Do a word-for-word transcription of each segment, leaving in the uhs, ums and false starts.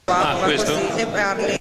Ah, questo? Così, e parli.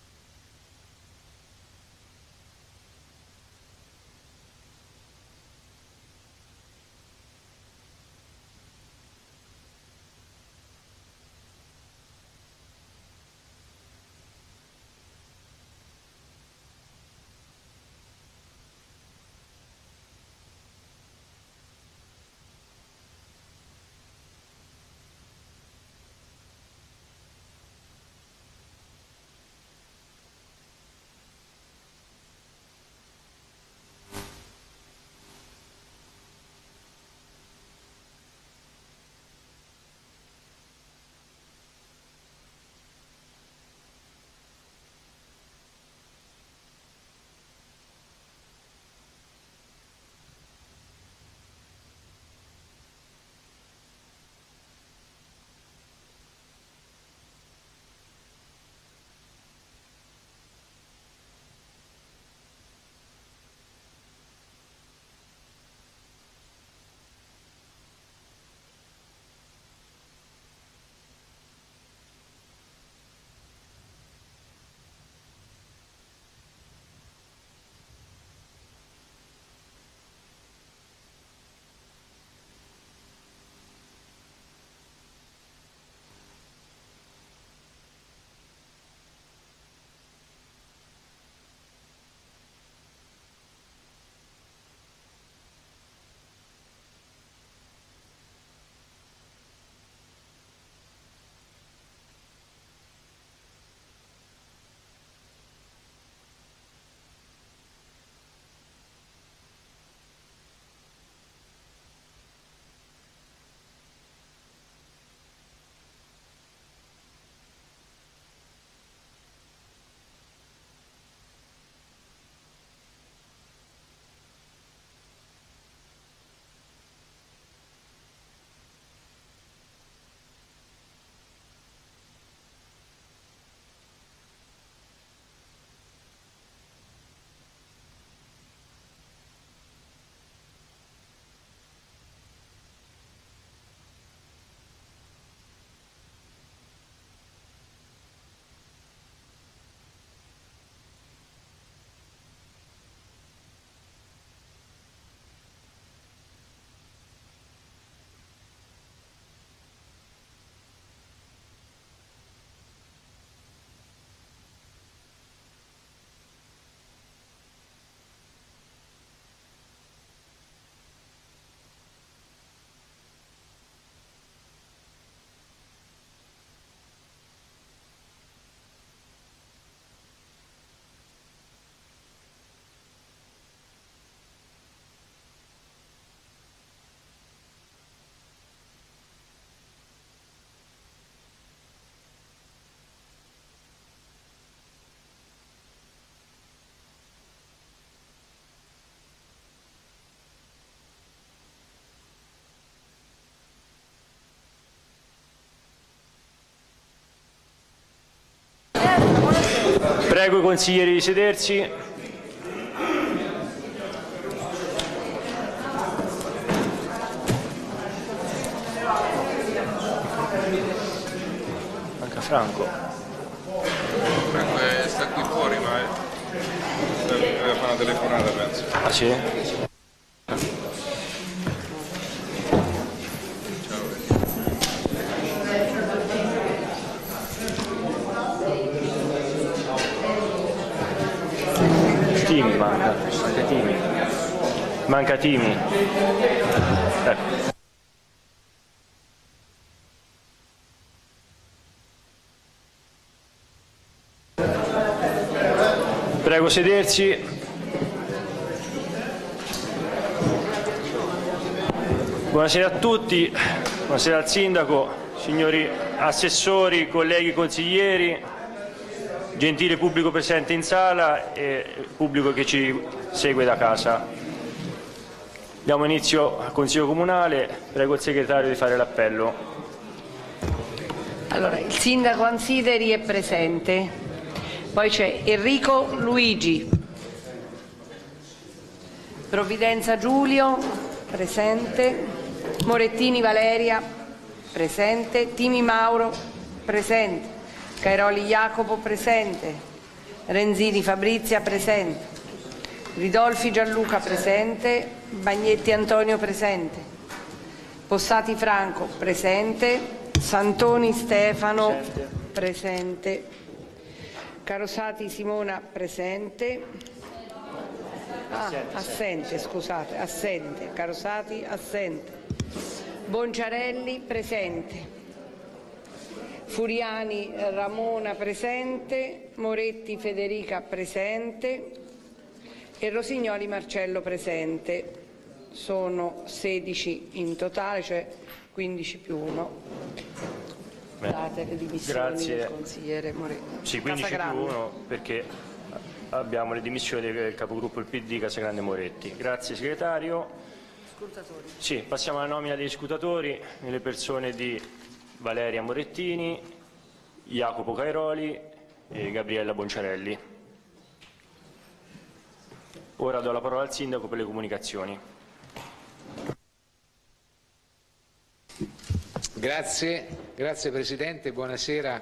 Prego i consiglieri di sedersi. Manca Franco. Franco è, sta qui fuori, ma è... deve fare una telefonata, penso. Ah sì? Timi manca, manca Timi. Manca Timi. Ecco. Prego sedersi. Buonasera a tutti, buonasera al Sindaco, signori assessori, colleghi consiglieri, gentile pubblico presente in sala e pubblico che ci segue da casa. Diamo inizio al Consiglio Comunale, prego il Segretario di fare l'appello. Allora, il Sindaco Ansideri è presente, poi c'è Enrico Luigi, Provvidenza Giulio, presente, Morettini Valeria, presente, Timi Mauro, presente, Cairoli Jacopo presente, Renzini Fabrizia presente, Ridolfi Gianluca presente, Bagnetti Antonio presente, Possati Franco presente, Santoni Stefano presente, presente. Carosati Simona presente, ah, assente, scusate, assente, Carosati assente, Bonciarelli presente, Furiani Ramona presente, Moretti Federica presente e Rosignoli Marcello presente. Sono sedici in totale, cioè quindici più uno. Date le dimissioni Grazie. del consigliere Moretti. Sì, quindici più Casagrande. uno perché abbiamo le dimissioni del capogruppo del P D Casagrande Moretti. Grazie segretario. Scrutatori. Sì, passiamo alla nomina degli scrutatori, nelle persone di Valeria Morettini, Jacopo Cairoli e Gabriella Bonciarelli. Ora do la parola al sindaco per le comunicazioni. Grazie, grazie Presidente, buonasera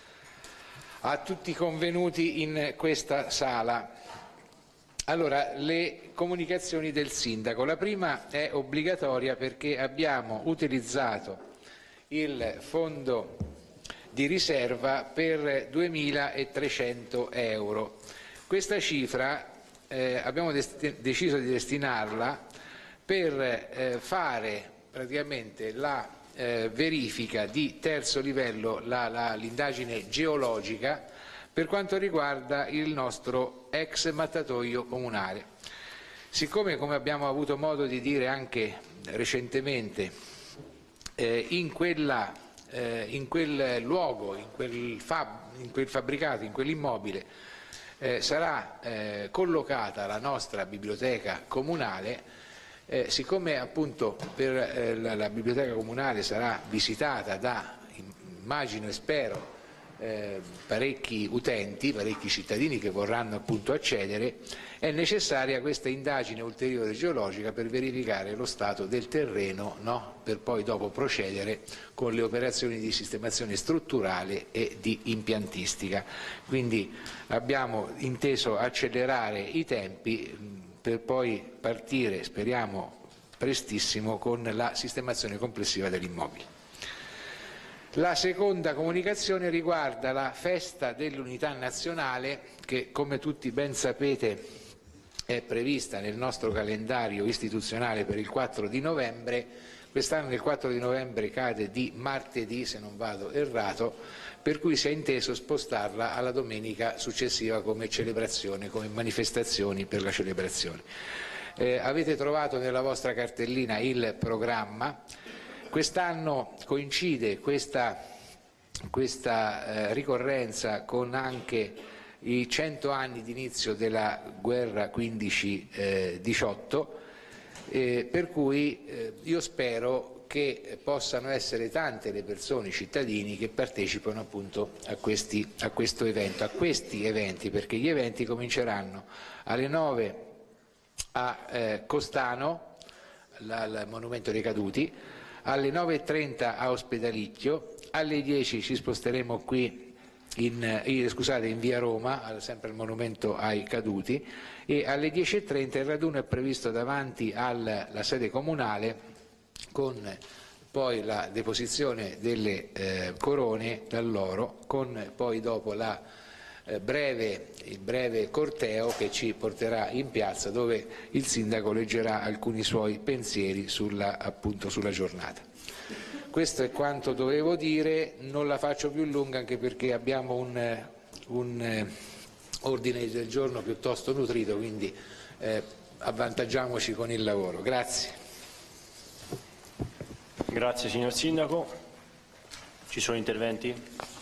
a tutti i convenuti in questa sala. Allora, le comunicazioni del Sindaco. La prima è obbligatoria perché abbiamo utilizzato il fondo di riserva per duemilatrecento euro. Questa cifra eh, abbiamo deciso di destinarla per eh, fare praticamente la Eh, verifica di terzo livello, l'indagine geologica per quanto riguarda il nostro ex mattatoio comunale. Siccome, come abbiamo avuto modo di dire anche recentemente, eh, in, quella, eh, in quel luogo, in quel, fab, in quel fabbricato, in quell'immobile eh, sarà eh, collocata la nostra biblioteca comunale. Eh, siccome appunto per eh, la, la biblioteca comunale sarà visitata da, immagino e spero, eh, parecchi utenti, parecchi cittadini che vorranno appunto accedere, è necessaria questa indagine ulteriore geologica per verificare lo stato del terreno, no? Per poi dopo procedere con le operazioni di sistemazione strutturale e di impiantistica. Quindi abbiamo inteso accelerare i tempi per poi partire, speriamo prestissimo, con la sistemazione complessiva dell'immobile. La seconda comunicazione riguarda la festa dell'unità nazionale che, come tutti ben sapete, è prevista nel nostro calendario istituzionale per il quattro di novembre. Quest'anno il quattro di novembre cade di martedì, se non vado errato, per cui si è inteso spostarla alla domenica successiva come celebrazione, come manifestazioni per la celebrazione. Eh, avete trovato nella vostra cartellina il programma. Quest'anno coincide questa, questa eh, ricorrenza con anche i cento anni di inizio della guerra quindici diciotto, eh, per cui eh, io spero che possano essere tante le persone, i cittadini che partecipano appunto a, questi, a questo evento, a questi eventi, perché gli eventi cominceranno alle nove a eh, Costano, la, il Monumento dei Caduti, alle nove e trenta a Ospedalicchio, alle dieci ci sposteremo qui in, in, scusate, in via Roma, sempre al Monumento ai Caduti, e alle dieci e trenta il raduno è previsto davanti alla sede comunale, con poi la deposizione delle eh, corone dall'oro, con poi dopo la, eh, breve, il breve corteo che ci porterà in piazza, dove il sindaco leggerà alcuni suoi pensieri sulla, appunto, sulla giornata. Questo è quanto dovevo dire, non la faccio più lunga anche perché abbiamo un, un eh, ordine del giorno piuttosto nutrito, quindi eh, avvantaggiamoci con il lavoro. Grazie. Grazie signor Sindaco. Ci sono interventi?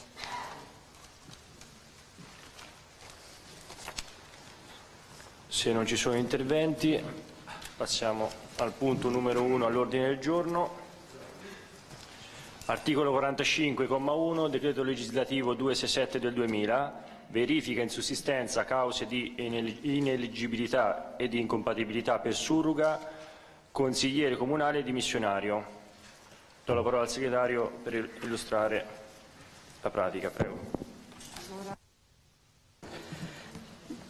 Se non ci sono interventi, passiamo al punto numero uno all'ordine del giorno. Articolo quarantacinque, comma uno, decreto legislativo duecentosessantasette del duemila, verifica insussistenza cause di ineleggibilità e di incompatibilità per surroga, consigliere comunale dimissionario. Do la parola al segretario per illustrare la pratica, prego.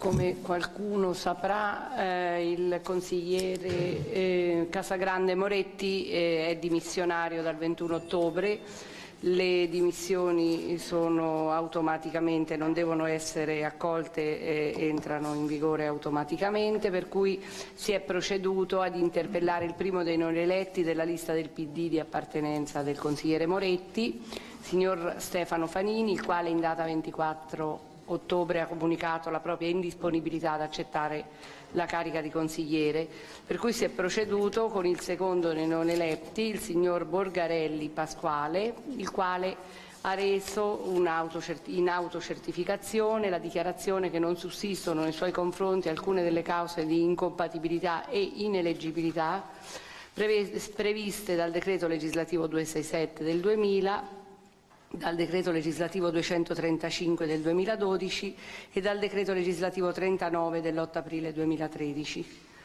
come qualcuno saprà, eh, il consigliere eh, Casagrande Moretti eh, è dimissionario dal ventuno ottobre. Le dimissioni sono automaticamente, non devono essere accolte, e entrano in vigore automaticamente, per cui si è proceduto ad interpellare il primo dei non eletti della lista del P D di appartenenza del consigliere Moretti, signor Stefano Fanini, il quale in data ventiquattro ottobre ha comunicato la propria indisponibilità ad accettare la carica di consigliere, per cui si è proceduto con il secondo dei non eletti, il signor Borgarelli Pasquale, il quale ha reso in autocertificazione la dichiarazione che non sussistono nei suoi confronti alcune delle cause di incompatibilità e ineleggibilità previste dal decreto legislativo duecentosessantasette del duemila, dal decreto legislativo duecentotrentacinque del duemiladodici e dal decreto legislativo trentanove dell'otto aprile duemilatredici.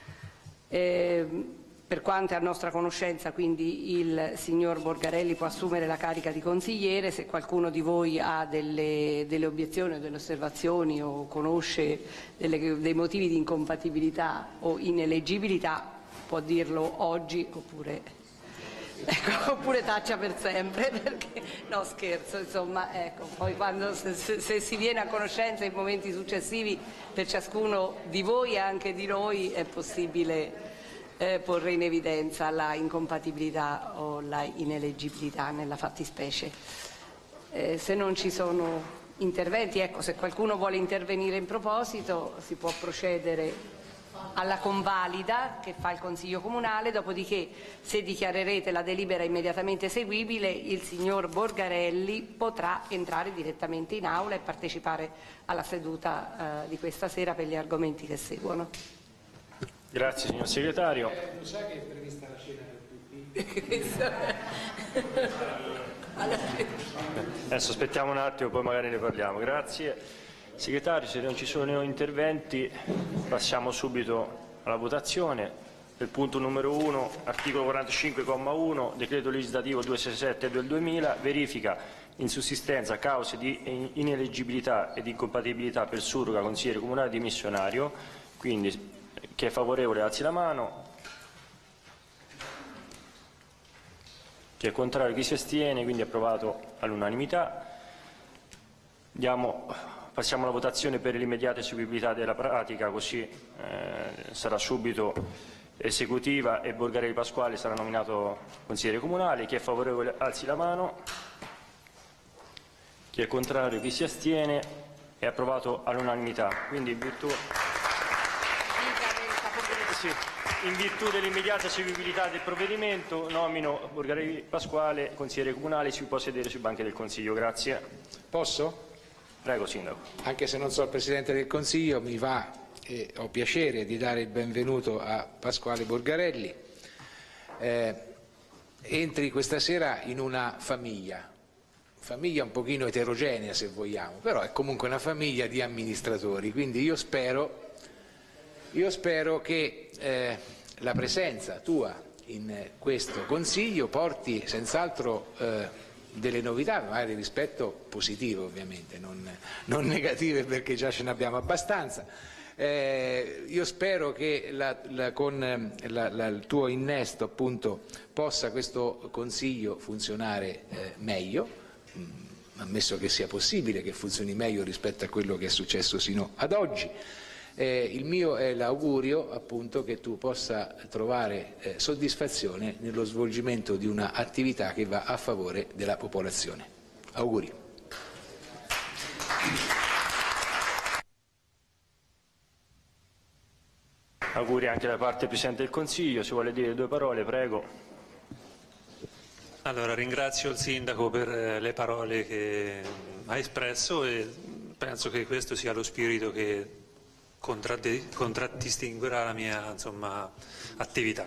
Eh, per quanto è a nostra conoscenza, quindi, il signor Borgarelli può assumere la carica di consigliere. Se qualcuno di voi ha delle, delle obiezioni o delle osservazioni o conosce delle, dei motivi di incompatibilità o ineleggibilità, può dirlo oggi oppure... Ecco, oppure taccia per sempre, perché no, scherzo, insomma, ecco, poi quando se, se, se si viene a conoscenza in momenti successivi per ciascuno di voi e anche di noi è possibile eh, porre in evidenza la incompatibilità o la ineleggibilità nella fattispecie. Eh, se non ci sono interventi, ecco, se qualcuno vuole intervenire in proposito si può procedere alla convalida che fa il Consiglio Comunale, dopodiché, se dichiarerete la delibera immediatamente eseguibile, il signor Borgarelli potrà entrare direttamente in aula e partecipare alla seduta eh, di questa sera per gli argomenti che seguono. Grazie signor Segretario. Eh, lo sa che è prevista la cena per tutti? Adesso aspettiamo un attimo, poi magari ne parliamo. Grazie. Segretario, se non ci sono interventi passiamo subito alla votazione. Per punto numero uno, articolo quarantacinque comma uno, decreto legislativo duecentosessantasette del duemila, verifica insussistenza cause di ineleggibilità ed incompatibilità per surroga consigliere comunale dimissionario. Quindi chi è favorevole alzi la mano, chi è contrario, chi si astiene, quindi approvato all'unanimità. Andiamo... Passiamo alla votazione per l'immediata eseguibilità della pratica, così eh, sarà subito esecutiva e Borgarelli Pasquale sarà nominato consigliere comunale. Chi è favorevole alzi la mano, chi è contrario, chi si astiene, è approvato all'unanimità. Quindi in virtù, sì, in virtù dell'immediata eseguibilità del provvedimento nomino Borgarelli Pasquale consigliere comunale, si può sedere sui banchi del Consiglio. Grazie. Posso? Prego, Sindaco. Anche se non so il Presidente del Consiglio, mi va e ho piacere di dare il benvenuto a Pasquale Borgarelli. Eh, entri questa sera in una famiglia, famiglia un pochino eterogenea se vogliamo, però è comunque una famiglia di amministratori, quindi io spero, io spero che eh, la presenza tua in questo Consiglio porti senz'altro eh, delle novità, magari rispetto positivo ovviamente, non, non negative perché già ce ne abbiamo abbastanza. Eh, io spero che la, la, con la, la, il tuo innesto appunto possa questo Consiglio funzionare eh, meglio, mh, ammesso che sia possibile che funzioni meglio rispetto a quello che è successo sino ad oggi. Eh, il mio è l'augurio appunto che tu possa trovare eh, soddisfazione nello svolgimento di una attività che va a favore della popolazione. Auguri. Auguri anche da parte del Presidente del Consiglio. Se vuole dire due parole, prego. Allora, ringrazio il Sindaco per le parole che ha espresso e penso che questo sia lo spirito che contraddistinguerà la mia insomma, attività.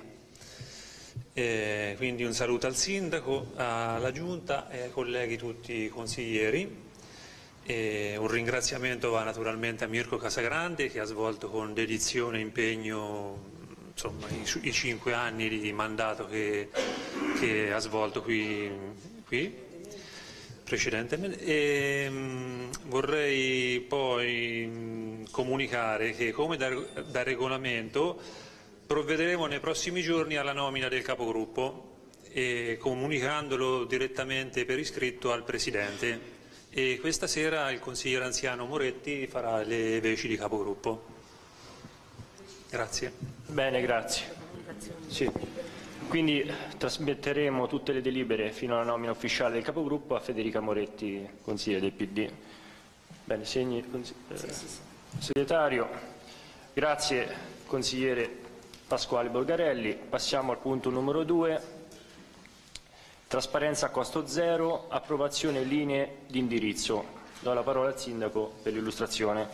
E quindi un saluto al Sindaco, alla Giunta e ai colleghi tutti consiglieri. E un ringraziamento va naturalmente a Mirko Casagrande che ha svolto con dedizione e impegno insomma, i, i cinque anni di mandato che, che ha svolto qui, qui precedentemente. E, mh, vorrei poi mh, comunicare che, come da, da regolamento, provvederemo nei prossimi giorni alla nomina del capogruppo e comunicandolo direttamente per iscritto al Presidente. E questa sera il consigliere anziano Moretti farà le veci di capogruppo. Grazie. Bene, grazie. Sì. Quindi trasmetteremo tutte le delibere fino alla nomina ufficiale del capogruppo a Federica Moretti, consigliere del P D. Bene, segni eh, segretario. Grazie consigliere Pasquale Bolgarelli. Passiamo al punto numero due. Trasparenza a costo zero, approvazione linee di indirizzo. Do la parola al Sindaco per l'illustrazione.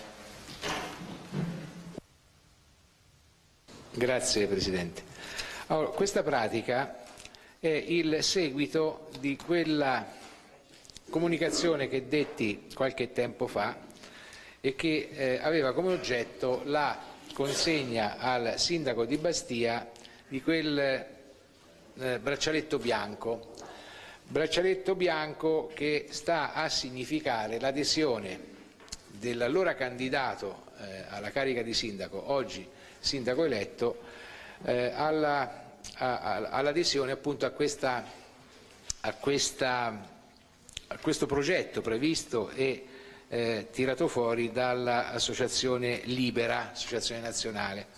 Grazie Presidente. Allora, questa pratica è il seguito di quella comunicazione che detti qualche tempo fa e che eh, aveva come oggetto la consegna al Sindaco di Bastia di quel eh, braccialetto bianco. Braccialetto bianco che sta a significare l'adesione dell'allora candidato eh, alla carica di sindaco, oggi sindaco eletto, eh, alla, a, a, all'adesione appunto a, questa, a, questa, a questo progetto previsto e eh, tirato fuori dall'associazione Libera, associazione nazionale.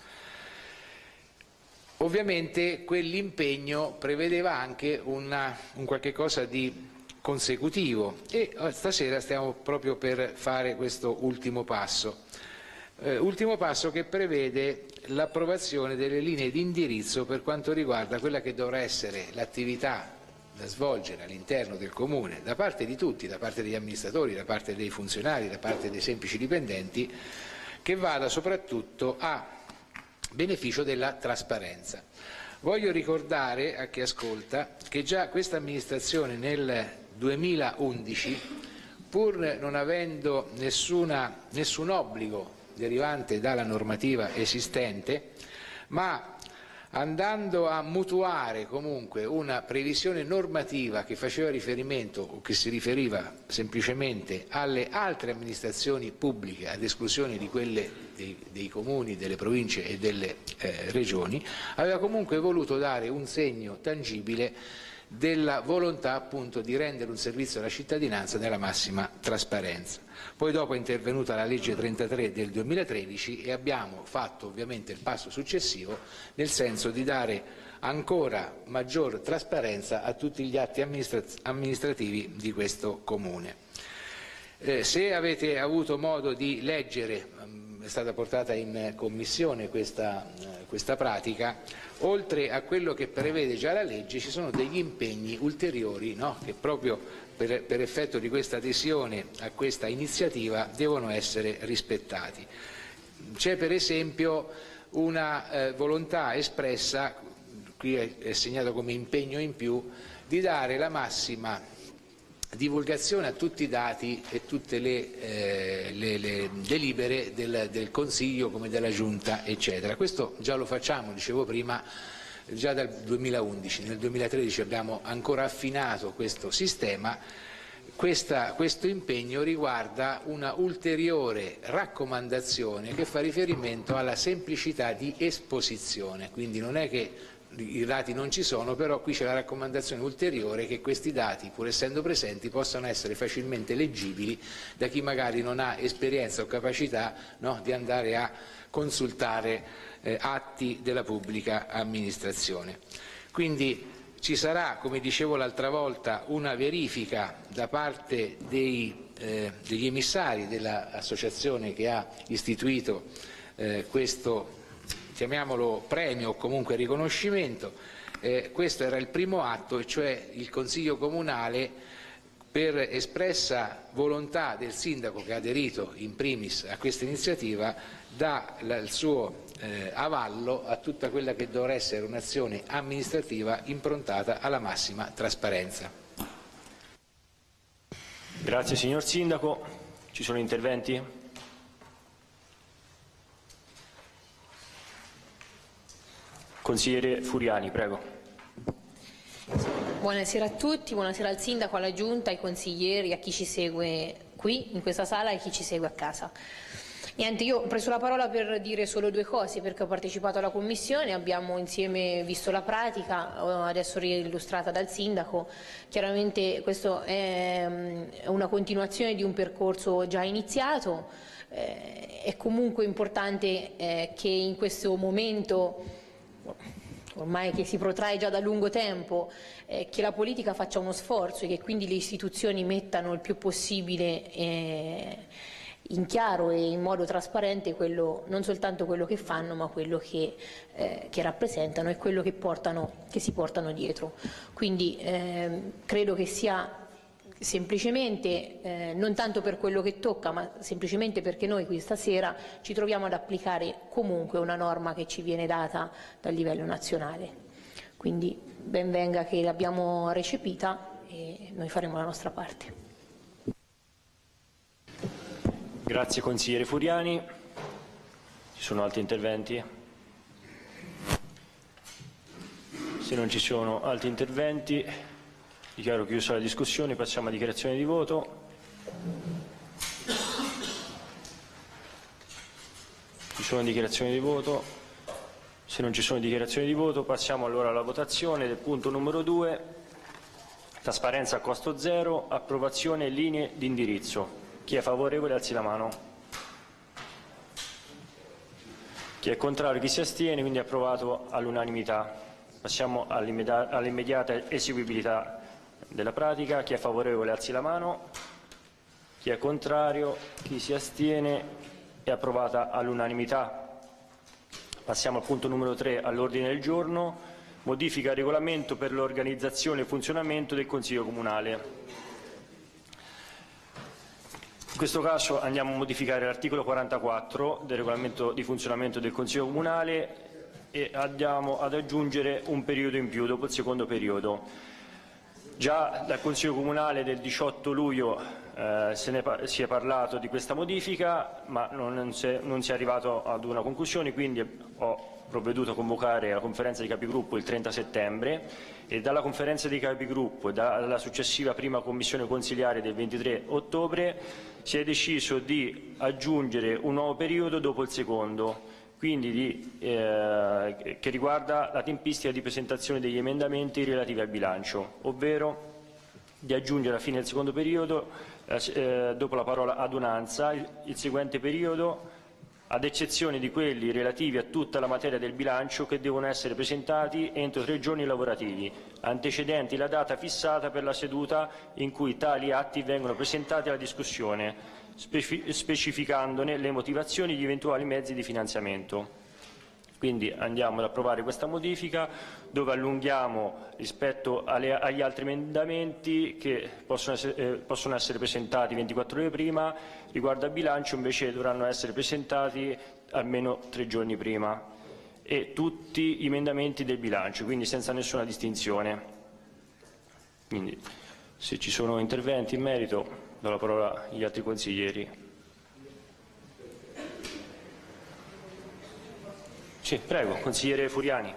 Ovviamente quell'impegno prevedeva anche una, un qualche cosa di consecutivo e stasera stiamo proprio per fare questo ultimo passo. Eh, ultimo passo che prevede l'approvazione delle linee di indirizzo per quanto riguarda quella che dovrà essere l'attività da svolgere all'interno del Comune da parte di tutti, da parte degli amministratori, da parte dei funzionari, da parte dei semplici dipendenti, che vada soprattutto a beneficio della trasparenza. Voglio ricordare a chi ascolta che già questa amministrazione nel duemilaundici, pur non avendo nessuna, nessun obbligo derivante dalla normativa esistente, ma andando a mutuare comunque una previsione normativa che faceva riferimento o che si riferiva semplicemente alle altre amministrazioni pubbliche, ad esclusione di quelle dei, dei comuni, delle province e delle eh, regioni, aveva comunque voluto dare un segno tangibile della volontà appunto di rendere un servizio alla cittadinanza nella massima trasparenza. Poi dopo è intervenuta la legge trentatré del duemilatredici e abbiamo fatto ovviamente il passo successivo nel senso di dare ancora maggior trasparenza a tutti gli atti amministrativi di questo Comune. Eh, se avete avuto modo di leggere, è stata portata in commissione questa, eh, questa pratica, oltre a quello che prevede già la legge ci sono degli impegni ulteriori, no? Che proprio per, per effetto di questa adesione a questa iniziativa devono essere rispettati. C'è per esempio una eh, volontà espressa, qui è, è segnato come impegno in più, di dare la massima divulgazione a tutti i dati e tutte le, eh, le, le delibere del, del Consiglio come della Giunta eccetera. Questo già lo facciamo, dicevo prima, già dal duemilaundici, nel duemilatredici abbiamo ancora affinato questo sistema. Questa, questo impegno riguarda una ulteriore raccomandazione che fa riferimento alla semplicità di esposizione, quindi non è che i dati non ci sono, però qui c'è la raccomandazione ulteriore che questi dati, pur essendo presenti, possano essere facilmente leggibili da chi magari non ha esperienza o capacità, no, di andare a consultare eh, atti della pubblica amministrazione. Quindi ci sarà, come dicevo l'altra volta, una verifica da parte dei, eh, degli emissari dell'associazione che ha istituito eh, questo, chiamiamolo premio o comunque riconoscimento. Eh, questo era il primo atto, e cioè il Consiglio Comunale, per espressa volontà del Sindaco che ha aderito in primis a questa iniziativa, dà la, il suo eh, avallo a tutta quella che dovrà essere un'azione amministrativa improntata alla massima trasparenza. Grazie signor Sindaco. Ci sono interventi? Consigliere Furiani, prego. Buonasera a tutti, buonasera al Sindaco, alla Giunta, ai consiglieri, a chi ci segue qui in questa sala e a chi ci segue a casa. Niente, io ho preso la parola per dire solo due cose, perché ho partecipato alla commissione, abbiamo insieme visto la pratica, adesso riillustrata dal sindaco. Chiaramente questo è una continuazione di un percorso già iniziato. Eh, è comunque importante eh, che in questo momento, ormai che si protrae già da lungo tempo, eh, che la politica faccia uno sforzo e che quindi le istituzioni mettano il più possibile eh, in chiaro e in modo trasparente quello, non soltanto quello che fanno, ma quello che, eh, che rappresentano e quello che, portano, che si portano dietro. Quindi eh, credo che sia semplicemente, eh, non tanto per quello che tocca, ma semplicemente perché noi qui stasera ci troviamo ad applicare comunque una norma che ci viene data dal livello nazionale. Quindi ben venga che l'abbiamo recepita e noi faremo la nostra parte. Grazie consigliere Furiani. Ci sono altri interventi? Se non ci sono altri interventi, dichiaro chiusa la discussione, passiamo a dichiarazione di voto. Ci sono dichiarazioni di voto? Se non ci sono dichiarazioni di voto, passiamo allora alla votazione del punto numero due, trasparenza a costo zero, approvazione linee di indirizzo. Chi è favorevole alzi la mano. Chi è contrario, chi si astiene, quindi è approvato all'unanimità. Passiamo all'immediata eseguibilità della pratica. Chi è favorevole alzi la mano. Chi è contrario, chi si astiene, è approvata all'unanimità. Passiamo al punto numero tre all'ordine del giorno, modifica al regolamento per l'organizzazione e funzionamento del Consiglio Comunale. In questo caso andiamo a modificare l'articolo quarantaquattro del regolamento di funzionamento del Consiglio Comunale e andiamo ad aggiungere un periodo in più dopo il secondo periodo. Già dal Consiglio Comunale del diciotto luglio eh, se ne si è parlato di questa modifica, ma non, non, si è, non si è arrivato ad una conclusione, quindi ho provveduto a convocare la conferenza di capigruppo il trenta settembre e dalla conferenza di capigruppo e dalla successiva prima commissione consiliare del ventitré ottobre si è deciso di aggiungere un nuovo periodo dopo il secondo, quindi di, eh, che riguarda la tempistica di presentazione degli emendamenti relativi al bilancio, ovvero di aggiungere alla fine del secondo periodo, eh, dopo la parola adunanza, il, il seguente periodo, ad eccezione di quelli relativi a tutta la materia del bilancio che devono essere presentati entro tre giorni lavorativi, antecedenti la data fissata per la seduta in cui tali atti vengono presentati alla discussione, specificandone le motivazioni e gli eventuali mezzi di finanziamento. Quindi andiamo ad approvare questa modifica dove allunghiamo rispetto alle, agli altri emendamenti che possono essere, eh, possono essere presentati ventiquattro ore prima, riguardo al bilancio invece dovranno essere presentati almeno tre giorni prima e tutti gli emendamenti del bilancio, quindi senza nessuna distinzione. Quindi se ci sono interventi in merito do la parola agli altri consiglieri. Sì, prego, consigliere Furiani.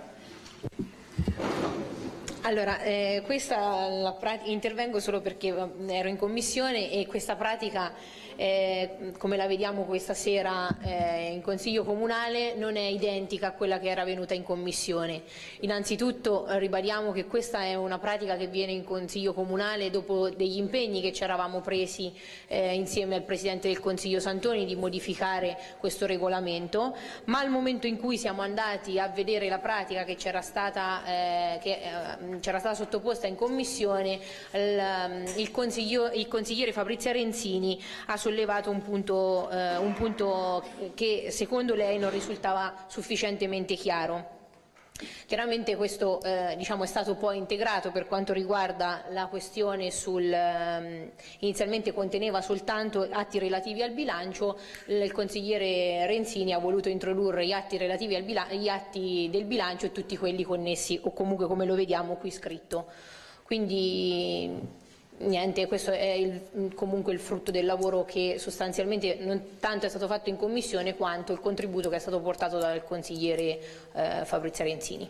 Allora, eh, questa la intervengo solo perché ero in commissione e questa pratica, eh, come la vediamo questa sera eh, in Consiglio Comunale, non è identica a quella che era venuta in commissione. Innanzitutto ribadiamo che questa è una pratica che viene in Consiglio Comunale dopo degli impegni che ci eravamo presi eh, insieme al Presidente del Consiglio Santoni di modificare questo regolamento, ma al momento in cui siamo andati a vedere la pratica che c'era stata, eh, che, eh, c'era stata sottoposta in commissione, il, il, consiglio, il consigliere Fabrizia Renzini ha sollevato un punto, eh, un punto che secondo lei non risultava sufficientemente chiaro. Chiaramente questo eh, diciamo, è stato poi integrato per quanto riguarda la questione sul, eh, inizialmente conteneva soltanto atti relativi al bilancio, il consigliere Renzini ha voluto introdurre gli atti relativi al bilancio, gli atti del bilancio e tutti quelli connessi o comunque come lo vediamo qui scritto. Quindi niente, questo è il, comunque il frutto del lavoro che sostanzialmente non tanto è stato fatto in commissione quanto il contributo che è stato portato dal consigliere eh, Fabrizia Renzini.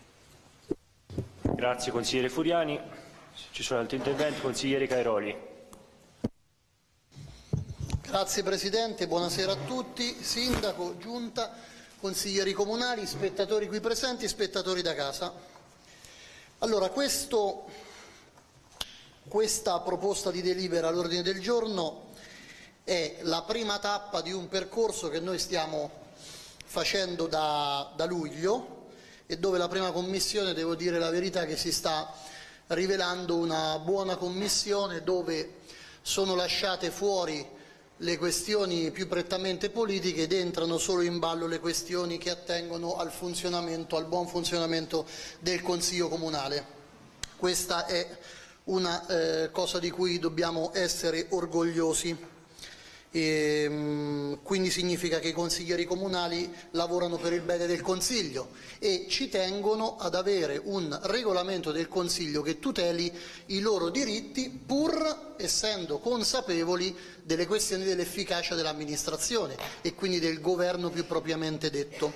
Grazie consigliere Furiani. Se ci sono altri interventi, consigliere Cairoli. Grazie Presidente, buonasera a tutti, Sindaco, Giunta, consiglieri comunali, spettatori qui presenti, spettatori da casa. Allora, questo, questa proposta di delibera all'ordine del giorno è la prima tappa di un percorso che noi stiamo facendo da, da luglio e dove la prima commissione, devo dire la verità, che si sta rivelando una buona commissione dove sono lasciate fuori le questioni più prettamente politiche ed entrano solo in ballo le questioni che attengono al funzionamento, al buon funzionamento del Consiglio Comunale. Questa è una eh, cosa di cui dobbiamo essere orgogliosi. E, mh, quindi significa che i consiglieri comunali lavorano per il bene del Consiglio e ci tengono ad avere un regolamento del Consiglio che tuteli i loro diritti, pur essendo consapevoli delle questioni dell'efficacia dell'amministrazione e quindi del governo più propriamente detto.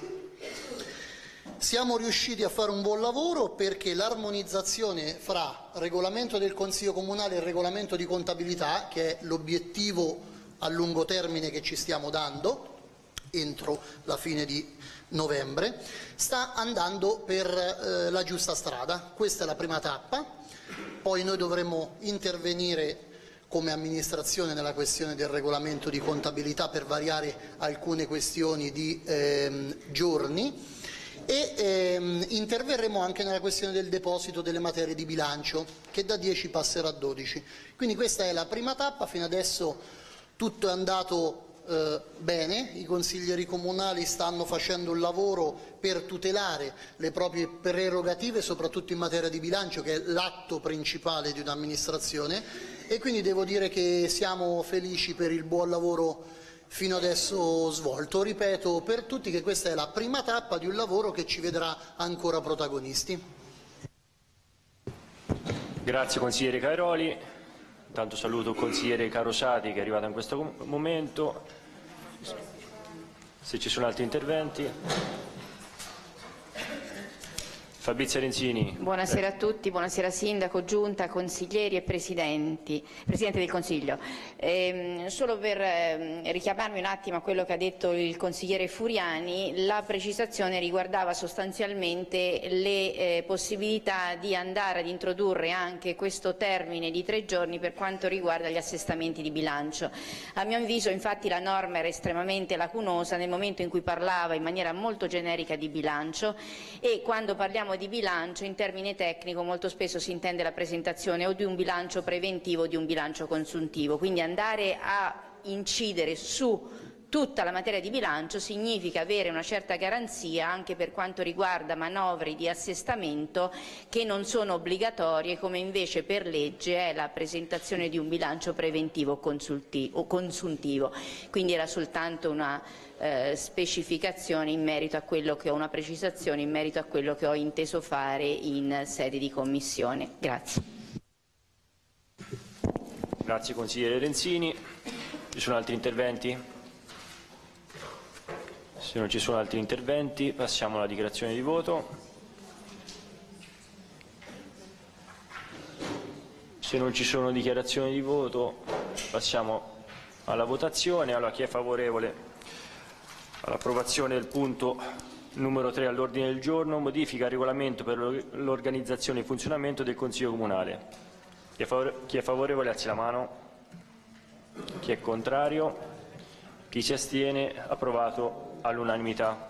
Siamo riusciti a fare un buon lavoro perché l'armonizzazione fra regolamento del Consiglio Comunale e regolamento di contabilità, che è l'obiettivo a lungo termine che ci stiamo dando entro la fine di novembre, sta andando per eh, la giusta strada. Questa è la prima tappa, poi noi dovremo intervenire come amministrazione nella questione del regolamento di contabilità per variare alcune questioni di ehm, giorni e ehm, interverremo anche nella questione del deposito delle materie di bilancio, che da dieci passerà a dodici. Quindi questa è la prima tappa. Fino adesso tutto è andato eh, bene, i consiglieri comunali stanno facendo un lavoro per tutelare le proprie prerogative, soprattutto in materia di bilancio, che è l'atto principale di un'amministrazione, e quindi devo dire che siamo felici per il buon lavoro fino adesso svolto. Ripeto per tutti che questa è la prima tappa di un lavoro che ci vedrà ancora protagonisti. Grazie consigliere Cairoli. Intanto saluto il consigliere Carosati che è arrivato in questo momento. Se ci sono altri interventi. Fabrizia Renzini. Buonasera a tutti, buonasera Sindaco, Giunta, consiglieri e presidenti, Presidente del Consiglio. Ehm, solo per eh, richiamarmi un attimo a quello che ha detto il consigliere Furiani, la precisazione riguardava sostanzialmente le eh, possibilità di andare ad introdurre anche questo termine di tre giorni per quanto riguarda gli assestamenti di bilancio. A mio avviso infatti la norma era estremamente lacunosa nel momento in cui parlava in maniera molto generica di bilancio, e quando parliamo di bilancio in termine tecnico molto spesso si intende la presentazione o di un bilancio preventivo o di un bilancio consuntivo, quindi andare a incidere su tutta la materia di bilancio significa avere una certa garanzia anche per quanto riguarda manovre di assestamento che non sono obbligatorie, come invece per legge è la presentazione di un bilancio preventivo o consuntivo. Quindi era soltanto una eh, specificazione in merito a quello che ho, una precisazione in merito a quello che ho inteso fare in sede di commissione. Grazie. Grazie consigliere Renzini. Ci sono altri interventi? Se non ci sono altri interventi passiamo alla dichiarazione di voto. Se non ci sono dichiarazioni di voto passiamo alla votazione. Allora, chi è favorevole all'approvazione del punto numero tre all'ordine del giorno, modifica il regolamento per l'organizzazione e il funzionamento del Consiglio Comunale? Chi è, favore- chi è favorevole alzi la mano. Chi è contrario? Chi si astiene? Approvato all'unanimità.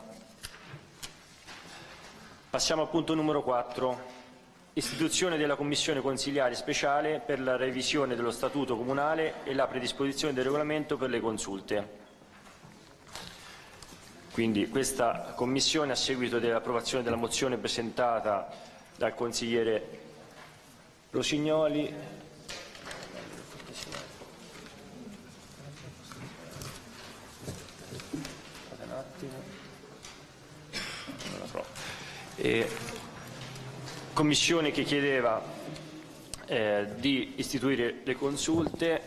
Passiamo al punto numero quattro. Istituzione della Commissione Consiliare Speciale per la revisione dello Statuto Comunale e la predisposizione del regolamento per le consulte. Quindi questa Commissione, a seguito dell'approvazione della mozione presentata dal consigliere Rosignoli, E commissione che chiedeva eh, di istituire le consulte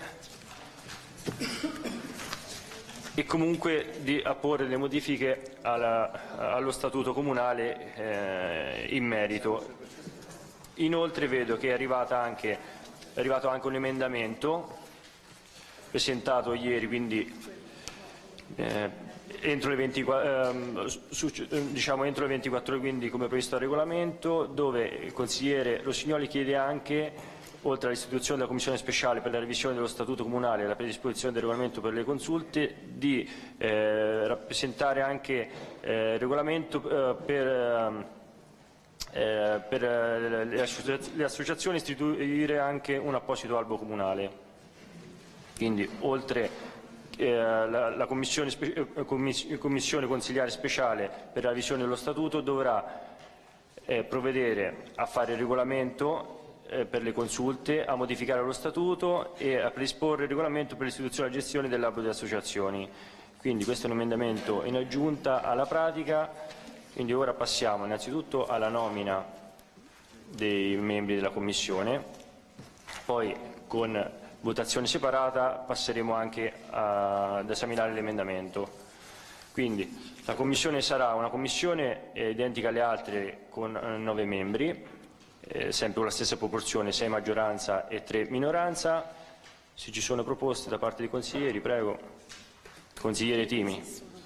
e comunque di apporre le modifiche alla, allo Statuto Comunale eh, in merito. Inoltre vedo che è, arrivata anche, è arrivato anche un emendamento presentato ieri, quindi eh, entro le ventiquattro, ehm, su, diciamo entro le ventiquattro ore, quindi come previsto dal regolamento, dove il consigliere Rossignoli chiede anche, oltre all'istituzione della Commissione speciale per la revisione dello Statuto Comunale e la predisposizione del regolamento per le consulte, di eh, rappresentare anche eh, il regolamento eh, per, eh, per eh, le, associazioni, le associazioni, istituire anche un apposito albo comunale. Quindi, oltre eh, la, la commissione, eh, commiss commissione consiliare speciale per la revisione dello Statuto dovrà eh, provvedere a fare il regolamento per le consulte, a modificare lo statuto e a predisporre il regolamento per l'istituzione e la gestione dell'albo delle associazioni. Quindi questo è un emendamento in aggiunta alla pratica. Quindi ora passiamo innanzitutto alla nomina dei membri della Commissione, poi con votazione separata passeremo anche a, ad esaminare l'emendamento. Quindi la Commissione sarà una Commissione eh, identica alle altre con eh, nove membri, Eh, sempre con la stessa proporzione, sei maggioranza e tre minoranza. Se ci sono proposte da parte dei consiglieri, prego. Consigliere Timi.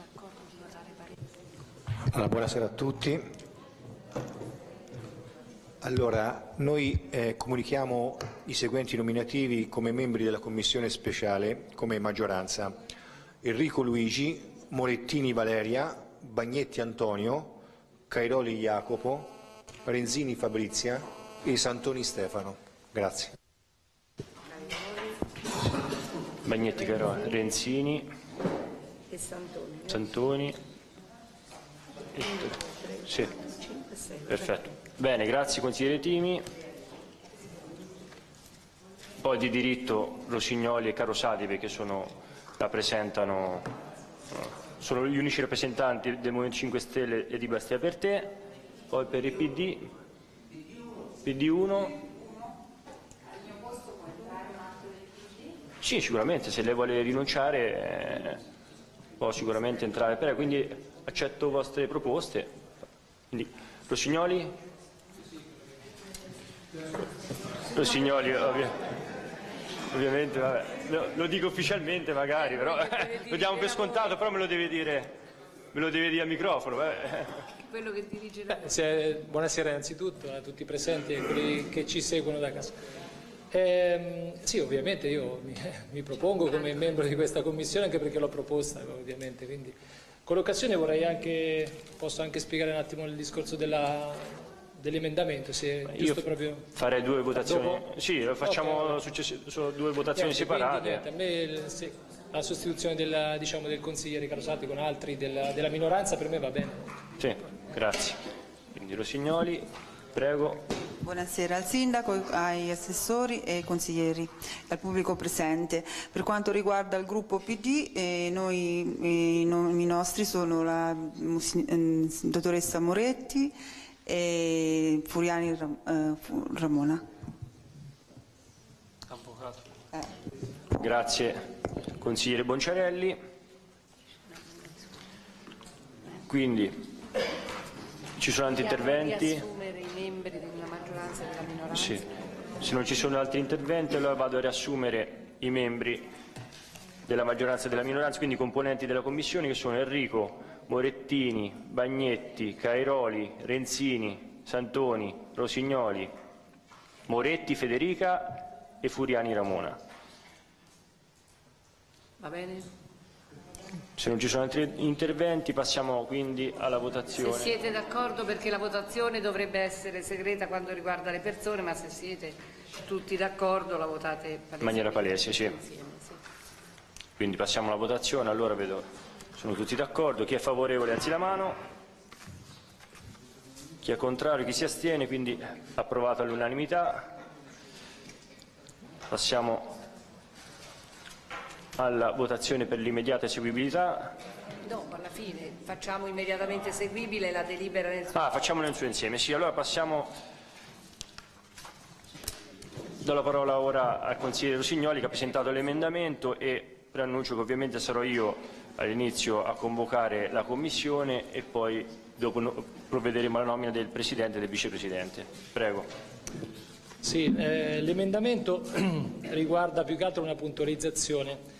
Allora, buonasera a tutti. Allora, noi eh, comunichiamo i seguenti nominativi come membri della Commissione speciale, come maggioranza: Enrico Luigi, Morettini Valeria, Bagnetti Antonio, Cairoli Jacopo, Renzini Fabrizia e Santoni Stefano. Grazie. Bagnetti, Cairoli, Renzini e Santoni. Santoni. E sì. Perfetto. Bene, grazie consigliere Timi. Poi di diritto Rossignoli e Carosati, perché sono, rappresentano, sono gli unici rappresentanti del Movimento cinque Stelle e di Bastia per te. Poi per il P D, P D uno, sì, sicuramente, se lei vuole rinunciare eh, può sicuramente entrare per, quindi accetto vostre proposte. Quindi, Rossignoli? Rossignoli, ovvia, ovviamente, vabbè, lo, lo dico ufficialmente magari, però lo diamo per scontato, però me lo deve dire, me lo deve dire al microfono. Vabbè. Quello che dirige la... Beh, se, buonasera innanzitutto a tutti i presenti e quelli che ci seguono da casa. Eh, sì, ovviamente io mi, mi propongo come membro di questa commissione, anche perché l'ho proposta, ovviamente. Quindi, con l'occasione vorrei anche, posso anche spiegare un attimo il discorso della, dell'emendamento, se è giusto. Io proprio... farei due votazioni. Dopo? Sì, facciamo okay. Sono due votazioni niente, separate. Quindi, niente, a me se, la sostituzione della, diciamo, del consigliere Carosati con altri della, della minoranza per me va bene. Sì. Grazie. Quindi Rossignoli, prego. Buonasera al Sindaco, ai assessori e ai consiglieri, al pubblico presente. Per quanto riguarda il gruppo P D, eh, noi, eh, i nomi nostri sono la eh, dottoressa Moretti e Furiani eh, Ramona. Avvocato. Eh. Grazie, consigliere Bonciarelli. Quindi ci sono altri interventi? Riassumere i membri della maggioranza e della minoranza? Sì. Se non ci sono altri interventi, allora vado a riassumere i membri della maggioranza e della minoranza, quindi i componenti della Commissione, che sono Enrico, Morettini, Bagnetti, Cairoli, Renzini, Santoni, Rossignoli, Moretti, Federica e Furiani Ramona. Va bene? Se non ci sono altri interventi passiamo quindi alla votazione. Se siete d'accordo, perché la votazione dovrebbe essere segreta quando riguarda le persone, ma se siete tutti d'accordo la votate in maniera palese, sì. Insieme, sì. Quindi passiamo alla votazione, allora vedo, sono tutti d'accordo. Chi è favorevole alzi la mano, chi è contrario, chi si astiene, quindi approvato all'unanimità. Passiamo alla votazione per l'immediata eseguibilità. No, alla fine facciamo immediatamente eseguibile la delibera nel suo... Ah, facciamolo nel suo insieme, sì. Allora passiamo, do la parola ora al consigliere Rossignoli che ha presentato l'emendamento e preannuncio che ovviamente sarò io all'inizio a convocare la Commissione e poi dopo provvederemo alla nomina del Presidente e del Vicepresidente. Prego. Sì, eh, l'emendamento riguarda più che altro una puntualizzazione.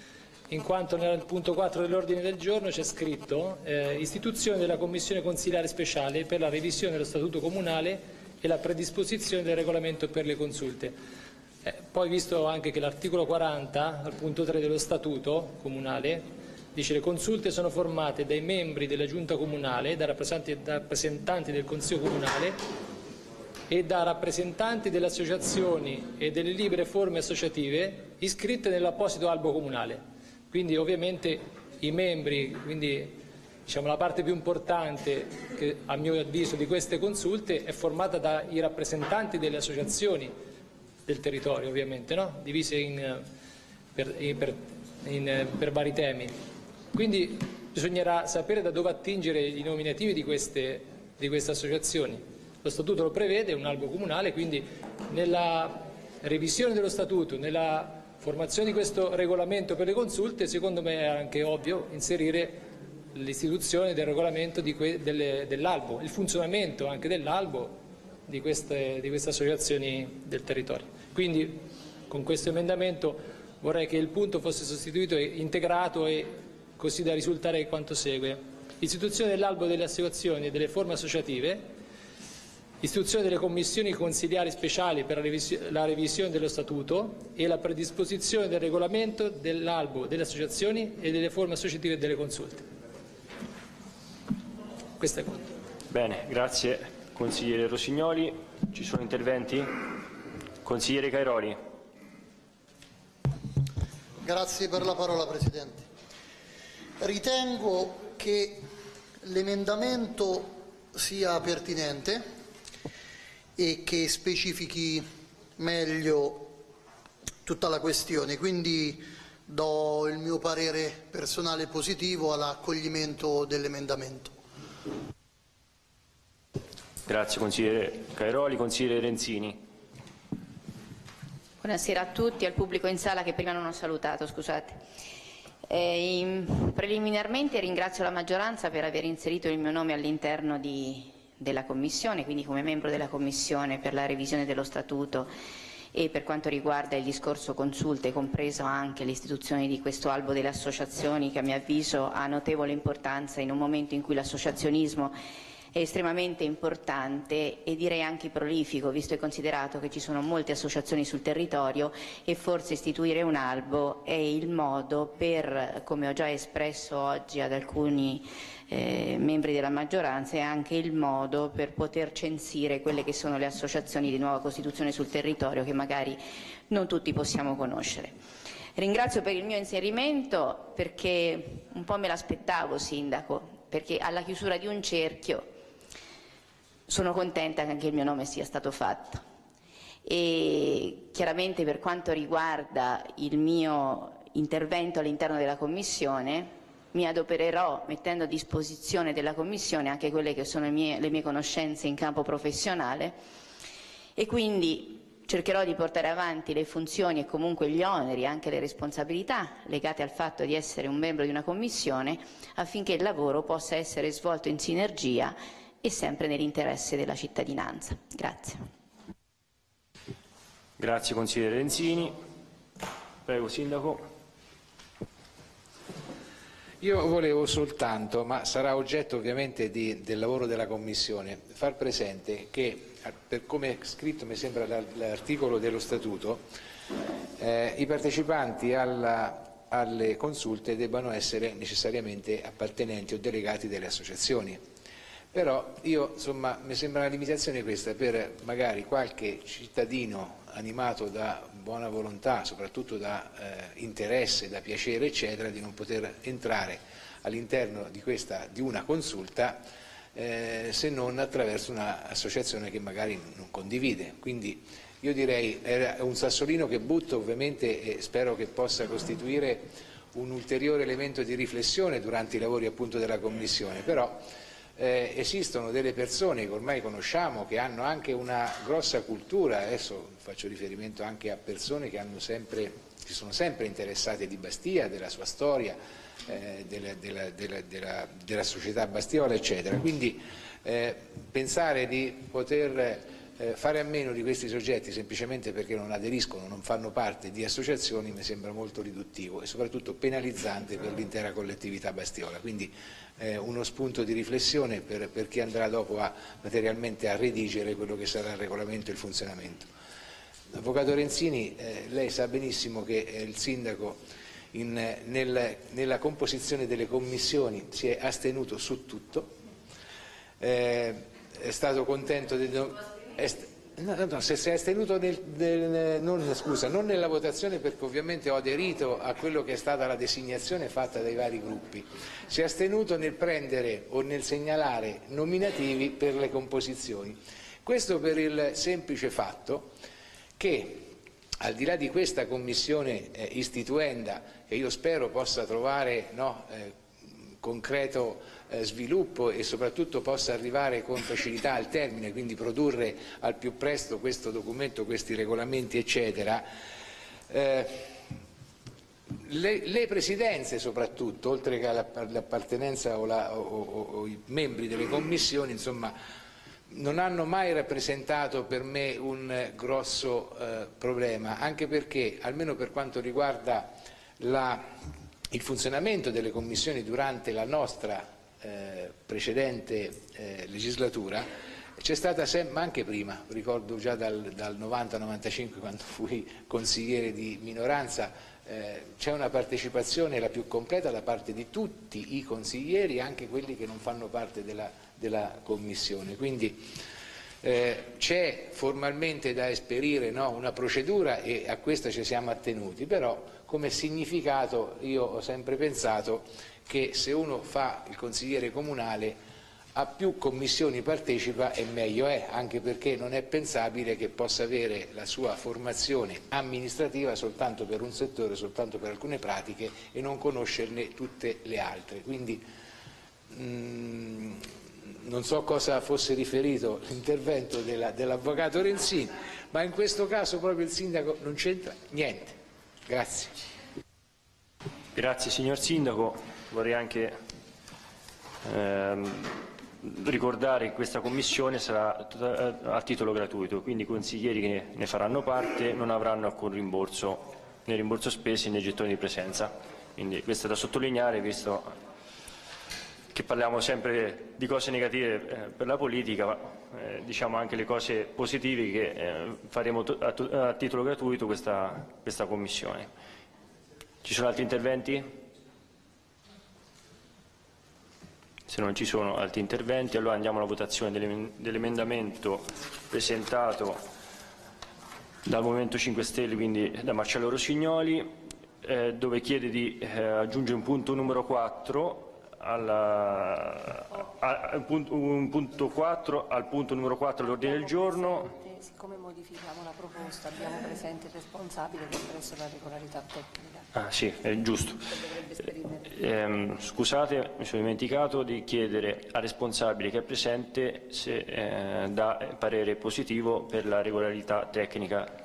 in quanto nel punto quattro dell'ordine del giorno c'è scritto eh, istituzione della Commissione Consiliare Speciale per la revisione dello Statuto Comunale e la predisposizione del regolamento per le consulte. Eh, poi visto anche che l'articolo quaranta, al punto tre dello Statuto Comunale, dice le consulte sono formate dai membri della Giunta Comunale, da rappresentanti, da rappresentanti del Consiglio Comunale e da rappresentanti delle associazioni e delle libere forme associative iscritte nell'apposito albo comunale. Quindi ovviamente i membri, quindi diciamo la parte più importante che, a mio avviso di queste consulte è formata dai rappresentanti delle associazioni del territorio, ovviamente, no? Divise in, per, in, per, in, per vari temi. Quindi bisognerà sapere da dove attingere i nominativi di queste, di queste associazioni. Lo Statuto lo prevede, è un albo comunale, quindi nella revisione dello Statuto, nella formazione di questo regolamento per le consulte, secondo me è anche ovvio inserire l'istituzione del regolamento di dell'albo, il funzionamento anche dell'albo di queste, di queste associazioni del territorio. Quindi con questo emendamento vorrei che il punto fosse sostituito e integrato e così da risultare quanto segue. Istituzione dell'albo delle associazioni e delle forme associative, istituzione delle commissioni consiliari speciali per la, revisi la revisione dello Statuto e la predisposizione del regolamento dell'albo delle associazioni e delle forme associative e delle consulte. Questo è quanto. Bene, grazie consigliere Rosignoli. Ci sono interventi? Consigliere Cairoli. Grazie per la parola, Presidente. Ritengo che l'emendamento sia pertinente e che specifichi meglio tutta la questione, quindi do il mio parere personale positivo all'accoglimento dell'emendamento. Grazie consigliere Cairoli. Consigliere Renzini. Buonasera a tutti, al pubblico in sala che prima non ho salutato, scusate. Eh, in, preliminarmente ringrazio la maggioranza per aver inserito il mio nome all'interno di della Commissione, quindi come membro della Commissione per la revisione dello Statuto e per quanto riguarda il discorso consulte, compreso anche l'istituzione di questo albo delle associazioni che a mio avviso ha notevole importanza in un momento in cui l'associazionismo è estremamente importante e direi anche prolifico, visto e considerato che ci sono molte associazioni sul territorio e forse istituire un albo è il modo per, come ho già espresso oggi ad alcuni eh, membri della maggioranza, è anche il modo per poter censire quelle che sono le associazioni di nuova costituzione sul territorio che magari non tutti possiamo conoscere. Ringrazio per il mio inserimento perché un po' me l'aspettavo, Sindaco, perché alla chiusura di un cerchio sono contenta che anche il mio nome sia stato fatto e chiaramente per quanto riguarda il mio intervento all'interno della Commissione mi adopererò mettendo a disposizione della Commissione anche quelle che sono le mie, le mie conoscenze in campo professionale e quindi cercherò di portare avanti le funzioni e comunque gli oneri, anche le responsabilità legate al fatto di essere un membro di una Commissione affinché il lavoro possa essere svolto in sinergia e sempre nell'interesse della cittadinanza. Grazie. Grazie consigliere Renzini. Prego Sindaco. Io volevo soltanto, ma sarà oggetto ovviamente di, del lavoro della Commissione, far presente che, per come è scritto mi sembra l'articolo dello Statuto, eh, i partecipanti alla, alle consulte debbano essere necessariamente appartenenti o delegati delle associazioni. Però io, insomma, mi sembra una limitazione questa per magari qualche cittadino animato da buona volontà, soprattutto da eh, interesse, da piacere, eccetera, di non poter entrare all'interno di, di una consulta eh, se non attraverso un'associazione che magari non condivide. Quindi io direi è un sassolino che butto ovviamente e spero che possa costituire un ulteriore elemento di riflessione durante i lavori appunto della Commissione, però Eh, esistono delle persone che ormai conosciamo che hanno anche una grossa cultura, adesso faccio riferimento anche a persone che hanno sempre, si sono sempre interessate di Bastia, della sua storia, eh, della, della, della, della, della società bastiola eccetera, quindi eh, pensare di poter eh, fare a meno di questi soggetti semplicemente perché non aderiscono, non fanno parte di associazioni, mi sembra molto riduttivo e soprattutto penalizzante per l'intera collettività bastiola. Quindi eh, uno spunto di riflessione per, per chi andrà dopo a, materialmente a redigere quello che sarà il regolamento e il funzionamento. Avvocato Renzini, eh, lei sa benissimo che eh, il Sindaco in, nel, nella composizione delle commissioni si è astenuto su tutto, eh, è stato contento di... È, no, no, no, se si è astenuto nel, nel, non, scusa, non nella votazione perché ovviamente ho aderito a quello che è stata la designazione fatta dai vari gruppi, si è astenuto nel prendere o nel segnalare nominativi per le composizioni. Questo per il semplice fatto che al di là di questa commissione eh, istituenda, che io spero possa trovare no, eh, concreto eh, sviluppo e soprattutto possa arrivare con facilità al termine, quindi produrre al più presto questo documento, questi regolamenti eccetera, eh, le, le presidenze soprattutto, oltre che all'appartenenza o, la, o, o, o i membri delle commissioni, insomma, non hanno mai rappresentato per me un grosso eh, problema, anche perché, almeno per quanto riguarda la, il funzionamento delle commissioni durante la nostra eh, precedente eh, legislatura, c'è stata sempre, ma anche prima, ricordo già dal, dal novanta novantacinque quando fui consigliere di minoranza, eh, c'è una partecipazione la più completa da parte di tutti i consiglieri, anche quelli che non fanno parte della della Commissione, quindi eh, c'è formalmente da esperire no, una procedura e a questa ci siamo attenuti, però come significato io ho sempre pensato che se uno fa il consigliere comunale a più commissioni partecipa e meglio è, anche perché non è pensabile che possa avere la sua formazione amministrativa soltanto per un settore, soltanto per alcune pratiche e non conoscerne tutte le altre. Quindi, mh, non so cosa fosse riferito l'intervento dell'avvocato Renzini, ma in questo caso proprio il Sindaco non c'entra niente. Grazie. Grazie signor Sindaco. Vorrei anche ehm, ricordare che questa commissione sarà a titolo gratuito, quindi i consiglieri che ne faranno parte non avranno alcun rimborso, né rimborso spese né gettoni di presenza. Quindi questo è da sottolineare, visto che parliamo sempre di cose negative eh, per la politica, ma eh, diciamo anche le cose positive che eh, faremo a, a titolo gratuito questa, questa commissione. Ci sono altri interventi? Se non ci sono altri interventi, allora andiamo alla votazione dell'emendamento presentato dal Movimento cinque Stelle, quindi da Marcello Rosignoli, eh, dove chiede di eh, aggiungere un punto numero quattro Alla, a, a, un punto quattro al punto numero quattro all'ordine del giorno. Siccome modifichiamo la proposta abbiamo presente il responsabile presso la regolarità tecnica. Ah sì, è giusto. Eh, scusate, mi sono dimenticato di chiedere al responsabile che è presente se eh, dà parere positivo per la regolarità tecnica.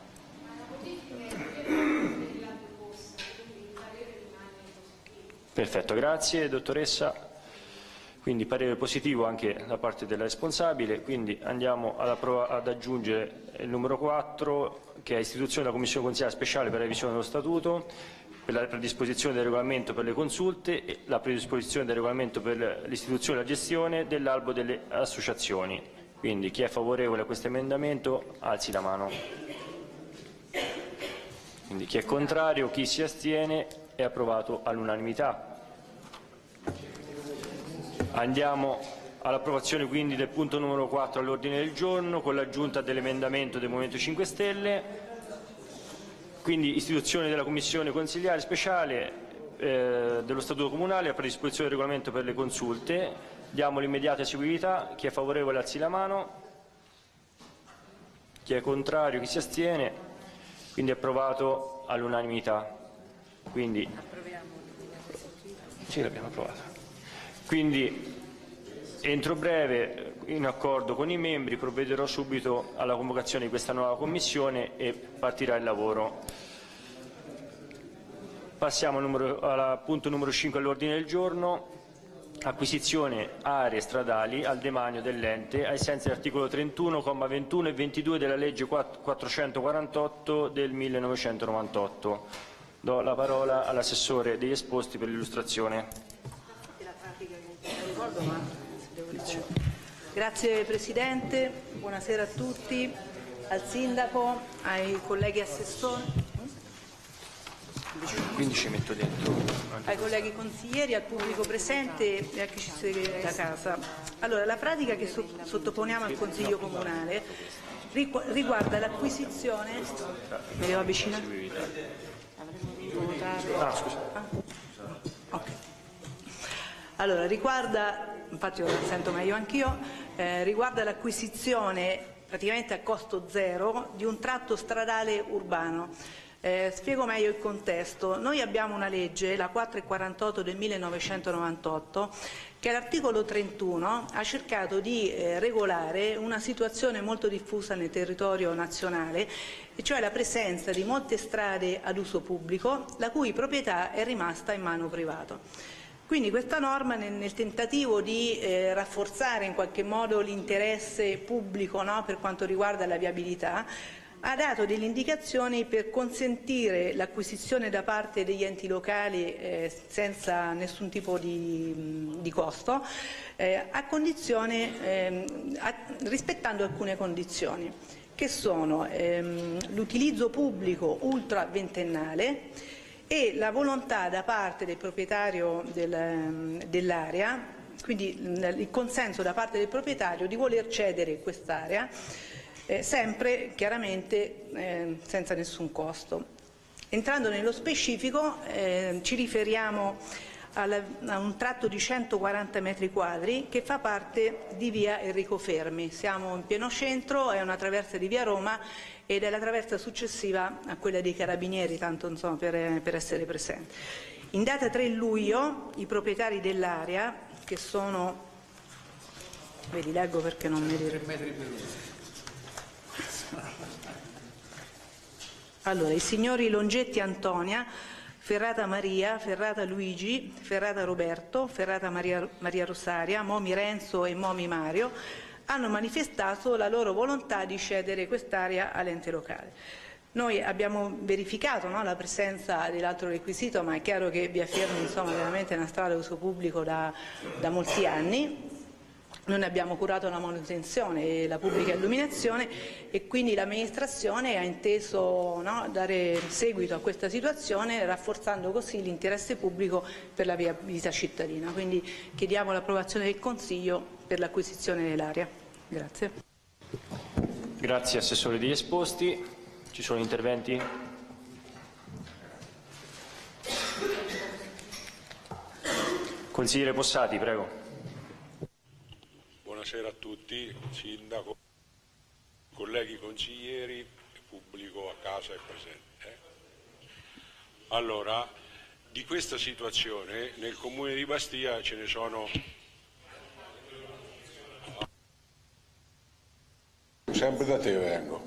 Perfetto, grazie dottoressa. Quindi parere positivo anche da parte della responsabile, quindi andiamo ad, ad aggiungere il numero quattro, che è istituzione della Commissione Consigliare Speciale per la revisione dello Statuto, per la predisposizione del regolamento per le consulte e la predisposizione del regolamento per l'istituzione e la gestione dell'albo delle associazioni. Quindi chi è favorevole a questo emendamento alzi la mano. Quindi chi è contrario, chi si astiene, è approvato all'unanimità. Andiamo all'approvazione quindi del punto numero quattro all'ordine del giorno con l'aggiunta dell'emendamento del Movimento cinque Stelle, quindi istituzione della Commissione Consigliare Speciale eh, dello Statuto Comunale a predisposizione del regolamento per le consulte. Diamo l'immediata eseguibilità. Chi è favorevole alzi la mano, chi è contrario, chi si astiene, quindi è approvato all'unanimità. Quindi sì, l'abbiamo approvato. Quindi entro breve, in accordo con i membri, provvederò subito alla convocazione di questa nuova commissione e partirà il lavoro. Passiamo al, numero, al punto numero cinque all'ordine del giorno, acquisizione aree stradali al demanio dell'ente ai sensi dell'articolo trentuno, comma ventuno e ventidue della legge quattrocentoquarantotto del millenovecentonovantotto. Do la parola all'assessore degli esposti per l'illustrazione. Grazie Presidente, buonasera a tutti, al Sindaco, ai colleghi assessori. Quindi ci metto dentro. Ai colleghi consiglieri, al pubblico presente e a chi ci segue da casa. Allora, la pratica che so sottoponiamo al Consiglio Comunale riguarda l'acquisizione... Mi devo avvicinare? Ah, scusa. Ah. Okay. Allora, riguarda, infatti lo sento meglio anch'io, eh, riguarda l'acquisizione praticamente a costo zero di un tratto stradale urbano. Eh, spiego meglio il contesto. Noi abbiamo una legge, la quattrocentoquarantotto del millenovecentonovantotto, che all'articolo trentuno ha cercato di eh, regolare una situazione molto diffusa nel territorio nazionale, e cioè la presenza di molte strade ad uso pubblico, la cui proprietà è rimasta in mano privato. Quindi questa norma, nel, nel tentativo di eh, rafforzare in qualche modo l'interesse pubblico, no, per quanto riguarda la viabilità, ha dato delle indicazioni per consentire l'acquisizione da parte degli enti locali eh, senza nessun tipo di, di costo, eh, a condizione, eh, a, rispettando alcune condizioni, che sono ehm, l'utilizzo pubblico ultra ventennale e la volontà da parte del proprietario del, dell'area, quindi il consenso da parte del proprietario di voler cedere quest'area, Eh, sempre chiaramente eh, senza nessun costo. Entrando nello specifico, eh, ci riferiamo alla, a un tratto di centoquaranta metri quadri che fa parte di via Enrico Fermi. Siamo in pieno centro, è una traversa di via Roma ed è la traversa successiva a quella dei Carabinieri, tanto insomma, per, per essere presenti. In data tre luglio i proprietari dell'area, che sono, vedi, leggo perché non mi ricordo. Allora, i signori Longetti Antonia, Ferrata Maria, Ferrata Luigi, Ferrata Roberto, Ferrata Maria, Maria Rosaria, Momi Renzo e Momi Mario hanno manifestato la loro volontà di cedere quest'area all'ente locale. Noi abbiamo verificato, no, la presenza dell'altro requisito, ma è chiaro che via Fermi insomma, veramente è una strada di uso pubblico da, da molti anni. Noi ne abbiamo curato la manutenzione e la pubblica illuminazione e quindi l'amministrazione ha inteso, no, dare seguito a questa situazione, rafforzando così l'interesse pubblico per la viabilità cittadina. Quindi chiediamo l'approvazione del Consiglio per l'acquisizione dell'area. Grazie. Grazie Assessore degli esposti. Ci sono interventi? Consigliere Possati, prego. Buonasera a tutti, Sindaco, colleghi consiglieri, pubblico a casa e presente. Eh? Allora, di questa situazione nel Comune di Bastia ce ne sono... Sempre da te vengo.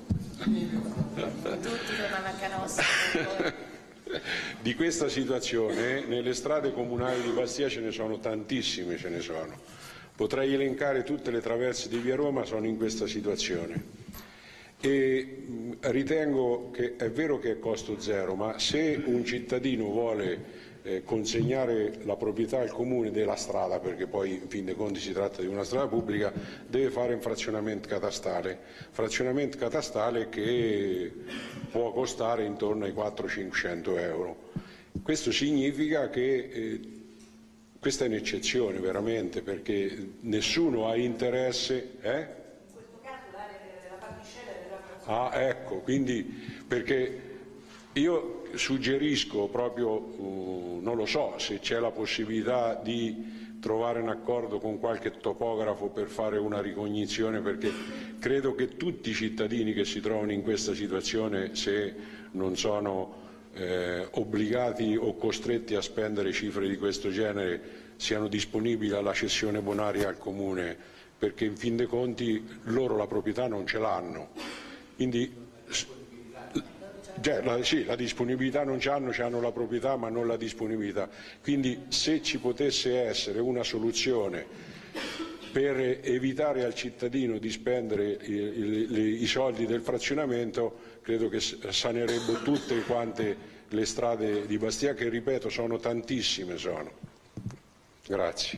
Di questa situazione nelle strade comunali di Bastia ce ne sono tantissime, ce ne sono. Potrei elencare tutte le traverse di via Roma, sono in questa situazione e ritengo che è vero che è costo zero, ma se un cittadino vuole eh, consegnare la proprietà al comune della strada, perché poi in fin dei conti si tratta di una strada pubblica, deve fare un frazionamento catastale, frazionamento catastale che può costare intorno ai quattrocento-cinquecento euro. Questo significa che eh, questa è un'eccezione veramente, perché nessuno ha interesse. Eh? In questo caso l'area della particella della frazione. Ah, ecco, quindi perché io suggerisco proprio, uh, non lo so, se c'è la possibilità di trovare un accordo con qualche topografo per fare una ricognizione, perché credo che tutti i cittadini che si trovano in questa situazione, se non sono Eh, obbligati o costretti a spendere cifre di questo genere, siano disponibili alla cessione bonaria al Comune, perché in fin dei conti loro la proprietà non ce l'hanno. Quindi Già, la, sì, la disponibilità non c'hanno, hanno la proprietà ma non la disponibilità. Quindi se ci potesse essere una soluzione per evitare al cittadino di spendere i, i, i soldi del frazionamento, credo che sanerebbe tutte quante le strade di Bastia, che ripeto sono tantissime. Sono. Grazie.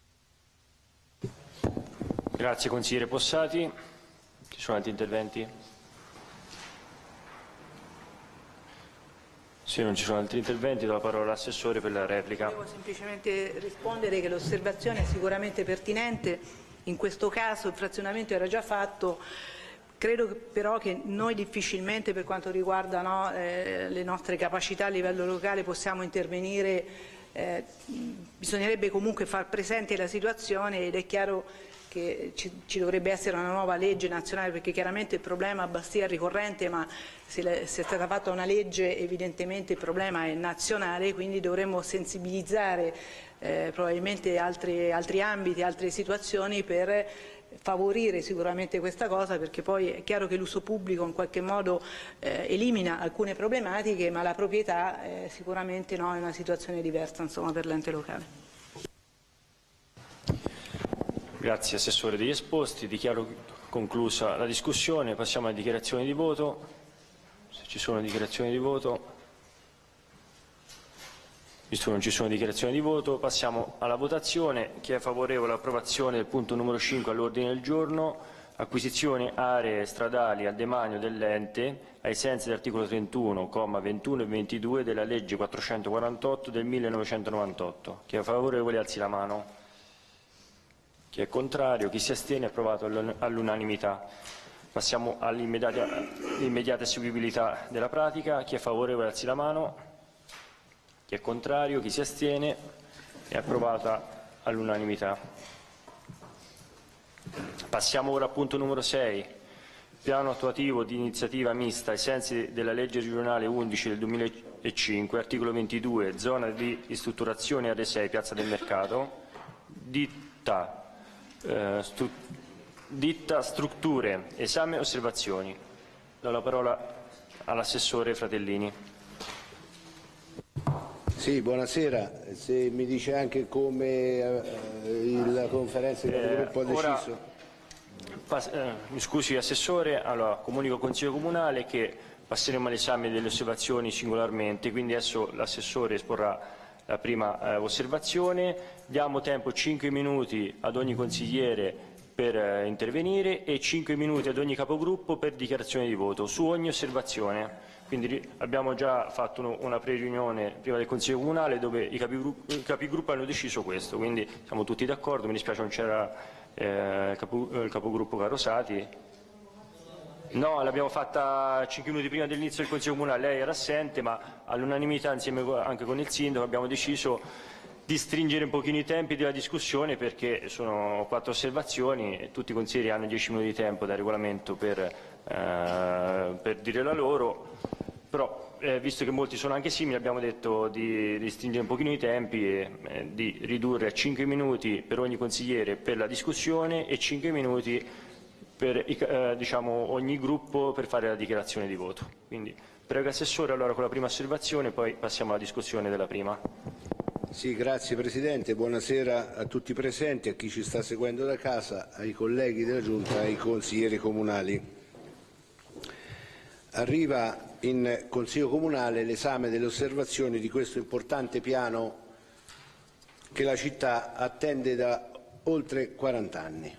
Grazie consigliere Possati. Ci sono altri interventi? Se non ci sono altri interventi, do la parola all'assessore per la replica. Devo semplicemente rispondere che l'osservazione è sicuramente pertinente. In questo caso il frazionamento era già fatto. Credo però che noi difficilmente, per quanto riguarda no, eh, le nostre capacità a livello locale, possiamo intervenire. Eh, bisognerebbe comunque far presente la situazione, ed è chiaro che ci, ci dovrebbe essere una nuova legge nazionale, perché chiaramente il problema a Bastia è ricorrente, ma se, le, se è stata fatta una legge evidentemente il problema è nazionale, quindi dovremmo sensibilizzare eh, probabilmente altri, altri ambiti, altre situazioni per favorire sicuramente questa cosa, perché poi è chiaro che l'uso pubblico in qualche modo eh, elimina alcune problematiche, ma la proprietà eh, sicuramente no, è una situazione diversa, insomma, per l'ente locale. Grazie Assessore degli esposti, dichiaro conclusa la discussione, passiamo alle dichiarazioni di voto. Se ci sono dichiarazioni di voto, visto che non ci sono dichiarazioni di voto, passiamo alla votazione. Chi è favorevole all'approvazione del punto numero cinque all'ordine del giorno, acquisizione aree stradali al demanio dell'ente ai sensi dell'articolo trentuno, comma ventuno e ventidue della legge quattrocentoquarantotto del millenovecentonovantotto. Chi è favorevole alzi la mano. Chi è contrario, chi si astiene, approvato all'unanimità. Passiamo all'immediata eseguibilità della pratica. Chi è favorevole alzi la mano. Chi è contrario, chi si astiene, è approvata all'unanimità. Passiamo ora al punto numero sei. Piano attuativo di iniziativa mista ai sensi della legge regionale undici del duemilacinque, articolo ventidue, zona di ristrutturazione R sei, Piazza del Mercato, ditta Eh, stru ditta strutture, esame e osservazioni. Do la parola all'assessore Fratellini. Sì, buonasera. Se mi dice anche come eh, la conferenza di capogruppo ha deciso. Ora, eh, mi scusi Assessore, allora comunico al Consiglio Comunale che passeremo all'esame delle osservazioni singolarmente, quindi adesso l'Assessore esporrà la prima eh, osservazione. Diamo tempo cinque minuti ad ogni consigliere per eh, intervenire e cinque minuti ad ogni capogruppo per dichiarazione di voto su ogni osservazione. Quindi abbiamo già fatto uno, una pre-riunione prima del Consiglio Comunale dove i capigruppo, i capigruppo hanno deciso questo, quindi siamo tutti d'accordo. Mi dispiace non c'era eh, capo, il capogruppo Carosati. No, l'abbiamo fatta cinque minuti prima dell'inizio del Consiglio Comunale, lei era assente, ma all'unanimità insieme anche con il Sindaco abbiamo deciso di stringere un pochino i tempi della discussione, perché sono quattro osservazioni e tutti i consiglieri hanno dieci minuti di tempo da regolamento per, eh, per dire la loro, però eh, visto che molti sono anche simili abbiamo detto di, di stringere un pochino i tempi e eh, di ridurre a cinque minuti per ogni consigliere per la discussione e cinque minuti per eh, diciamo, ogni gruppo per fare la dichiarazione di voto. Quindi prego Assessore allora con la prima osservazione, poi passiamo alla discussione della prima. Sì, grazie Presidente, buonasera a tutti i presenti, a chi ci sta seguendo da casa, ai colleghi della Giunta e ai consiglieri comunali. Arriva in Consiglio Comunale l'esame delle osservazioni di questo importante piano che la città attende da oltre quaranta anni.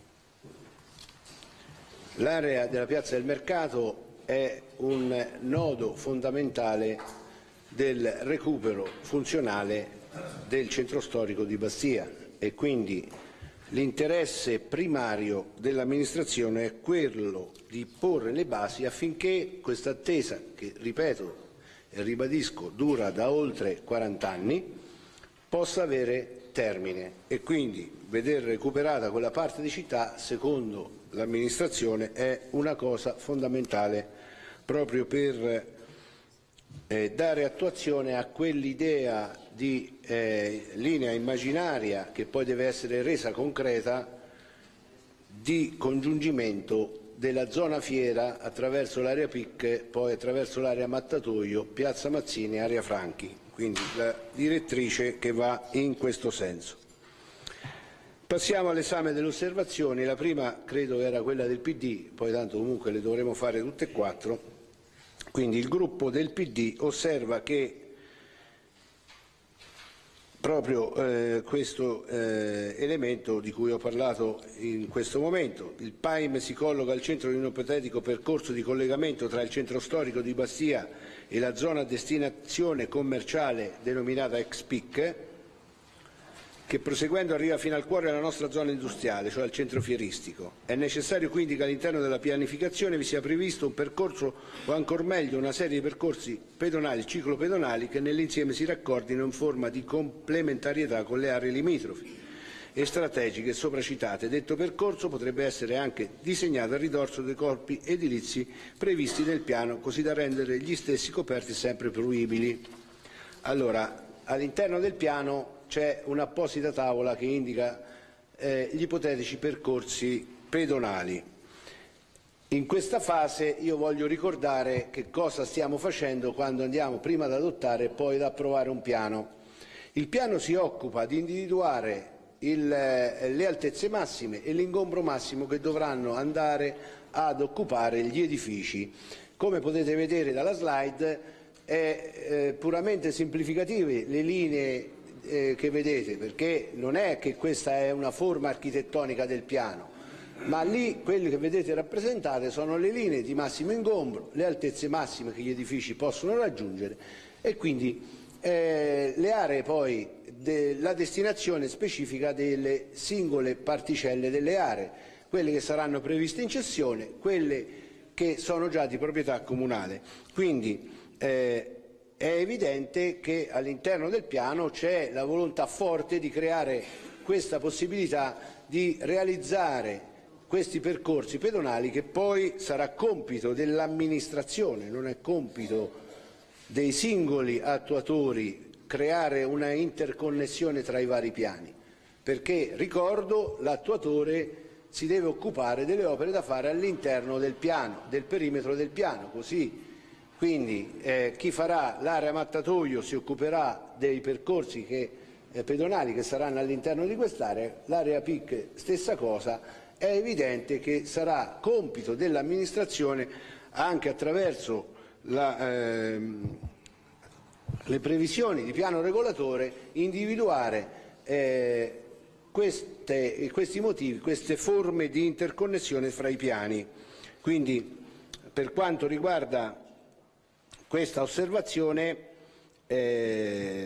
L'area della Piazza del Mercato è un nodo fondamentale del recupero funzionale del centro storico di Bastia e quindi l'interesse primario dell'amministrazione è quello di porre le basi affinché questa attesa, che ripeto e ribadisco dura da oltre quaranta anni, possa avere termine e quindi veder recuperata quella parte di città, secondo l'amministrazione, è una cosa fondamentale proprio per eh, dare attuazione a quell'idea di eh, linea immaginaria che poi deve essere resa concreta di congiungimento della zona fiera attraverso l'area Picche, poi attraverso l'area Mattatoio, Piazza Mazzini e area Franchi, quindi la direttrice che va in questo senso. Passiamo all'esame delle osservazioni. La prima credo era quella del P D, poi tanto comunque le dovremo fare tutte e quattro. Quindi il gruppo del P D osserva che proprio eh, questo eh, elemento di cui ho parlato in questo momento, il P A I M si colloca al centro di un ipotetico percorso di collegamento tra il centro storico di Bastia e la zona a destinazione commerciale denominata ex P I C, che proseguendo arriva fino al cuore della nostra zona industriale, cioè al centro fieristico. È necessario quindi che all'interno della pianificazione vi sia previsto un percorso o ancor meglio una serie di percorsi pedonali, ciclopedonali, che nell'insieme si raccordino in forma di complementarietà con le aree limitrofi e strategiche sopracitate. Detto percorso potrebbe essere anche disegnato a ridosso dei corpi edilizi previsti nel piano, così da rendere gli stessi coperti sempre fruibili. Allora, all'interno del piano c'è un'apposita tavola che indica eh, gli ipotetici percorsi pedonali. In questa fase io voglio ricordare che cosa stiamo facendo quando andiamo prima ad adottare e poi ad approvare un piano. Il piano si occupa di individuare il, le altezze massime e l'ingombro massimo che dovranno andare ad occupare gli edifici. Come potete vedere dalla slide, è eh, puramente semplificative le linee eh, che vedete, perché non è che questa è una forma architettonica del piano, ma lì quelle che vedete rappresentate sono le linee di massimo ingombro, le altezze massime che gli edifici possono raggiungere e quindi eh, le aree poi, de, la destinazione specifica delle singole particelle delle aree, quelle che saranno previste in cessione, quelle che sono già di proprietà comunale. Quindi eh, è evidente che all'interno del piano c'è la volontà forte di creare questa possibilità di realizzare questi percorsi pedonali, che poi sarà compito dell'amministrazione, non è compito dei singoli attuatori creare una interconnessione tra i vari piani, perché, ricordo, l'attuatore si deve occupare delle opere da fare all'interno del piano, del perimetro del piano, così quindi eh, chi farà l'area Mattatoio si occuperà dei percorsi che, eh, pedonali che saranno all'interno di quest'area, l'area P I C stessa cosa. È evidente che sarà compito dell'amministrazione, anche attraverso la, ehm, le previsioni di piano regolatore, individuare eh, queste, questi motivi, queste forme di interconnessione fra i piani. Quindi, per quanto riguarda questa osservazione, eh,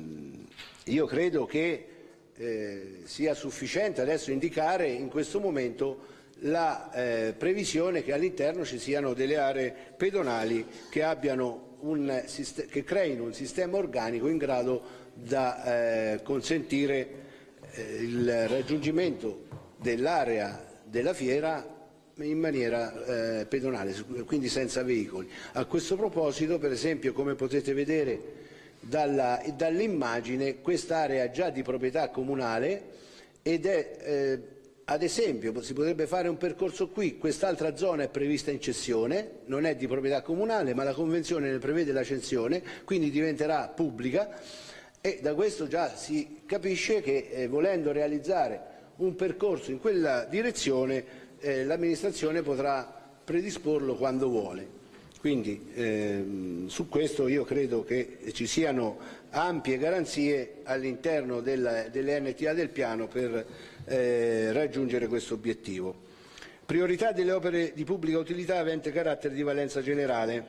io credo che eh, sia sufficiente adesso indicare in questo momento la eh, previsione che all'interno ci siano delle aree pedonali che, abbiano un, che creino un sistema organico in grado da eh, consentire eh, il raggiungimento dell'area della fiera in maniera eh, pedonale, quindi senza veicoli. A questo proposito, per esempio, come potete vedere dalla, dall'immagine, quest'area è già di proprietà comunale ed è, eh, ad esempio, si potrebbe fare un percorso qui, quest'altra zona è prevista in cessione, non è di proprietà comunale, ma la Convenzione ne prevede la cessione, quindi diventerà pubblica e da questo già si capisce che eh, volendo realizzare un percorso in quella direzione Eh, l'amministrazione potrà predisporlo quando vuole. Quindi ehm, su questo io credo che ci siano ampie garanzie all'interno delle N T A del piano per eh, raggiungere questo obiettivo. Priorità delle opere di pubblica utilità avente carattere di valenza generale.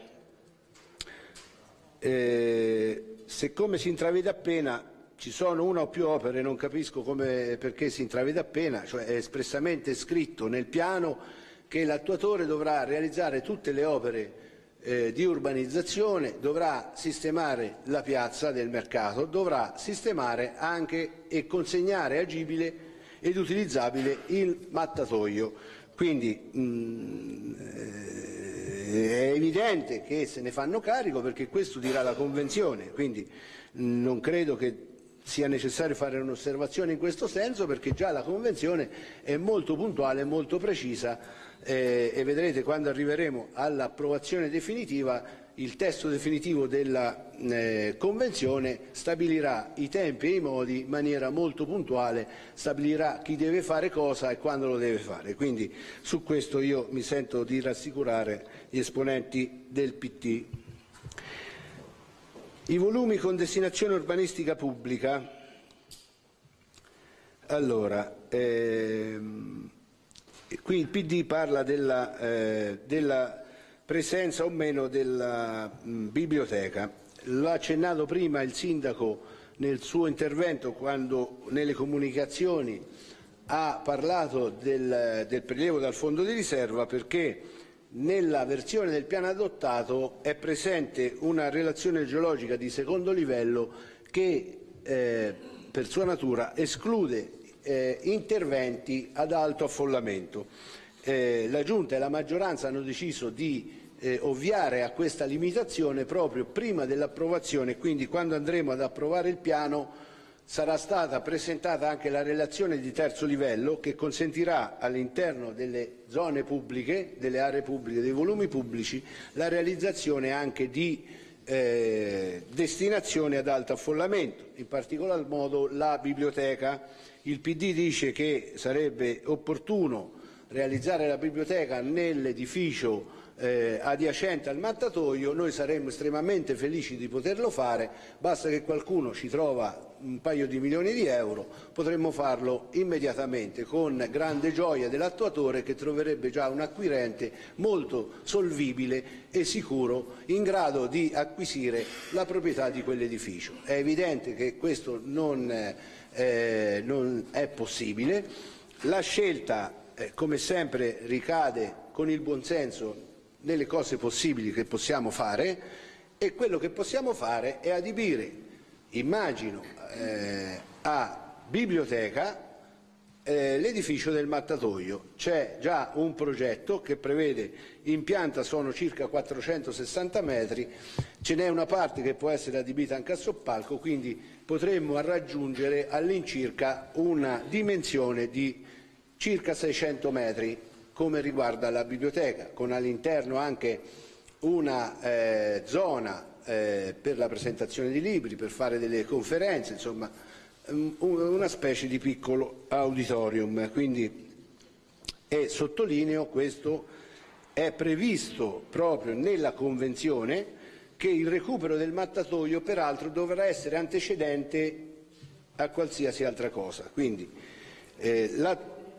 Eh, se come si intravede appena ci sono una o più opere, non capisco come, perché si intravede appena, cioè è espressamente scritto nel piano che l'attuatore dovrà realizzare tutte le opere eh, di urbanizzazione, dovrà sistemare la piazza del mercato, dovrà sistemare anche e consegnare agibile ed utilizzabile il mattatoio. Quindi mh, è evidente che se ne fanno carico perché questo dirà la Convenzione, quindi non credo che sia necessario fare un'osservazione in questo senso, perché già la Convenzione è molto puntuale e molto precisa eh, e vedrete quando arriveremo all'approvazione definitiva il testo definitivo della eh, Convenzione stabilirà i tempi e i modi in maniera molto puntuale, stabilirà chi deve fare cosa e quando lo deve fare. Quindi su questo io mi sento di rassicurare gli esponenti del P T. I volumi con destinazione urbanistica pubblica. Allora, ehm, qui il P D parla della, eh, della presenza o meno della mh, biblioteca. L'ha accennato prima il Sindaco nel suo intervento quando nelle comunicazioni ha parlato del, del prelievo dal fondo di riserva, perché nella versione del piano adottato è presente una relazione geologica di secondo livello che eh, per sua natura esclude eh, interventi ad alto affollamento. Eh, la Giunta e la maggioranza hanno deciso di eh, ovviare a questa limitazione proprio prima dell'approvazione, quindi quando andremo ad approvare il piano sarà stata presentata anche la relazione di terzo livello che consentirà all'interno delle zone pubbliche, delle aree pubbliche, dei volumi pubblici, la realizzazione anche di eh, destinazioni ad alto affollamento, in particolar modo la biblioteca. Il P D dice che sarebbe opportuno realizzare la biblioteca nell'edificio eh, adiacente al mattatoio. Noi saremmo estremamente felici di poterlo fare, basta che qualcuno ci trova un paio di milioni di euro, potremmo farlo immediatamente con grande gioia dell'attuatore che troverebbe già un acquirente molto solvibile e sicuro in grado di acquisire la proprietà di quell'edificio. È evidente che questo non, eh, non è possibile. La scelta, eh, come sempre, ricade con il buonsenso nelle cose possibili che possiamo fare, e quello che possiamo fare è adibire, immagino, eh, a biblioteca eh, l'edificio del mattatoio. C'è già un progetto che prevede, in pianta sono circa quattrocentosessanta metri, ce n'è una parte che può essere adibita anche a soppalco, quindi potremmo raggiungere all'incirca una dimensione di circa seicento metri come riguarda la biblioteca, con all'interno anche una eh, zona Eh, per la presentazione di libri, per fare delle conferenze, insomma um, una specie di piccolo auditorium. Quindi, e sottolineo, questo è previsto proprio nella Convenzione, che il recupero del mattatoio peraltro dovrà essere antecedente a qualsiasi altra cosa. Quindi eh, la...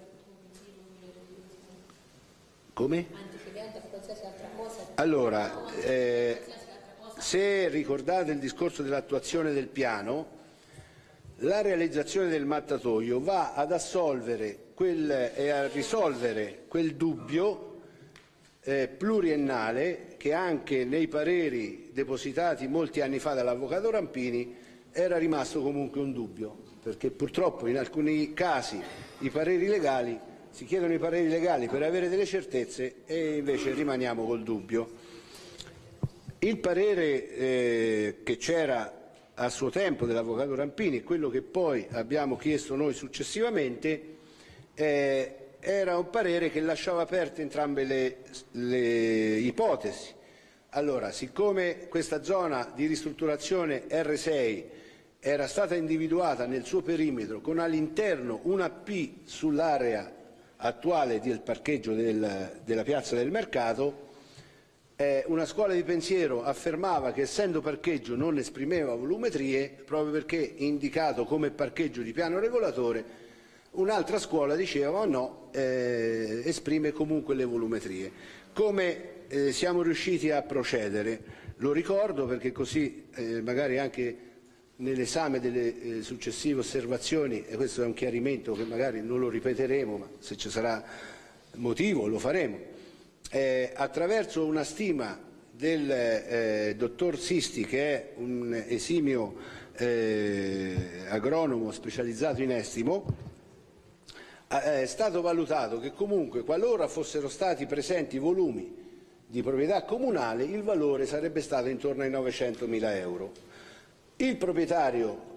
come? Antecedente a qualsiasi altra cosa. Allora, eh, se ricordate il discorso dell'attuazione del piano, la realizzazione del mattatoio va ad assolvere quel, e a risolvere quel dubbio eh, pluriennale che anche nei pareri depositati molti anni fa dall'avvocato Rampini era rimasto comunque un dubbio, perché purtroppo in alcuni casi i pareri legali, si chiedono i pareri legali per avere delle certezze e invece rimaniamo col dubbio. Il parere eh, che c'era a suo tempo dell'avvocato Rampini e quello che poi abbiamo chiesto noi successivamente eh, era un parere che lasciava aperte entrambe le, le ipotesi. Allora, siccome questa zona di ristrutturazione R sei era stata individuata nel suo perimetro con all'interno una P sull'area attuale del parcheggio del, della piazza del mercato, Eh, una scuola di pensiero affermava che essendo parcheggio non esprimeva volumetrie, proprio perché indicato come parcheggio di piano regolatore. Un'altra scuola diceva oh no, eh, esprime comunque le volumetrie. Come eh, siamo riusciti a procedere? Lo ricordo perché così eh, magari anche nell'esame delle eh, successive osservazioni, e questo è un chiarimento che magari non lo ripeteremo, ma se ci sarà motivo lo faremo. Eh, attraverso una stima del eh, dottor Sisti, che è un esimio eh, agronomo specializzato in estimo, è stato valutato che comunque qualora fossero stati presenti volumi di proprietà comunale il valore sarebbe stato intorno ai novecentomila euro. Il proprietario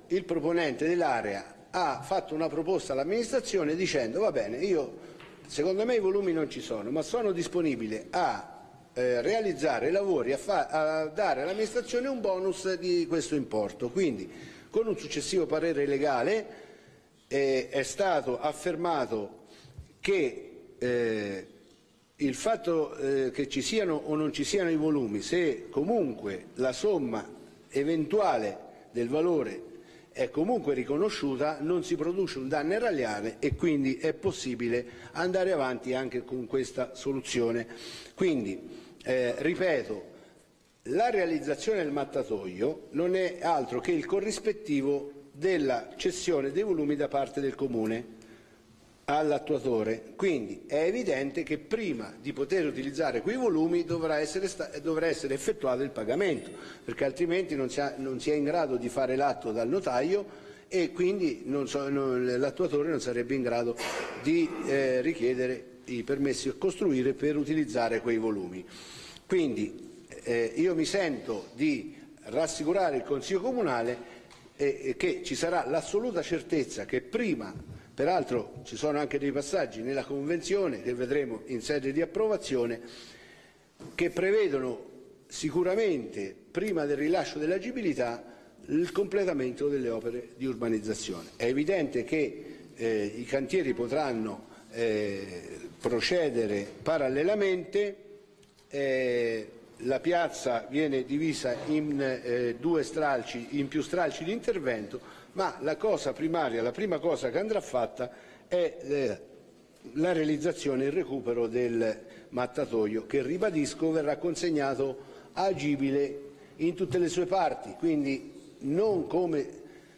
il proponente dell'area ha fatto una proposta all'amministrazione dicendo va bene, io secondo me i volumi non ci sono, ma sono disponibile a eh, realizzare lavori, a, fa a dare all'amministrazione un bonus di questo importo. Quindi con un successivo parere legale eh, è stato affermato che eh, il fatto eh, che ci siano o non ci siano i volumi, se comunque la somma eventuale del valore è comunque riconosciuta, non si produce un danno erariale e quindi è possibile andare avanti anche con questa soluzione. Quindi, eh, ripeto, la realizzazione del mattatoio non è altro che il corrispettivo della cessione dei volumi da parte del Comune all'attuatore, quindi è evidente che prima di poter utilizzare quei volumi dovrà essere, dovrà essere effettuato il pagamento, perché altrimenti non si, ha, non si è in grado di fare l'atto dal notaio e quindi so, l'attuatore non sarebbe in grado di eh, richiedere i permessi a costruire per utilizzare quei volumi. Quindi eh, io mi sento di rassicurare il Consiglio Comunale eh, che ci sarà l'assoluta certezza che prima. Peraltro ci sono anche dei passaggi nella Convenzione che vedremo in sede di approvazione che prevedono sicuramente prima del rilascio dell'agibilità il completamento delle opere di urbanizzazione. È evidente che eh, i cantieri potranno eh, procedere parallelamente, eh, la piazza viene divisa in eh, due stralci, in più stralci di intervento, ma la cosa primaria, la prima cosa che andrà fatta è eh, la realizzazione e il recupero del mattatoio che, ribadisco, verrà consegnato agibile in tutte le sue parti, quindi non come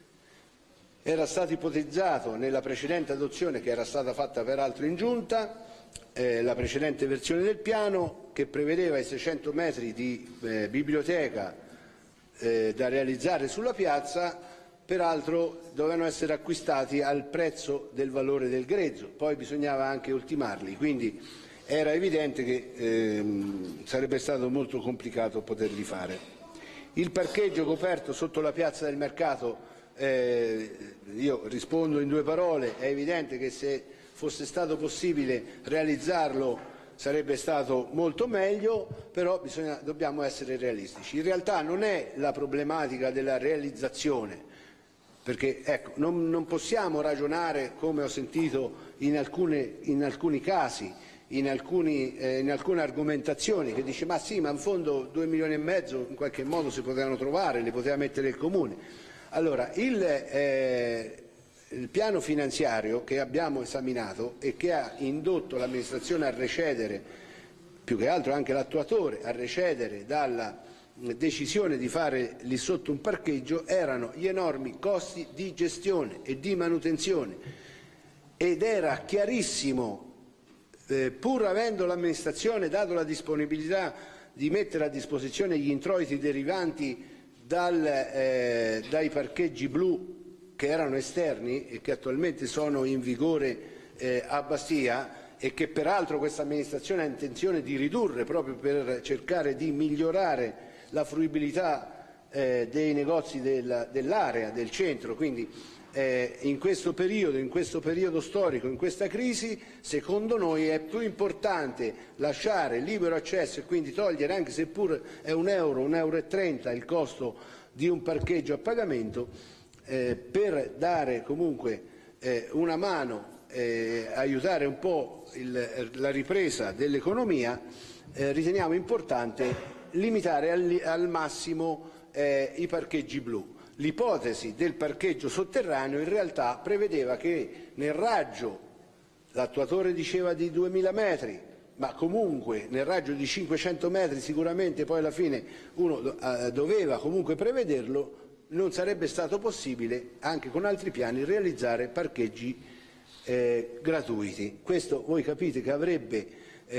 era stato ipotizzato nella precedente adozione che era stata fatta peraltro in giunta, eh, la precedente versione del piano che prevedeva i seicento metri di eh, biblioteca eh, da realizzare sulla piazza. Peraltro dovevano essere acquistati al prezzo del valore del grezzo, poi bisognava anche ultimarli, quindi era evidente che ehm, sarebbe stato molto complicato poterli fare. Il parcheggio coperto sotto la piazza del mercato, eh, io rispondo in due parole, è evidente che se fosse stato possibile realizzarlo sarebbe stato molto meglio, però bisogna, dobbiamo essere realistici. In realtà non è la problematica della realizzazione, perché ecco, non, non possiamo ragionare, come ho sentito in, alcune, in alcuni casi, in, alcuni, eh, in alcune argomentazioni, che dice ma sì, ma in fondo due milioni e mezzo in qualche modo si potevano trovare, li poteva mettere il Comune. Allora, il, eh, il piano finanziario che abbiamo esaminato e che ha indotto l'amministrazione a recedere, più che altro anche l'attuatore, a recedere dalla decisione di fare lì sotto un parcheggio, erano gli enormi costi di gestione e di manutenzione ed era chiarissimo, eh, pur avendo l'amministrazione dato la disponibilità di mettere a disposizione gli introiti derivanti dal, eh, dai parcheggi blu che erano esterni e che attualmente sono in vigore eh, a Bastia e che peraltro questa amministrazione ha intenzione di ridurre proprio per cercare di migliorare la fruibilità eh, dei negozi del, dell'area, del centro, quindi eh, in questo periodo, in questo periodo storico, in questa crisi, secondo noi è più importante lasciare libero accesso e quindi togliere, anche seppur è un euro, un euro e trenta il costo di un parcheggio a pagamento, eh, per dare comunque eh, una mano, eh, aiutare un po' il, la ripresa dell'economia, eh, riteniamo importante limitare al, al massimo eh, i parcheggi blu. L'ipotesi del parcheggio sotterraneo in realtà prevedeva che nel raggio, l'attuatore diceva di duemila metri, ma comunque nel raggio di cinquecento metri sicuramente poi alla fine uno eh, doveva comunque prevederlo, non sarebbe stato possibile anche con altri piani realizzare parcheggi eh, gratuiti. Questo voi capite che avrebbe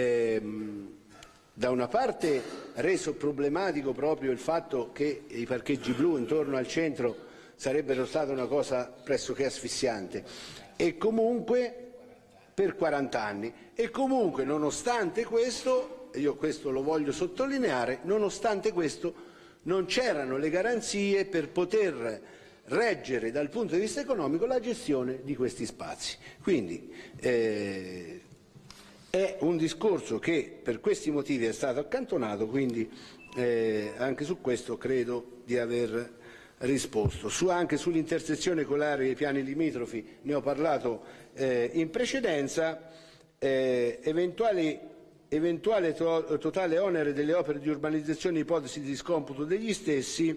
ehm, da una parte reso problematico proprio il fatto che i parcheggi blu intorno al centro sarebbero stata una cosa pressoché asfissiante e comunque per quaranta anni e comunque nonostante questo, io questo lo voglio sottolineare, nonostante questo non c'erano le garanzie per poter reggere dal punto di vista economico la gestione di questi spazi. Quindi eh, è un discorso che per questi motivi è stato accantonato, quindi eh, anche su questo credo di aver risposto. Su, anche sull'intersezione con l'area dei piani limitrofi ne ho parlato eh, in precedenza. Eh, eventuali, eventuale to totale onere delle opere di urbanizzazione, ipotesi di scomputo degli stessi,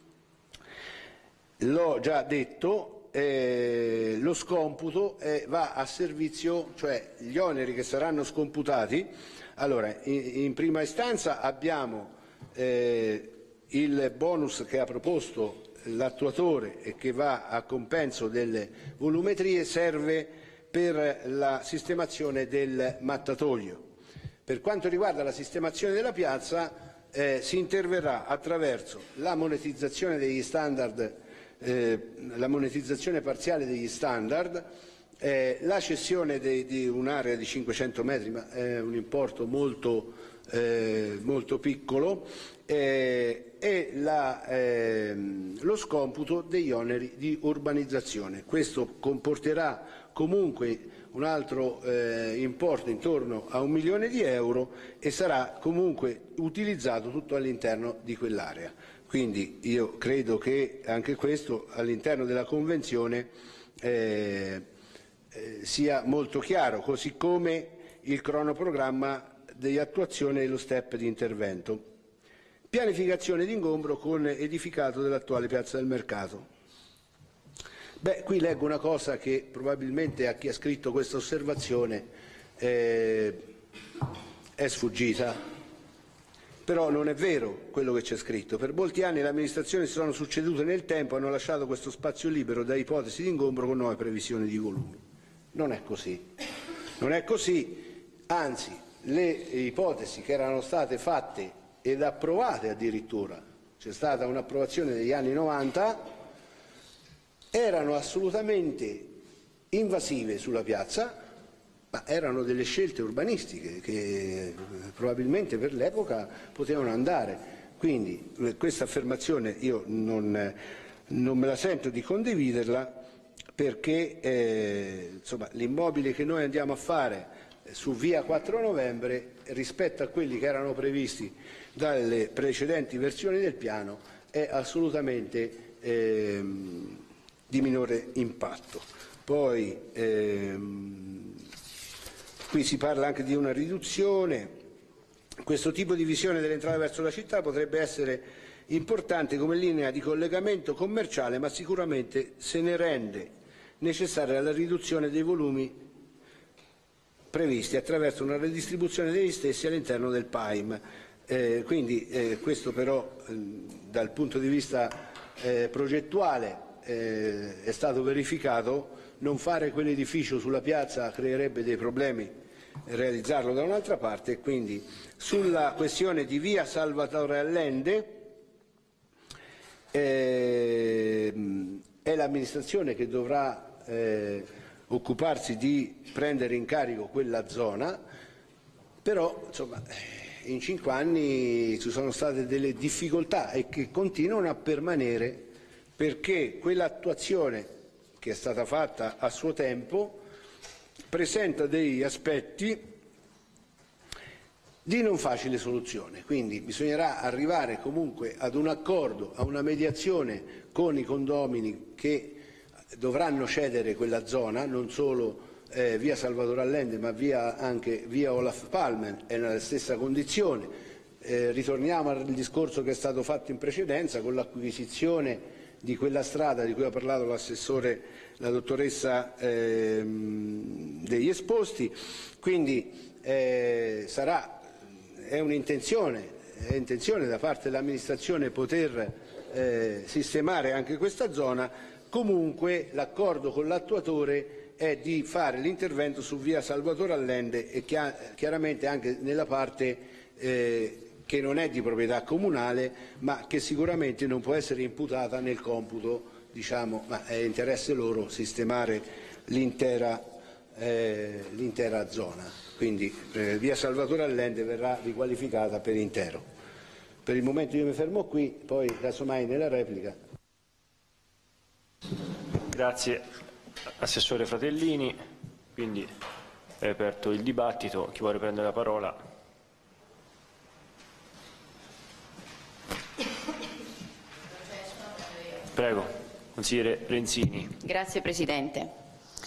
l'ho già detto, eh, lo scomputo eh, va a servizio, cioè gli oneri che saranno scomputati. Allora, in, in prima istanza abbiamo eh, il bonus che ha proposto l'attuatore e che va a compenso delle volumetrie, serve per la sistemazione del mattatoio. Per quanto riguarda la sistemazione della piazza eh, si interverrà attraverso la monetizzazione degli standard, eh, la monetizzazione parziale degli standard, eh, la cessione de, di un'area di cinquecento metri, ma è un importo molto, eh, molto piccolo, eh, e la, eh, lo scomputo degli oneri di urbanizzazione. Questo comporterà comunque un altro eh, importo intorno a un milione di euro e sarà comunque utilizzato tutto all'interno di quell'area. Quindi io credo che anche questo all'interno della Convenzione eh, eh, sia molto chiaro, così come il cronoprogramma di attuazione e lo step di intervento. Pianificazione d'ingombro con edificato dell'attuale piazza del mercato. Beh, qui leggo una cosa che probabilmente a chi ha scritto questa osservazione eh, è sfuggita, però non è vero quello che c'è scritto. Per molti anni le amministrazioni si sono succedute nel tempo e hanno lasciato questo spazio libero da ipotesi di ingombro con nuove previsioni di volumi. Non è così. Non è così, anzi, le ipotesi che erano state fatte ed approvate addirittura, c'è stata un'approvazione negli anni novanta, erano assolutamente invasive sulla piazza, ma erano delle scelte urbanistiche che probabilmente per l'epoca potevano andare. Quindi questa affermazione io non, non me la sento di condividerla, perché eh, insomma, l'immobile che noi andiamo a fare su via quattro novembre rispetto a quelli che erano previsti dalle precedenti versioni del piano è assolutamente ehm, di minore impatto. Poi ehm, qui si parla anche di una riduzione. Questo tipo di visione dell'entrata verso la città potrebbe essere importante come linea di collegamento commerciale, ma sicuramente se ne rende necessaria la riduzione dei volumi previsti attraverso una redistribuzione degli stessi all'interno del P A I M. Eh, quindi eh, questo però eh, dal punto di vista eh, progettuale eh, è stato verificato. Non fare quell'edificio sulla piazza creerebbe dei problemi, realizzarlo da un'altra parte, e quindi sulla questione di via Salvatore Allende eh, è l'amministrazione che dovrà eh, occuparsi di prendere in carico quella zona, però insomma in cinque anni ci sono state delle difficoltà e che continuano a permanere, perché quell'attuazione che è stata fatta a suo tempo presenta degli aspetti di non facile soluzione. Quindi bisognerà arrivare comunque ad un accordo, a una mediazione con i condomini che dovranno cedere quella zona, non solo eh, via Salvatore Allende ma via anche via Olaf Palme è nella stessa condizione. Eh, ritorniamo al discorso che è stato fatto in precedenza con l'acquisizione di quella strada di cui ha parlato l'assessore, la dottoressa ehm, degli esposti. Quindi eh, sarà, è un'intenzione, è intenzione da parte dell'amministrazione poter eh, sistemare anche questa zona. Comunque l'accordo con l'attuatore è di fare l'intervento su via Salvatore Allende e chiaramente anche nella parte eh, che non è di proprietà comunale, ma che sicuramente non può essere imputata nel computo, diciamo, ma è interesse loro sistemare l'intera eh, l'intera zona. Quindi eh, via Salvatore Allende verrà riqualificata per intero. Per il momento io mi fermo qui, poi casomai nella replica. Grazie Assessore Fratellini, quindi è aperto il dibattito. Chi vuole prendere la parola? Prego, consigliere Renzini. Grazie Presidente.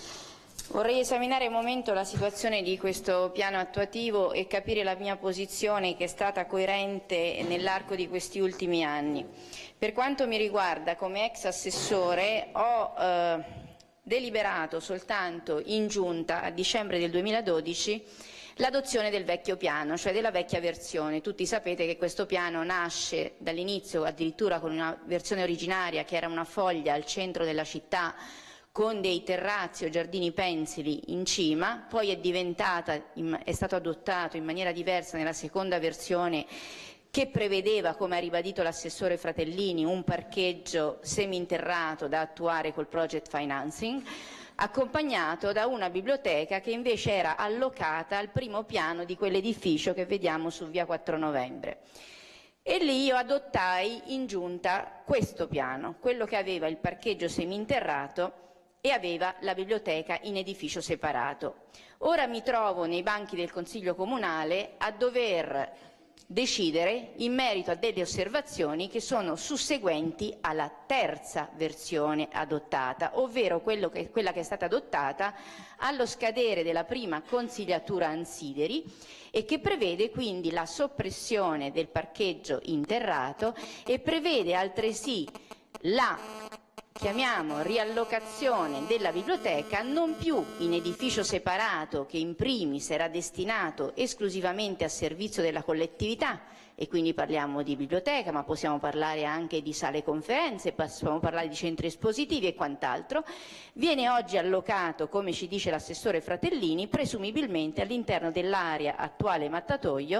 Vorrei esaminare un momento la situazione di questo piano attuativo e capire la mia posizione, che è stata coerente nell'arco di questi ultimi anni. Per quanto mi riguarda, come ex assessore, ho eh, deliberato soltanto in giunta a dicembre del duemiladodici l'adozione del vecchio piano, cioè della vecchia versione. Tutti sapete che questo piano nasce dall'inizio addirittura con una versione originaria che era una foglia al centro della città con dei terrazzi o giardini pensili in cima, poi è diventata, è stato adottato in maniera diversa nella seconda versione, che prevedeva, come ha ribadito l'assessore Fratellini, un parcheggio seminterrato da attuare col project financing, accompagnato da una biblioteca che invece era allocata al primo piano di quell'edificio che vediamo su via quattro novembre. E lì io adottai in giunta questo piano, quello che aveva il parcheggio seminterrato e aveva la biblioteca in edificio separato. Ora mi trovo nei banchi del Consiglio Comunale a dover decidere in merito a delle osservazioni che sono susseguenti alla terza versione adottata, ovvero quello che, quella che è stata adottata allo scadere della prima consigliatura Ansideri e che prevede quindi la soppressione del parcheggio interrato e prevede altresì la, chiamiamo, riallocazione della biblioteca non più in edificio separato, che in primis era destinato esclusivamente a servizio della collettività, e quindi parliamo di biblioteca, ma possiamo parlare anche di sale conferenze, possiamo parlare di centri espositivi e quant'altro, viene oggi allocato, come ci dice l'assessore Fratellini, presumibilmente all'interno dell'area attuale mattatoio,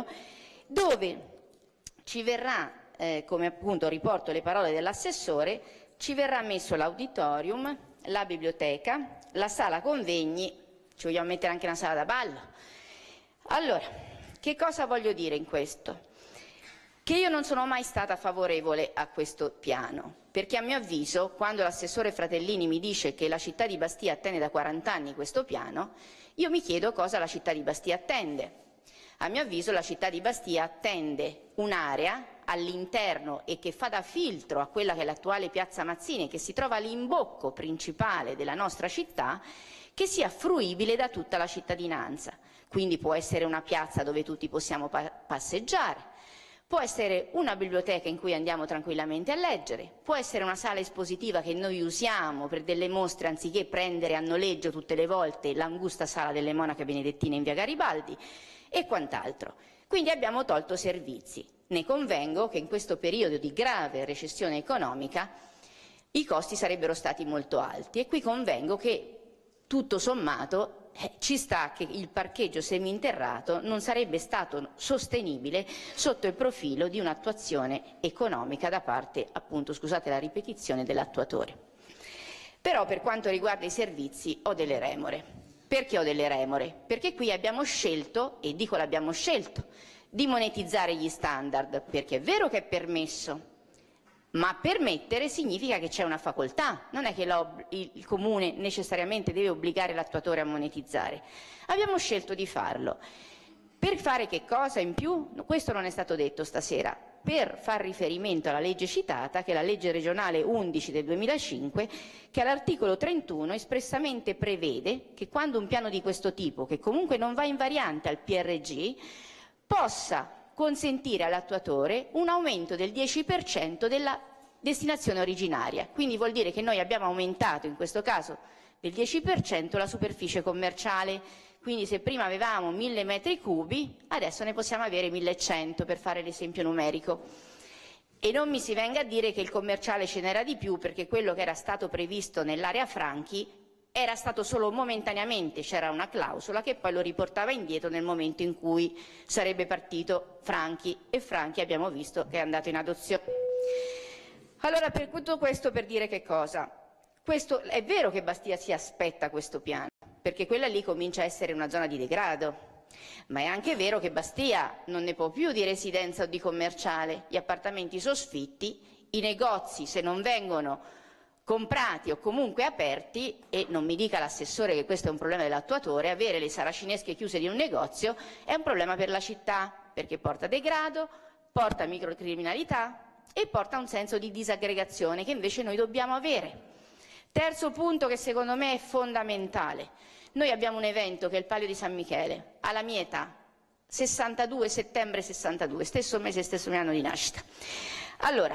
dove ci verrà, eh, come appunto riporto le parole dell'assessore, ci verrà messo l'auditorium, la biblioteca, la sala convegni, ci vogliamo mettere anche una sala da ballo. Allora, che cosa voglio dire in questo? Che io non sono mai stata favorevole a questo piano, perché a mio avviso, quando l'assessore Fratellini mi dice che la città di Bastia attende da quaranta anni questo piano, io mi chiedo cosa la città di Bastia attende. A mio avviso la città di Bastia attende un'area all'interno e che fa da filtro a quella che è l'attuale piazza Mazzini, che si trova all'imbocco principale della nostra città, che sia fruibile da tutta la cittadinanza. Quindi può essere una piazza dove tutti possiamo pa- passeggiare, può essere una biblioteca in cui andiamo tranquillamente a leggere, può essere una sala espositiva che noi usiamo per delle mostre anziché prendere a noleggio tutte le volte l'angusta sala delle Monache Benedettine in via Garibaldi e quant'altro. Quindi abbiamo tolto servizi. Ne convengo che in questo periodo di grave recessione economica i costi sarebbero stati molto alti e qui convengo che tutto sommato eh, ci sta che il parcheggio seminterrato non sarebbe stato sostenibile sotto il profilo di un'attuazione economica da parte, appunto, scusate la ripetizione, dell'attuatore. Però per quanto riguarda i servizi ho delle remore. Perché ho delle remore? Perché qui abbiamo scelto, e dico l'abbiamo scelto, di monetizzare gli standard, perché è vero che è permesso, ma permettere significa che c'è una facoltà, non è che il comune necessariamente deve obbligare l'attuatore a monetizzare. Abbiamo scelto di farlo. Per fare che cosa in più? Questo non è stato detto stasera. Per far riferimento alla legge citata, che è la legge regionale undici del duemilacinque, che all'articolo trentuno espressamente prevede che quando un piano di questo tipo, che comunque non va in variante al P R G, possa consentire all'attuatore un aumento del dieci per cento della destinazione originaria. Quindi vuol dire che noi abbiamo aumentato in questo caso del dieci per cento la superficie commerciale. Quindi se prima avevamo mille metri cubi, adesso ne possiamo avere millecento, per fare l'esempio numerico. E non mi si venga a dire che il commerciale ce n'era di più, perché quello che era stato previsto nell'area Franchi era stato solo momentaneamente, c'era una clausola che poi lo riportava indietro nel momento in cui sarebbe partito Franchi, e Franchi abbiamo visto che è andato in adozione. Allora, per tutto questo, per dire che cosa? Questo, è vero che Bastia si aspetta questo piano, perché quella lì comincia a essere una zona di degrado, ma è anche vero che Bastia non ne può più di residenza o di commerciale, gli appartamenti sosfitti, i negozi, se non vengono comprati o comunque aperti, e non mi dica l'assessore che questo è un problema dell'attuatore, avere le saracinesche chiuse di un negozio è un problema per la città, perché porta degrado, porta microcriminalità e porta un senso di disaggregazione che invece noi dobbiamo avere. Terzo punto che secondo me è fondamentale. Noi abbiamo un evento che è il Palio di San Michele, alla mia età, sessantadue, settembre sessantadue, stesso mese, stesso anno di nascita. Allora,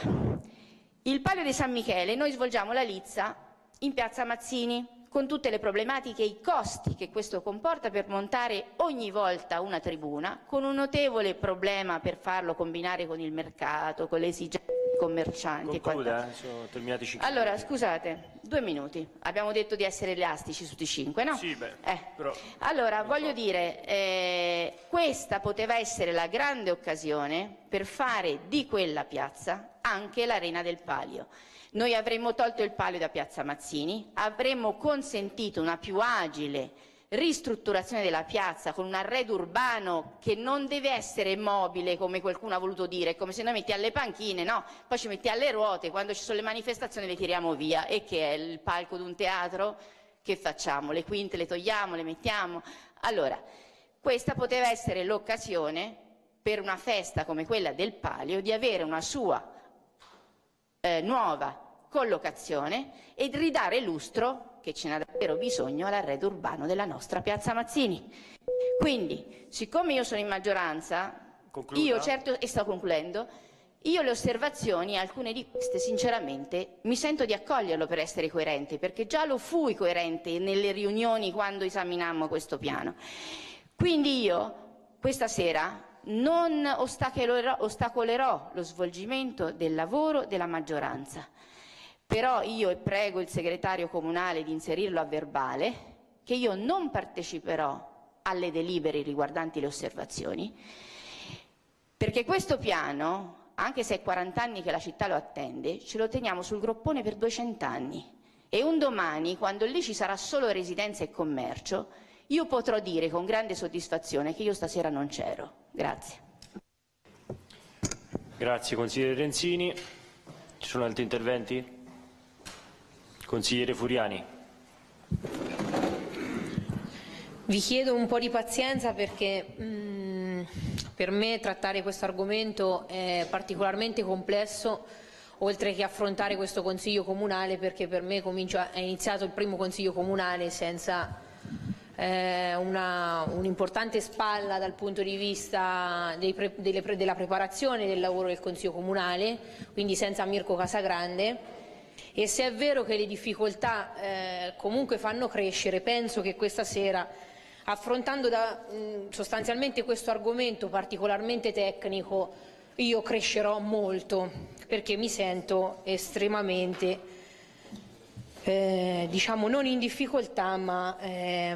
il Palio di San Michele, noi svolgiamo la lizza in piazza Mazzini, con tutte le problematiche e i costi che questo comporta per montare ogni volta una tribuna, con un notevole problema per farlo combinare con il mercato, con le esigenze commercianti. Concluda, eh, sono terminati cinque Allora, minuti. scusate, due minuti. Abbiamo detto di essere elastici su tutti i cinque, no? Sì, beh, eh. però... Allora, voglio dire, eh, questa poteva essere la grande occasione per fare di quella piazza anche l'Arena del Palio. Noi avremmo tolto il Palio da piazza Mazzini, avremmo consentito una più agile ristrutturazione della piazza con un arredo urbano che non deve essere mobile come qualcuno ha voluto dire, come se noi metti alle panchine, no? Poi ci metti alle ruote, quando ci sono le manifestazioni le tiriamo via. E che è il palco di un teatro? Che facciamo? Le quinte le togliamo, le mettiamo? Allora, questa poteva essere l'occasione per una festa come quella del Palio di avere una sua eh, nuova collocazione e ridare lustro, che ce n'ha davvero bisogno, all'arredo urbano della nostra piazza Mazzini. Quindi, siccome io sono in maggioranza, Concluda. io certo, e sto concludendo, io le osservazioni, alcune di queste sinceramente, mi sento di accoglierlo per essere coerente, perché già lo fui coerente nelle riunioni quando esaminammo questo piano. Quindi io, questa sera, non ostacolerò, ostacolerò lo svolgimento del lavoro della maggioranza. Però io prego il segretario comunale di inserirlo a verbale, che io non parteciperò alle delibere riguardanti le osservazioni, perché questo piano, anche se è quaranta anni che la città lo attende, ce lo teniamo sul groppone per duecento anni. E un domani, quando lì ci sarà solo residenza e commercio, io potrò dire con grande soddisfazione che io stasera non c'ero. Grazie. Grazie consigliere Renzini. Ci sono altri interventi? Consigliere Furiani. Vi chiedo un po' di pazienza perché mh, per me trattare questo argomento è particolarmente complesso, oltre che affrontare questo Consiglio Comunale, perché per me comincia, è iniziato il primo Consiglio Comunale senza eh, un'importante spalla dal punto di vista dei pre, delle, della preparazione del lavoro del Consiglio Comunale, quindi senza Mirko Casagrande. E se è vero che le difficoltà eh, comunque fanno crescere, penso che questa sera, affrontando da, mh, sostanzialmente questo argomento particolarmente tecnico, io crescerò molto, perché mi sento estremamente, eh, diciamo non in difficoltà, ma eh,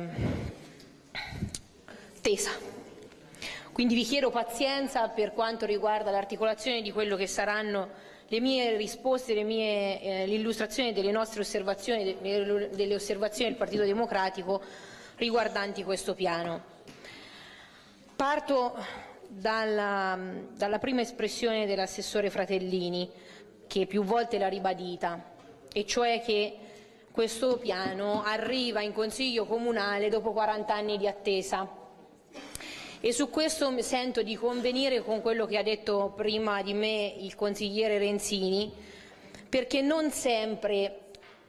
tesa. Quindi vi chiedo pazienza per quanto riguarda l'articolazione di quello che saranno le mie risposte, le mie, eh, l'illustrazione delle nostre osservazioni, delle, delle osservazioni del Partito Democratico riguardanti questo piano. Parto dalla, dalla prima espressione dell'assessore Fratellini, che più volte l'ha ribadita, e cioè che questo piano arriva in Consiglio Comunale dopo quaranta anni di attesa. E su questo sento di convenire con quello che ha detto prima di me il consigliere Renzini, perché non sempre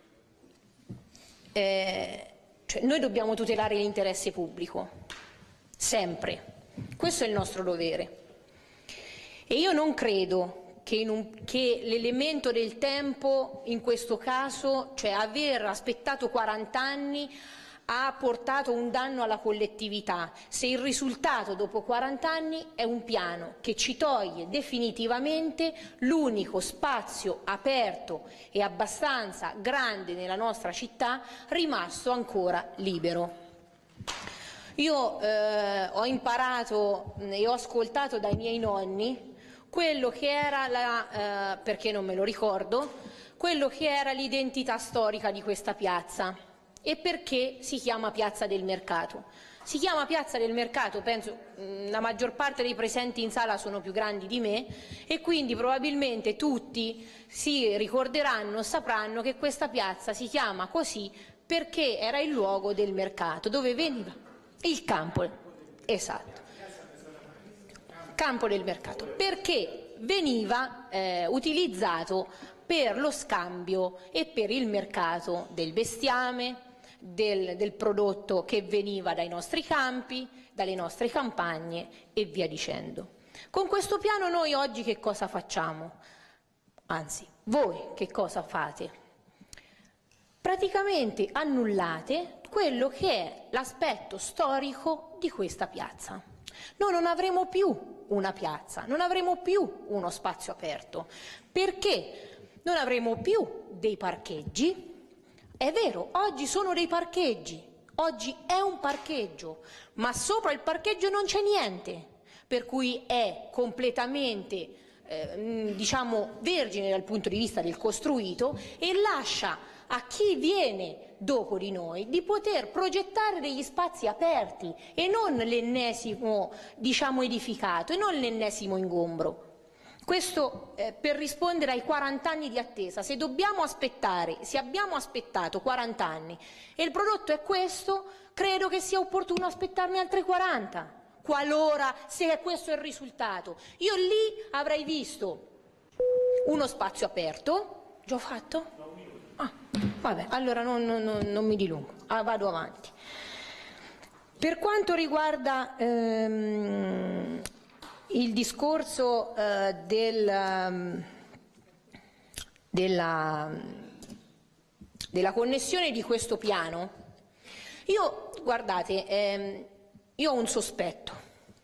eh, cioè noi dobbiamo tutelare l'interesse pubblico, sempre. Questo è il nostro dovere. E io non credo che, che l'elemento del tempo in questo caso, cioè aver aspettato quaranta anni, ha portato un danno alla collettività, se il risultato dopo quaranta anni è un piano che ci toglie definitivamente l'unico spazio aperto e abbastanza grande nella nostra città rimasto ancora libero. Io eh, ho imparato e ho ascoltato dai miei nonni quello che era, la, eh, perché non me lo ricordo, quello che era l'identità storica di questa piazza. E perché si chiama Piazza del Mercato? si chiama Piazza del Mercato, penso mh, la maggior parte dei presenti in sala sono più grandi di me e quindi probabilmente tutti si ricorderanno, sapranno che questa piazza si chiama così perché era il luogo del mercato, dove veniva il campo, esatto, campo del mercato, perché veniva eh, utilizzato per lo scambio e per il mercato del bestiame, del, del prodotto che veniva dai nostri campi, dalle nostre campagne e via dicendo. Con questo piano noi oggi che cosa facciamo? Anzi, voi che cosa fate? Praticamente annullate quello che è l'aspetto storico di questa piazza. Noi non avremo più una piazza, non avremo più uno spazio aperto, perché non avremo più dei parcheggi. È vero, oggi sono dei parcheggi, oggi è un parcheggio, ma sopra il parcheggio non c'è niente, per cui è completamente, eh, diciamo, vergine dal punto di vista del costruito e lascia a chi viene dopo di noi di poter progettare degli spazi aperti e non l'ennesimo, diciamo, edificato e non l'ennesimo ingombro. Questo eh, per rispondere ai quaranta anni di attesa. Se dobbiamo aspettare, se abbiamo aspettato quaranta anni e il prodotto è questo, credo che sia opportuno aspettarne altri quaranta, qualora, se questo è il risultato. Io lì avrei visto uno spazio aperto. Già ho fatto? Ah, vabbè, allora non, non, non mi dilungo, ah, vado avanti. Per quanto riguarda ehm, il discorso eh, del, um, della, della connessione di questo piano, io, guardate, ehm, io ho un sospetto.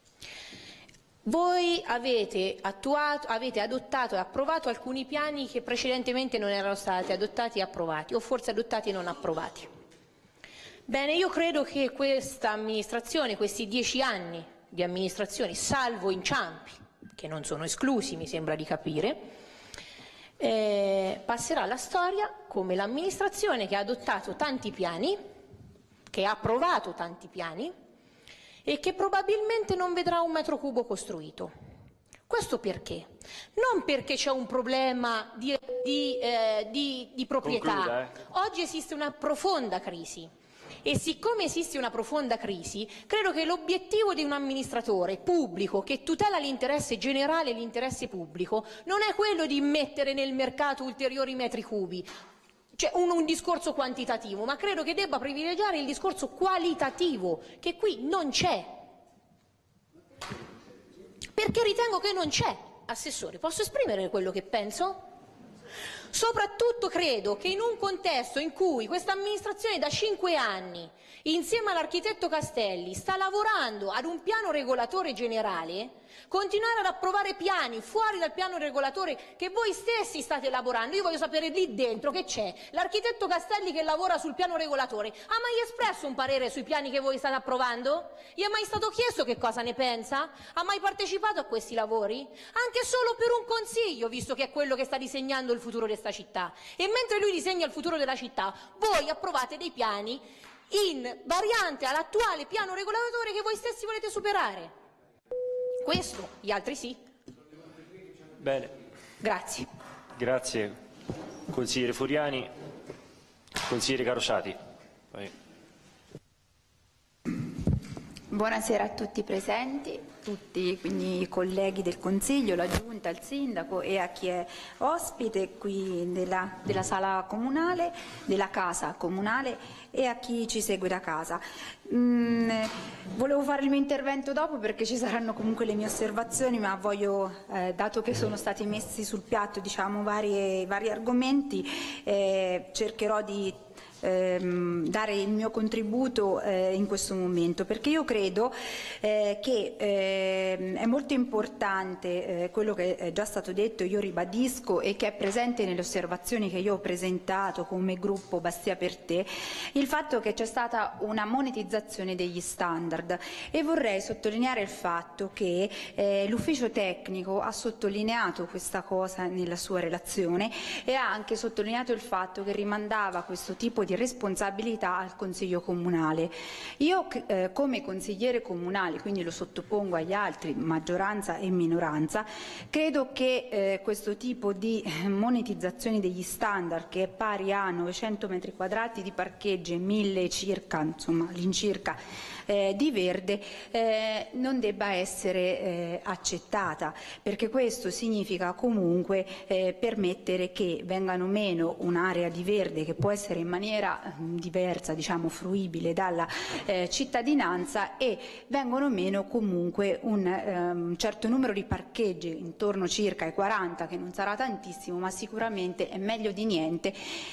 Voi avete, attuato, avete adottato e approvato alcuni piani che precedentemente non erano stati adottati e approvati, o forse adottati e non approvati. Bene, io credo che questa amministrazione, questi dieci anni di amministrazione, salvo inciampi, che non sono esclusi, mi sembra di capire, eh, passerà alla storia come l'amministrazione che ha adottato tanti piani, che ha approvato tanti piani, e che probabilmente non vedrà un metro cubo costruito. Questo perché? Non perché c'è un problema di, di, eh, di, di proprietà. Concluda, eh. Oggi esiste una profonda crisi e siccome esiste una profonda crisi, credo che l'obiettivo di un amministratore pubblico che tutela l'interesse generale e l'interesse pubblico non è quello di mettere nel mercato ulteriori metri cubi, cioè un, un discorso quantitativo, ma credo che debba privilegiare il discorso qualitativo, che qui non c'è. Perché ritengo che non c'è. Assessore, posso esprimere quello che penso? Soprattutto credo che in un contesto in cui questa amministrazione da cinque anni, insieme all'architetto Castelli, sta lavorando ad un piano regolatore generale, continuare ad approvare piani fuori dal piano regolatore che voi stessi state elaborando. Io voglio sapere lì dentro che c'è. L'architetto Castelli che lavora sul piano regolatore ha mai espresso un parere sui piani che voi state approvando? Gli è mai stato chiesto che cosa ne pensa? Ha mai partecipato a questi lavori? Anche solo per un consiglio, visto che è quello che sta disegnando il futuro di questa città. E mentre lui disegna il futuro della città, voi approvate dei piani in variante all'attuale piano regolatore che voi stessi volete superare. Questo, gli altri sì. Bene. Grazie. Grazie, consigliere Furiani. Consigliere Carosati. Vai. Buonasera a tutti i presenti, tutti quindi i colleghi del Consiglio, la Giunta, il Sindaco e a chi è ospite qui della, della sala comunale, della casa comunale e a chi ci segue da casa. Mm, volevo fare il mio intervento dopo perché ci saranno comunque le mie osservazioni, ma voglio, eh, dato che sono stati messi sul piatto diciamo, varie, vari argomenti, eh, cercherò di Ehm, dare il mio contributo eh, in questo momento, perché io credo eh, che eh, è molto importante eh, quello che è già stato detto, io ribadisco e che è presente nelle osservazioni che io ho presentato come gruppo Bastia per te, il fatto che c'è stata una monetizzazione degli standard, e vorrei sottolineare il fatto che eh, l'ufficio tecnico ha sottolineato questa cosa nella sua relazione e ha anche sottolineato il fatto che rimandava questo tipo di di responsabilità al Consiglio Comunale. Io eh, come consigliere comunale, quindi lo sottopongo agli altri, maggioranza e minoranza, credo che eh, questo tipo di monetizzazione degli standard, che è pari a novecento metri quadrati di parcheggi e mille circa, insomma all'incirca, Eh, di verde, eh, non debba essere eh, accettata, perché questo significa comunque eh, permettere che vengano meno un'area di verde che può essere in maniera mh, diversa, diciamo fruibile dalla eh, cittadinanza, e vengono meno comunque un um, certo numero di parcheggi, intorno circa ai quaranta, che non sarà tantissimo ma sicuramente è meglio di niente.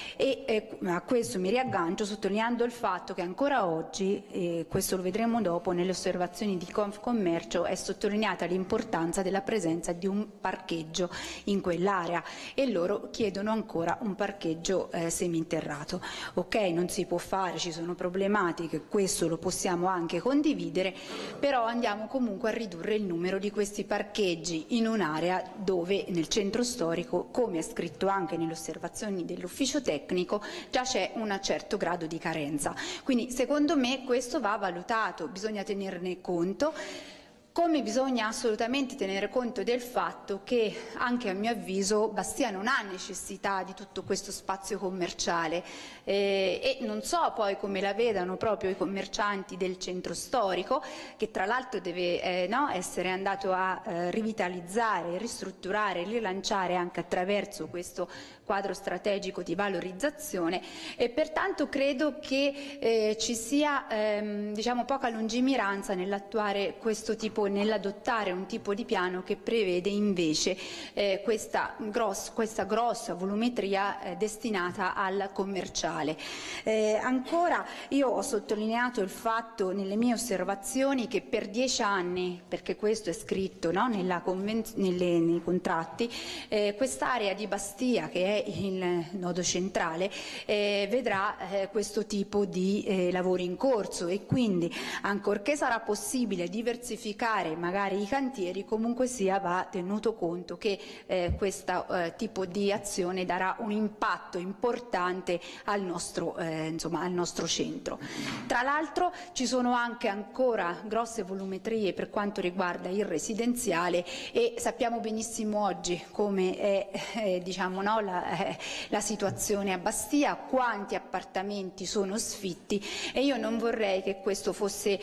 E eh, a questo mi riaggancio sottolineando il fatto che ancora oggi, eh, questo lo vedremo dopo, nelle osservazioni di Confcommercio è sottolineata l'importanza della presenza di un parcheggio in quell'area, e loro chiedono ancora un parcheggio eh, seminterrato. Ok, non si può fare, ci sono problematiche, questo lo possiamo anche condividere, però andiamo comunque a ridurre il numero di questi parcheggi in un'area dove nel centro storico, come è scritto anche nelle osservazioni dell'ufficio tecnico, già c'è un certo grado di carenza. Quindi secondo me questo va valutato, bisogna tenerne conto, come bisogna assolutamente tenere conto del fatto che anche a mio avviso Bastia non ha necessità di tutto questo spazio commerciale, eh, e non so poi come la vedano proprio i commercianti del centro storico, che tra l'altro deve eh, no, essere andato a eh, rivitalizzare, ristrutturare, rilanciare anche attraverso questo quadro strategico di valorizzazione, e pertanto credo che eh, ci sia ehm, diciamo poca lungimiranza nell'attuare questo tipo, nell'adottare un tipo di piano che prevede invece eh, questa, gross, questa grossa volumetria eh, destinata al commerciale. Eh, ancora io ho sottolineato il fatto nelle mie osservazioni che per dieci anni, perché questo è scritto no, nella nelle, nei contratti, eh, quest'area di Bastia, che è il nodo centrale, eh, vedrà eh, questo tipo di eh, lavori in corso, e quindi ancorché sarà possibile diversificare magari i cantieri, comunque sia va tenuto conto che eh, questo eh, tipo di azione darà un impatto importante al nostro, eh, insomma, al nostro centro. Tra l'altro ci sono anche ancora grosse volumetrie per quanto riguarda il residenziale, e sappiamo benissimo oggi come è eh, diciamo, no, la, eh, la situazione a Bastia, quanti appartamenti sono sfitti, e io non vorrei che questo fosse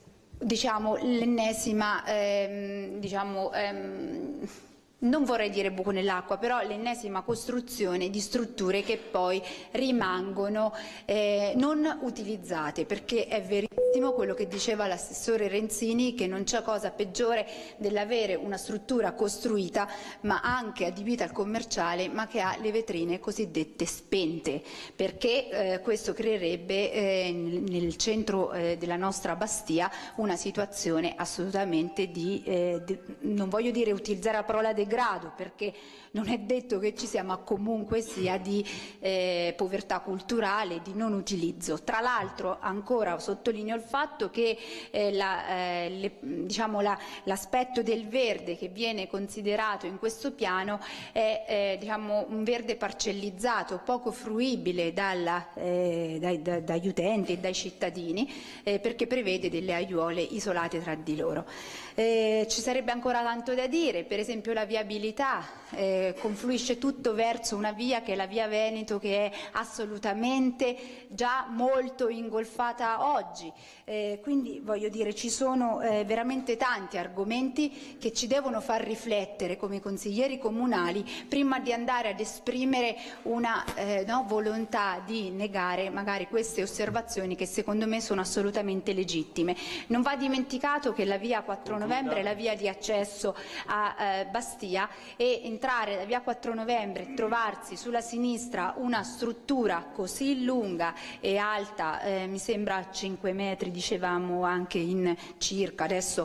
diciamo l'ennesima ehm, diciamo ehm, non vorrei dire buco nell'acqua, però l'ennesima costruzione di strutture che poi rimangono eh, non utilizzate, perché è verissimo quello che diceva l'assessore Renzini, che non c'è cosa peggiore dell'avere una struttura costruita ma anche adibita al commerciale, ma che ha le vetrine cosiddette spente, perché eh, questo creerebbe eh, nel centro eh, della nostra Bastia una situazione assolutamente di, eh, di non voglio dire utilizzare la parola degrado, perché non è detto che ci sia, ma comunque sia di eh, povertà culturale, di non utilizzo. Tra l'altro ancora sottolineo il fatto che eh, la, eh, le, diciamo la, l'aspetto del verde che viene considerato in questo piano è eh, diciamo un verde parcellizzato, poco fruibile dalla, eh, dai, da, dagli utenti e dai cittadini, eh, perché prevede delle aiuole isolate tra di loro. Eh, ci sarebbe ancora tanto da dire, per esempio la viabilità, eh, confluisce tutto verso una via che è la via Veneto, che è assolutamente già molto ingolfata oggi, eh, quindi voglio dire ci sono eh, veramente tanti argomenti che ci devono far riflettere come consiglieri comunali prima di andare ad esprimere una eh, no, volontà di negare magari queste osservazioni che secondo me sono assolutamente legittime. Non va dimenticato che la via quattro novembre è la via di accesso a eh, Bastia, e entrare da via quattro novembre e trovarsi sulla sinistra una struttura così lunga e alta, eh, mi sembra cinque metri, dicevamo anche in circa, adesso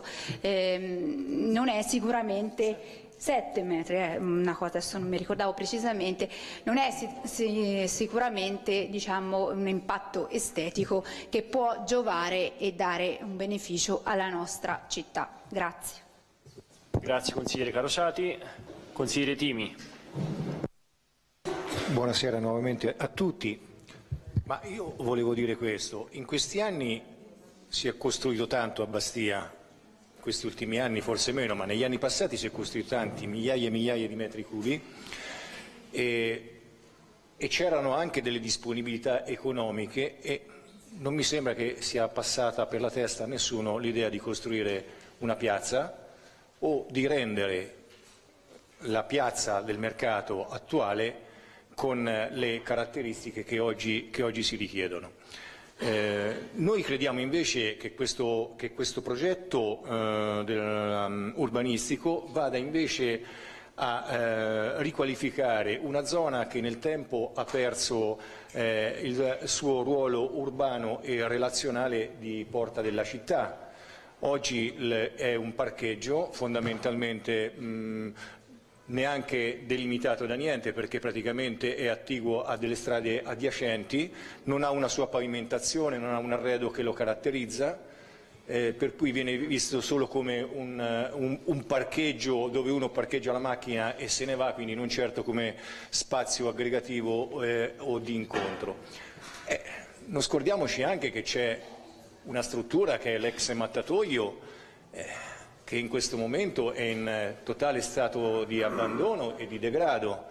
ehm, non è sicuramente sette metri, eh, una cosa adesso non mi ricordavo precisamente, non è si, si, sicuramente diciamo, un impatto estetico che può giovare e dare un beneficio alla nostra città. Grazie. Grazie consigliere Carosati. Consigliere Timi. Buonasera nuovamente a tutti. Ma io volevo dire questo, in questi anni si è costruito tanto a Bastia, in questi ultimi anni forse meno, ma negli anni passati si è costruito tanti, migliaia e migliaia di metri cubi, e, e c'erano anche delle disponibilità economiche, e non mi sembra che sia passata per la testa a nessuno l'idea di costruire una piazza o di rendere la piazza del mercato attuale con le caratteristiche che oggi, che oggi si richiedono. Eh, noi crediamo invece che questo, che questo progetto eh, del, um, urbanistico vada invece a eh, riqualificare una zona che nel tempo ha perso eh, il suo ruolo urbano e relazionale di porta della città. Oggi è un parcheggio fondamentalmente mh, neanche delimitato da niente, perché praticamente è attiguo a delle strade adiacenti, non ha una sua pavimentazione, non ha un arredo che lo caratterizza, eh, per cui viene visto solo come un, un, un parcheggio dove uno parcheggia la macchina e se ne va, quindi non certo come spazio aggregativo eh, o di incontro. Eh, non scordiamoci anche che c'è una struttura che è l'ex mattatoio, eh, che in questo momento è in totale stato di abbandono e di degrado,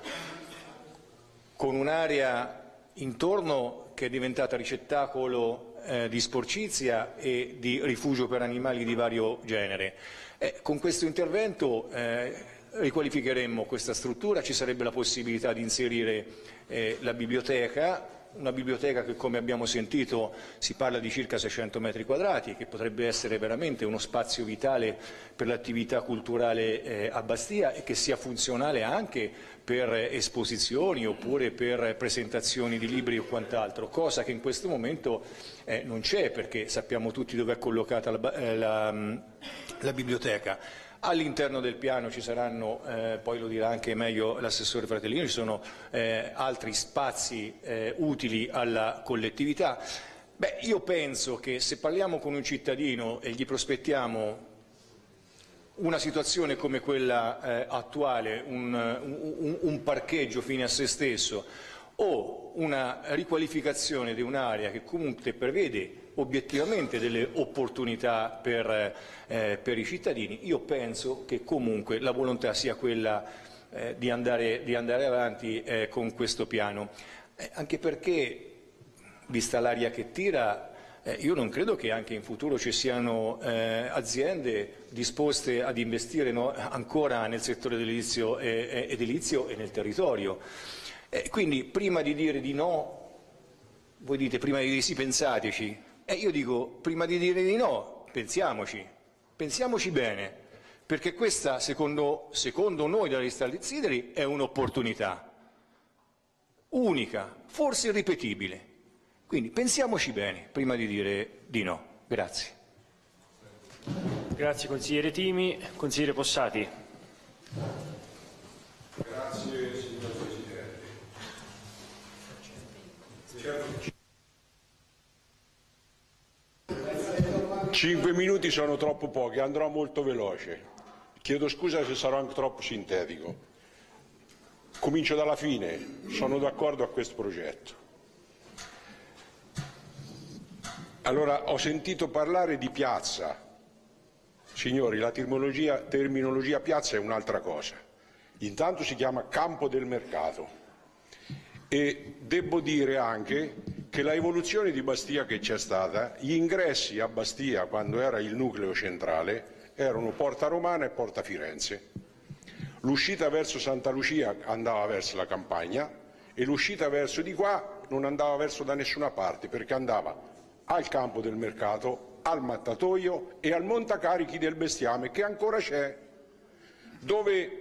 con un'area intorno che è diventata ricettacolo eh, di sporcizia e di rifugio per animali di vario genere. Eh, con questo intervento eh, riqualificheremmo questa struttura, ci sarebbe la possibilità di inserire eh, la biblioteca, una biblioteca che, come abbiamo sentito, si parla di circa seicento metri quadrati, che potrebbe essere veramente uno spazio vitale per l'attività culturale eh, a Bastia, e che sia funzionale anche per esposizioni oppure per presentazioni di libri o quant'altro, cosa che in questo momento eh, non c'è, perché sappiamo tutti dove è collocata la, eh, la, la biblioteca. All'interno del piano ci saranno, eh, poi lo dirà anche meglio l'assessore Fratellini, ci sono eh, altri spazi eh, utili alla collettività. Beh, io penso che se parliamo con un cittadino e gli prospettiamo una situazione come quella eh, attuale, un, un, un parcheggio fine a se stesso, o una riqualificazione di un'area che comunque prevede obiettivamente delle opportunità per, eh, per i cittadini, io penso che comunque la volontà sia quella eh, di, andare, di andare avanti eh, con questo piano, eh, anche perché, vista l'aria che tira, eh, io non credo che anche in futuro ci siano eh, aziende disposte ad investire no, ancora nel settore edilizio, eh, edilizio e nel territorio. Eh, quindi prima di dire di no, voi dite prima di dire sì pensateci, e eh, io dico prima di dire di no pensiamoci, pensiamoci bene, perché questa secondo, secondo noi della lista Sideri è un'opportunità unica, forse irripetibile, quindi pensiamoci bene prima di dire di no. Grazie. Grazie consigliere Timi. Consigliere Possati. Grazie signor Presidente. Cinque minuti sono troppo pochi, andrò molto veloce. Chiedo scusa se sarò anche troppo sintetico. Comincio dalla fine, sono d'accordo a questo progetto. Allora, ho sentito parlare di piazza. Signori, la terminologia, terminologia piazza è un'altra cosa. Intanto si chiama campo del mercato. E devo dire anche che la evoluzione di Bastia che c'è stata, gli ingressi a Bastia quando era il nucleo centrale erano Porta Romana e Porta Firenze. L'uscita verso Santa Lucia andava verso la campagna e l'uscita verso di qua non andava verso da nessuna parte, perché andava al campo del mercato, al mattatoio e al montacarichi del bestiame, che ancora c'è, dove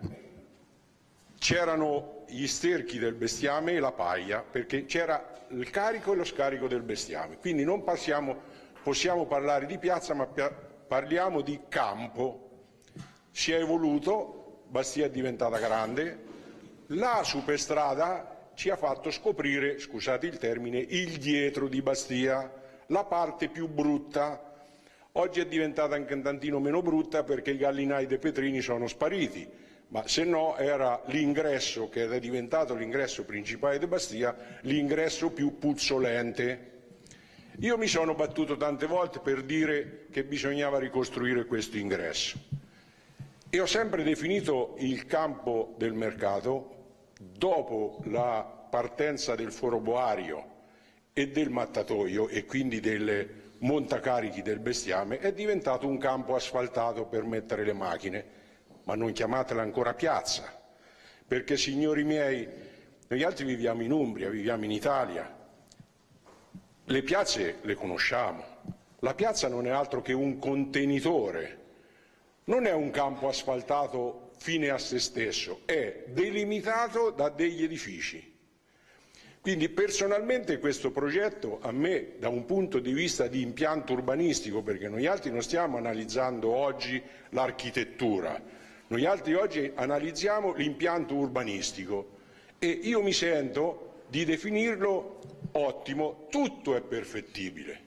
c'erano gli sterchi del bestiame e la paglia, perché c'era il carico e lo scarico del bestiame. Quindi non passiamo, possiamo parlare di piazza, ma parliamo di campo. Si è evoluto, Bastia è diventata grande, la superstrada ci ha fatto scoprire, scusate il termine, il dietro di Bastia, la parte più brutta. Oggi è diventata anche un tantino meno brutta perché i gallinai dei Petrini sono spariti, ma se no era l'ingresso, che era diventato l'ingresso principale di Bastia, l'ingresso più puzzolente. Io mi sono battuto tante volte per dire che bisognava ricostruire questo ingresso e ho sempre definito il campo del mercato, dopo la partenza del foro boario e del mattatoio e quindi del montacarichi del bestiame, è diventato un campo asfaltato per mettere le macchine, ma non chiamatela ancora piazza, perché, signori miei, noi altri viviamo in Umbria, viviamo in Italia, le piazze le conosciamo, la piazza non è altro che un contenitore, non è un campo asfaltato fine a se stesso, è delimitato da degli edifici. Quindi personalmente questo progetto a me, da un punto di vista di impianto urbanistico, perché noi altri non stiamo analizzando oggi l'architettura, noi altri oggi analizziamo l'impianto urbanistico e io mi sento di definirlo ottimo, tutto è perfettibile.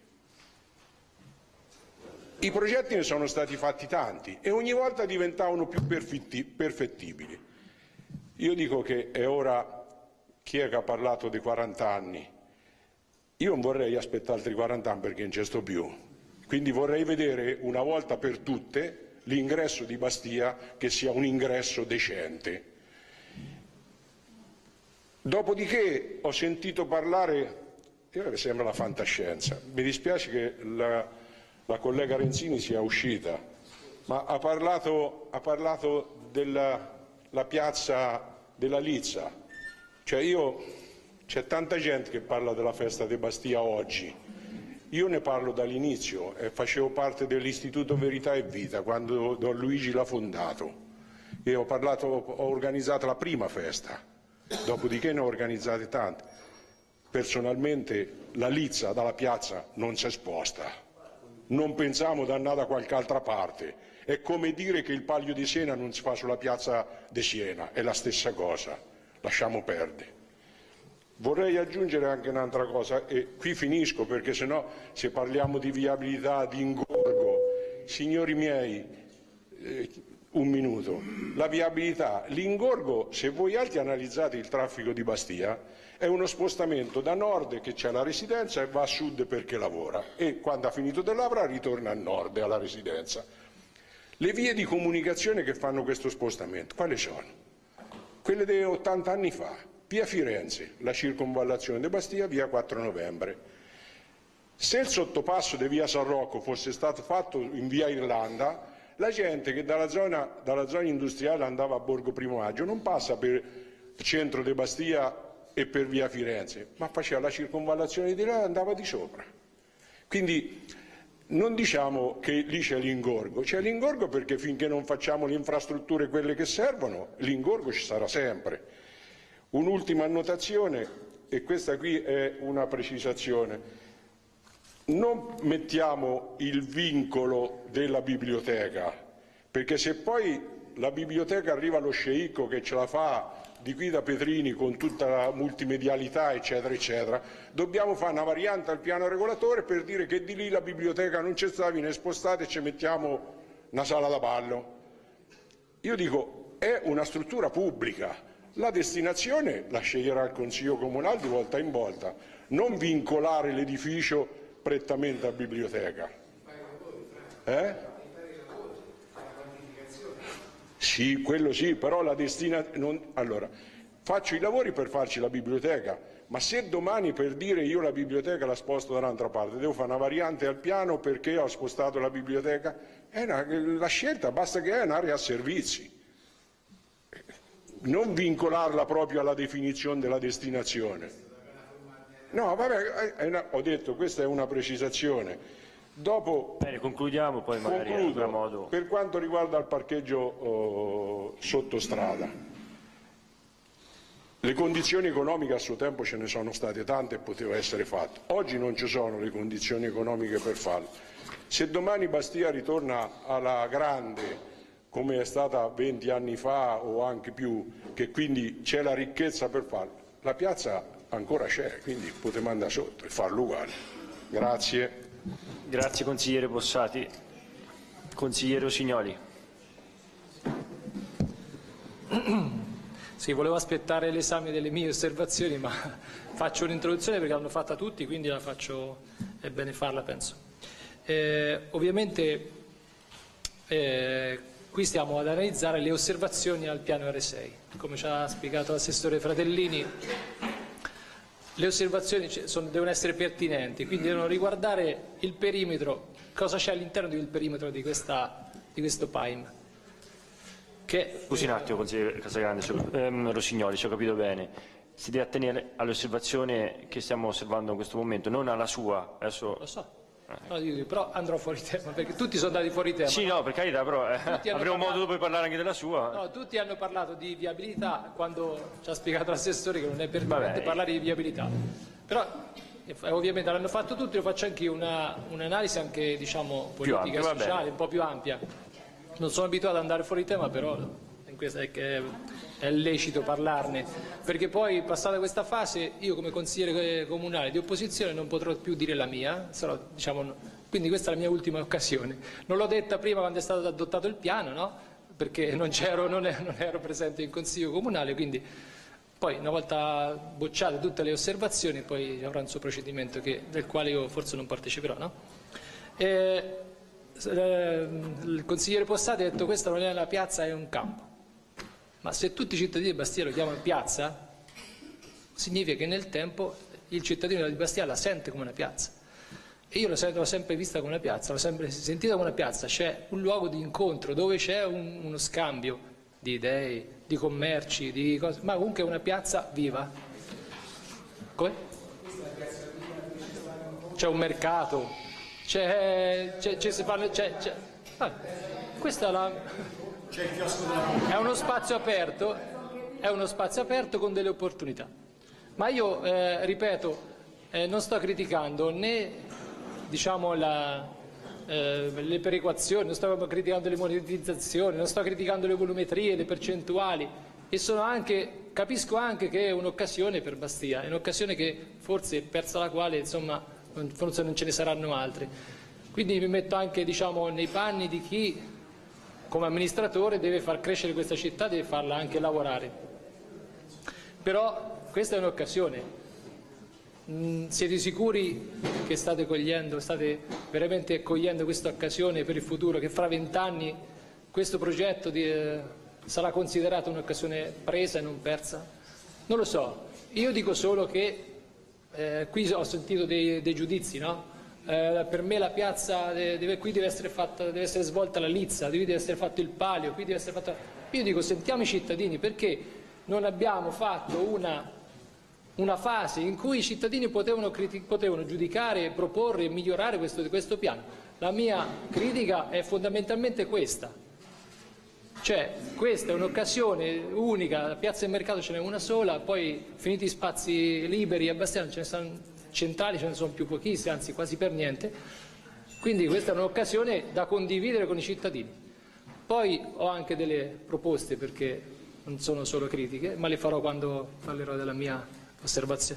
I progetti ne sono stati fatti tanti e ogni volta diventavano più perfettibili. Io dico che è ora, chi è che ha parlato di quaranta anni? Io non vorrei aspettare altri quaranta anni perché non ci sto più, quindi vorrei vedere una volta per tutte l'ingresso di Bastia che sia un ingresso decente. Dopodiché ho sentito parlare, mi sembra la fantascienza, mi dispiace che la, la collega Renzini sia uscita, ma ha parlato, ha parlato della la piazza della Lizza, cioè io, c'è tanta gente che parla della festa di Bastia oggi, io ne parlo dall'inizio, eh, facevo parte dell'Istituto Verità e Vita quando Don Luigi l'ha fondato e ho, parlato, ho organizzato la prima festa, dopodiché ne ho organizzate tante. Personalmente la Lizza dalla piazza non si sposta, non pensiamo di andare da qualche altra parte, è come dire che il Palio di Siena non si fa sulla piazza di Siena, è la stessa cosa, lasciamo perdere. Vorrei aggiungere anche un'altra cosa e qui finisco perché sennò se parliamo di viabilità, di ingorgo, signori miei, eh, un minuto, la viabilità, l'ingorgo, se voi altri analizzate il traffico di Bastia, è uno spostamento da nord che c'è la residenza e va a sud perché lavora e quando ha finito di lavorare ritorna a nord alla residenza. Le vie di comunicazione che fanno questo spostamento, quali sono? Quelle di ottanta anni fa. Via Firenze, la circonvallazione di Bastia, via quattro novembre. Se il sottopasso di via San Rocco fosse stato fatto in via Irlanda, la gente che dalla zona, dalla zona industriale andava a Borgo Primo Maggio non passa per il centro di Bastia e per via Firenze, ma faceva la circonvallazione di là e andava di sopra. Quindi non diciamo che lì c'è l'ingorgo, c'è l'ingorgo perché finché non facciamo le infrastrutture quelle che servono, l'ingorgo ci sarà sempre. Un'ultima annotazione, e questa qui è una precisazione, non mettiamo il vincolo della biblioteca, perché se poi la biblioteca arriva allo sceicco che ce la fa di qui da Petrini con tutta la multimedialità eccetera eccetera, dobbiamo fare una variante al piano regolatore per dire che di lì la biblioteca non c'è stata, viene spostata e ci mettiamo una sala da ballo. Io dico, è una struttura pubblica. La destinazione la sceglierà il Consiglio Comunale di volta in volta, non vincolare l'edificio prettamente a biblioteca. Eh? Sì, quello sì, però la destinazione... Allora, faccio i lavori per farci la biblioteca, ma se domani per dire io la biblioteca la sposto da un'altra parte, devo fare una variante al piano perché ho spostato la biblioteca, è una, la scelta basta che è un'area a servizi. Non vincolarla proprio alla definizione della destinazione. No, vabbè, è una, ho detto, questa è una precisazione. Dopo, Bene, concludiamo, poi magari concludo, avrà modo. Per quanto riguarda il parcheggio oh, sottostrada, le condizioni economiche a suo tempo ce ne sono state tante e poteva essere fatto. Oggi non ci sono le condizioni economiche per farlo. Se domani Bastia ritorna alla grande, come è stata venti anni fa o anche più, che quindi c'è la ricchezza per farlo, la piazza ancora c'è, quindi potete andare sotto e farlo uguale. Grazie. Grazie consigliere Possati. Consigliere Osignoli. Sì, volevo aspettare l'esame delle mie osservazioni, ma faccio un'introduzione perché l'hanno fatta tutti, quindi la faccio, è bene farla, penso. Eh, ovviamente eh, qui stiamo ad analizzare le osservazioni al piano R sei. Come ci ha spiegato l'assessore Fratellini, le osservazioni sono, devono essere pertinenti, quindi devono riguardare il perimetro, cosa c'è all'interno del perimetro di, questa, di questo P A I M. Che... Scusi un attimo, consigliere Casagrande, ehm, Rossignoli, ci ho capito bene. Si deve attenere all'osservazione che stiamo osservando in questo momento, non alla sua. Adesso... Lo so, no, io, però andrò fuori tema, perché tutti sono andati fuori tema. Sì, no, per carità, però eh, avremo parlato... modo dopo di parlare anche della sua. No, tutti hanno parlato di viabilità quando ci ha spiegato l'assessore che non è pertinente parlare di viabilità. Però eh, ovviamente l'hanno fatto tutti, lo faccio anch'io, un'analisi un anche diciamo politica e sociale, un po' più ampia. Non sono abituato ad andare fuori tema, però in questa è, che è lecito parlarne, perché poi passata questa fase io come consigliere comunale di opposizione non potrò più dire la mia, sarò, diciamo, quindi questa è la mia ultima occasione. Non l'ho detta prima quando è stato adottato il piano, no? Perché non, c'ero, non, non ero presente in consiglio comunale, quindi poi una volta bocciate tutte le osservazioni poi avrà un suo procedimento che, del quale io forse non parteciperò. No? E, il consigliere Possati ha detto questa non è una piazza, è un campo, ma se tutti i cittadini di Bastia lo chiamano piazza significa che nel tempo il cittadino di Bastia la sente come una piazza, e io l'ho sempre vista come una piazza, l'ho sempre sentita come una piazza. C'è un luogo di incontro dove c'è un, uno scambio di idee, di commerci, di cose, ma comunque è una piazza viva. Come? C'è un mercato, C'è, c'è, c'è, c'è, c'è. Ah, questa è, la... è uno spazio aperto, è uno spazio aperto con delle opportunità. Ma io eh, ripeto, eh, non sto criticando né diciamo la, eh, le perequazioni, non sto criticando le monetizzazioni, non sto criticando le volumetrie, le percentuali, e sono anche, capisco anche che è un'occasione per Bastia, è un'occasione che forse persa la quale insomma forse non ce ne saranno altri. Quindi mi metto anche diciamo, nei panni di chi come amministratore deve far crescere questa città, deve farla anche lavorare. Però questa è un'occasione. Mm, siete sicuri che state cogliendo, state veramente cogliendo questa occasione per il futuro, che fra vent'anni questo progetto di, eh, sarà considerato un'occasione presa e non persa? Non lo so. Io dico solo che Eh, qui ho sentito dei, dei giudizi, no? Eh, per me la piazza, deve, qui deve essere, fatta, deve essere svolta la lizza, qui deve essere fatto il palio, qui deve essere fatta... Io dico, sentiamo i cittadini, perché non abbiamo fatto una, una fase in cui i cittadini potevano, potevano giudicare, proporre e migliorare questo, questo piano. La mia critica è fondamentalmente questa. Cioè, questa è un'occasione unica, la piazza del mercato ce n'è una sola, poi finiti spazi liberi a Bastia, ce ne sono centrali, ce ne sono più pochissimi, anzi quasi per niente, quindi questa è un'occasione da condividere con i cittadini. Poi ho anche delle proposte, perché non sono solo critiche, ma le farò quando parlerò della mia osservazione.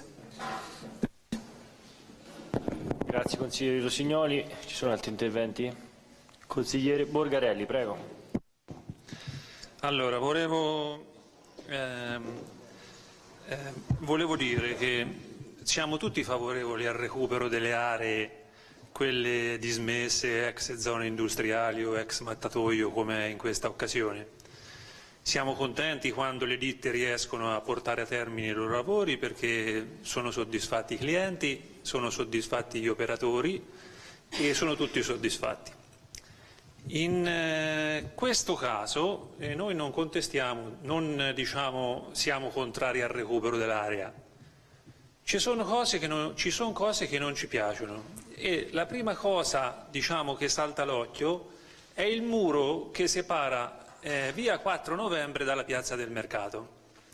Grazie consigliere Rossignoli, ci sono altri interventi? Consigliere Borgarelli, prego. Allora, volevo, ehm, eh, volevo dire che siamo tutti favorevoli al recupero delle aree, quelle dismesse, ex zone industriali o ex mattatoio come in questa occasione. Siamo contenti quando le ditte riescono a portare a termine i loro lavori perché sono soddisfatti i clienti, sono soddisfatti gli operatori e sono tutti soddisfatti. In eh, questo caso eh, noi non contestiamo, non eh, diciamo siamo contrari al recupero dell'area. Ci sono cose che non, ci sono cose che non ci piacciono e la prima cosa diciamo, che salta all'occhio è il muro che separa eh, via quattro novembre dalla piazza del mercato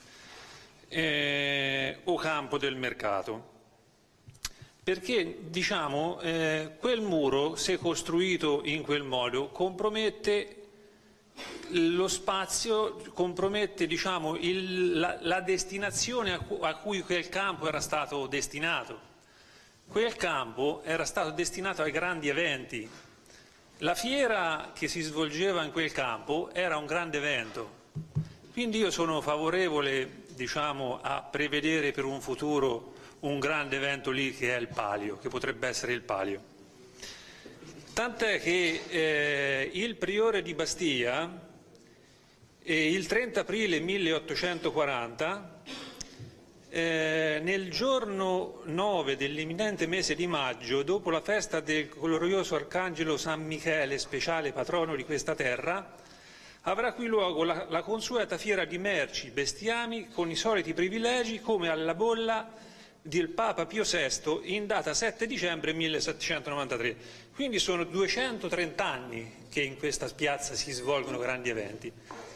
eh, o campo del mercato. Perché diciamo, eh, quel muro, se costruito in quel modo, compromette lo spazio, compromette diciamo, il, la, la destinazione a, cu a cui quel campo era stato destinato. Quel campo era stato destinato ai grandi eventi. La fiera che si svolgeva in quel campo era un grande evento. Quindi io sono favorevole, diciamo, a prevedere per un futuro un grande evento lì che è il Palio, che potrebbe essere il Palio. Tant'è che eh, il priore di Bastia eh, il trenta aprile milleottocentoquaranta, eh, nel giorno nove dell'imminente mese di maggio, dopo la festa del glorioso Arcangelo San Michele, speciale patrono di questa terra, avrà qui luogo la, la consueta fiera di merci, bestiami, con i soliti privilegi come alla bolla del Papa Pio sesto in data sette dicembre millesettecentonovantatré. Quindi sono duecentotrenta anni che in questa piazza si svolgono grandi eventi,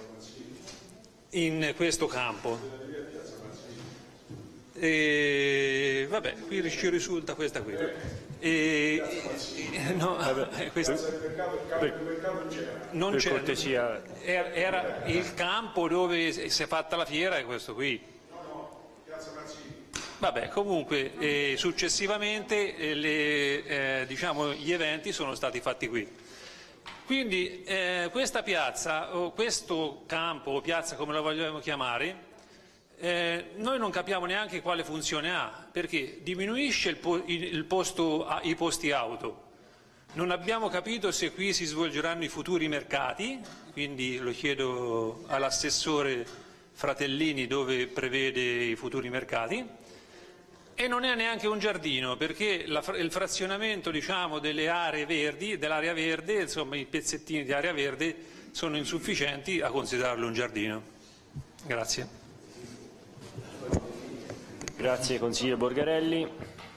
in questo campo. E, vabbè, qui ci risulta questa qui. E, no, questo, non per c'è, cortesia. Era, era il campo dove si è fatta la fiera, è questo qui. Vabbè, comunque eh, successivamente eh, le, eh, diciamo, gli eventi sono stati fatti qui. Quindi eh, questa piazza, o questo campo o piazza come la vogliamo chiamare, eh, noi non capiamo neanche quale funzione ha, perché diminuisce il, po il, il posto, i posti auto. Non abbiamo capito se qui si svolgeranno i futuri mercati, quindi lo chiedo all'assessore Fratellini dove prevede i futuri mercati. E non è neanche un giardino, perché la, il frazionamento, diciamo, delle aree verdi, dell'area verde, insomma i pezzettini di area verde sono insufficienti a considerarlo un giardino. Grazie. Grazie consigliere Borgarelli.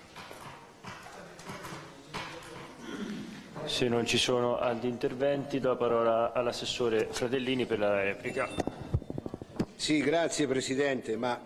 Se non ci sono altri interventi do la parola all'assessore Fratellini per la replica. Sì, grazie Presidente, ma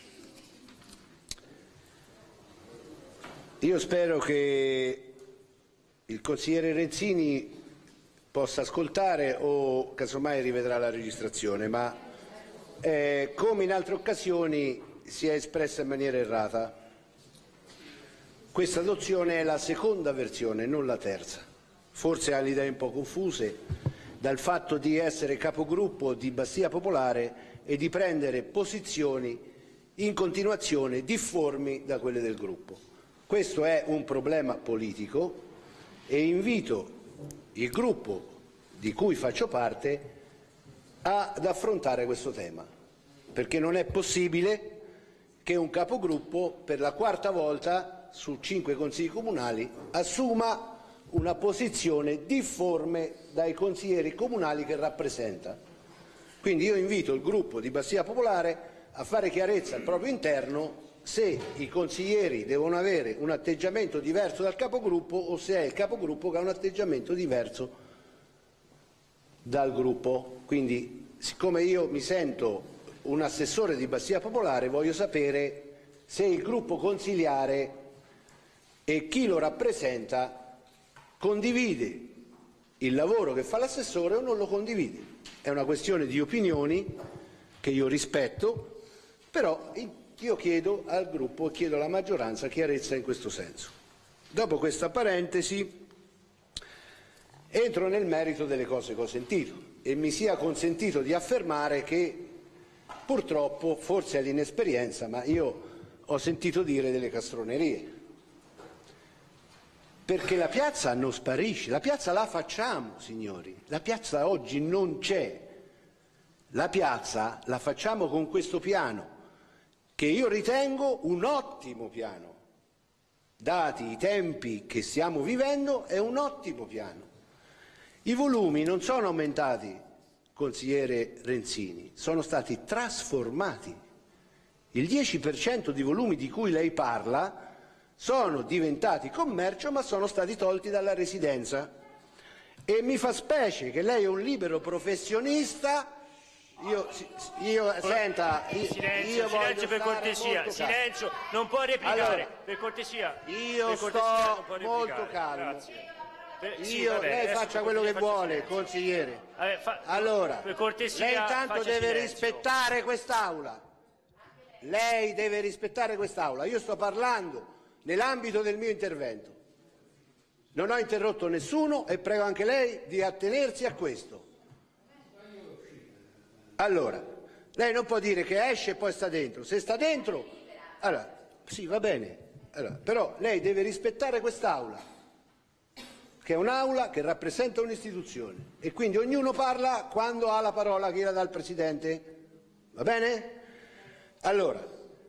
io spero che il consigliere Renzini possa ascoltare o casomai rivedrà la registrazione, ma eh, come in altre occasioni si è espressa in maniera errata. Questa adozione è la seconda versione, non la terza. Forse ha le idee un po' confuse dal fatto di essere capogruppo di Bastia Popolare e di prendere posizioni in continuazione difformi da quelle del gruppo. Questo è un problema politico e invito il gruppo di cui faccio parte ad affrontare questo tema, perché non è possibile che un capogruppo per la quarta volta su cinque consigli comunali assuma una posizione difforme dai consiglieri comunali che rappresenta. Quindi io invito il gruppo di Bastia Popolare a fare chiarezza al proprio interno se i consiglieri devono avere un atteggiamento diverso dal capogruppo o se è il capogruppo che ha un atteggiamento diverso dal gruppo. Quindi, siccome io mi sento un assessore di Bastia Popolare, voglio sapere se il gruppo consiliare e chi lo rappresenta condivide il lavoro che fa l'assessore o non lo condivide. È una questione di opinioni che io rispetto, però io chiedo al gruppo e chiedo alla maggioranza chiarezza in questo senso. Dopo questa parentesi entro nel merito delle cose che ho sentito e mi sia consentito di affermare che purtroppo, forse è l'inesperienza, ma io ho sentito dire delle castronerie. Perché la piazza non sparisce, la piazza la facciamo, signori, la piazza oggi non c'è. La piazza la facciamo con questo piano, che io ritengo un ottimo piano. Dati i tempi che stiamo vivendo, è un ottimo piano. I volumi non sono aumentati, consigliere Renzini, sono stati trasformati. Il dieci per cento di volumi di cui lei parla sono diventati commercio, ma sono stati tolti dalla residenza. E mi fa specie che lei è un libero professionista. Io, io senta, io, silenzio, io silenzio per cortesia, silenzio, non può replicare, allora, per cortesia. Io per cortesia sto molto calmo. Grazie. Per, sì, io, vabbè, lei faccia quello che vuole, silenzio. Consigliere. Vabbè, fa, allora, per cortesia, lei intanto deve silenzio. rispettare quest'Aula. Lei deve rispettare quest'Aula. Io sto parlando nell'ambito del mio intervento. Non ho interrotto nessuno e prego anche lei di attenersi a questo. Allora, Lei non può dire che esce e poi sta dentro. Se sta dentro, allora, sì, va bene, allora, però lei deve rispettare quest'Aula, che è un'Aula che rappresenta un'istituzione, e quindi ognuno parla quando ha la parola che la dà il Presidente. Va bene? Allora,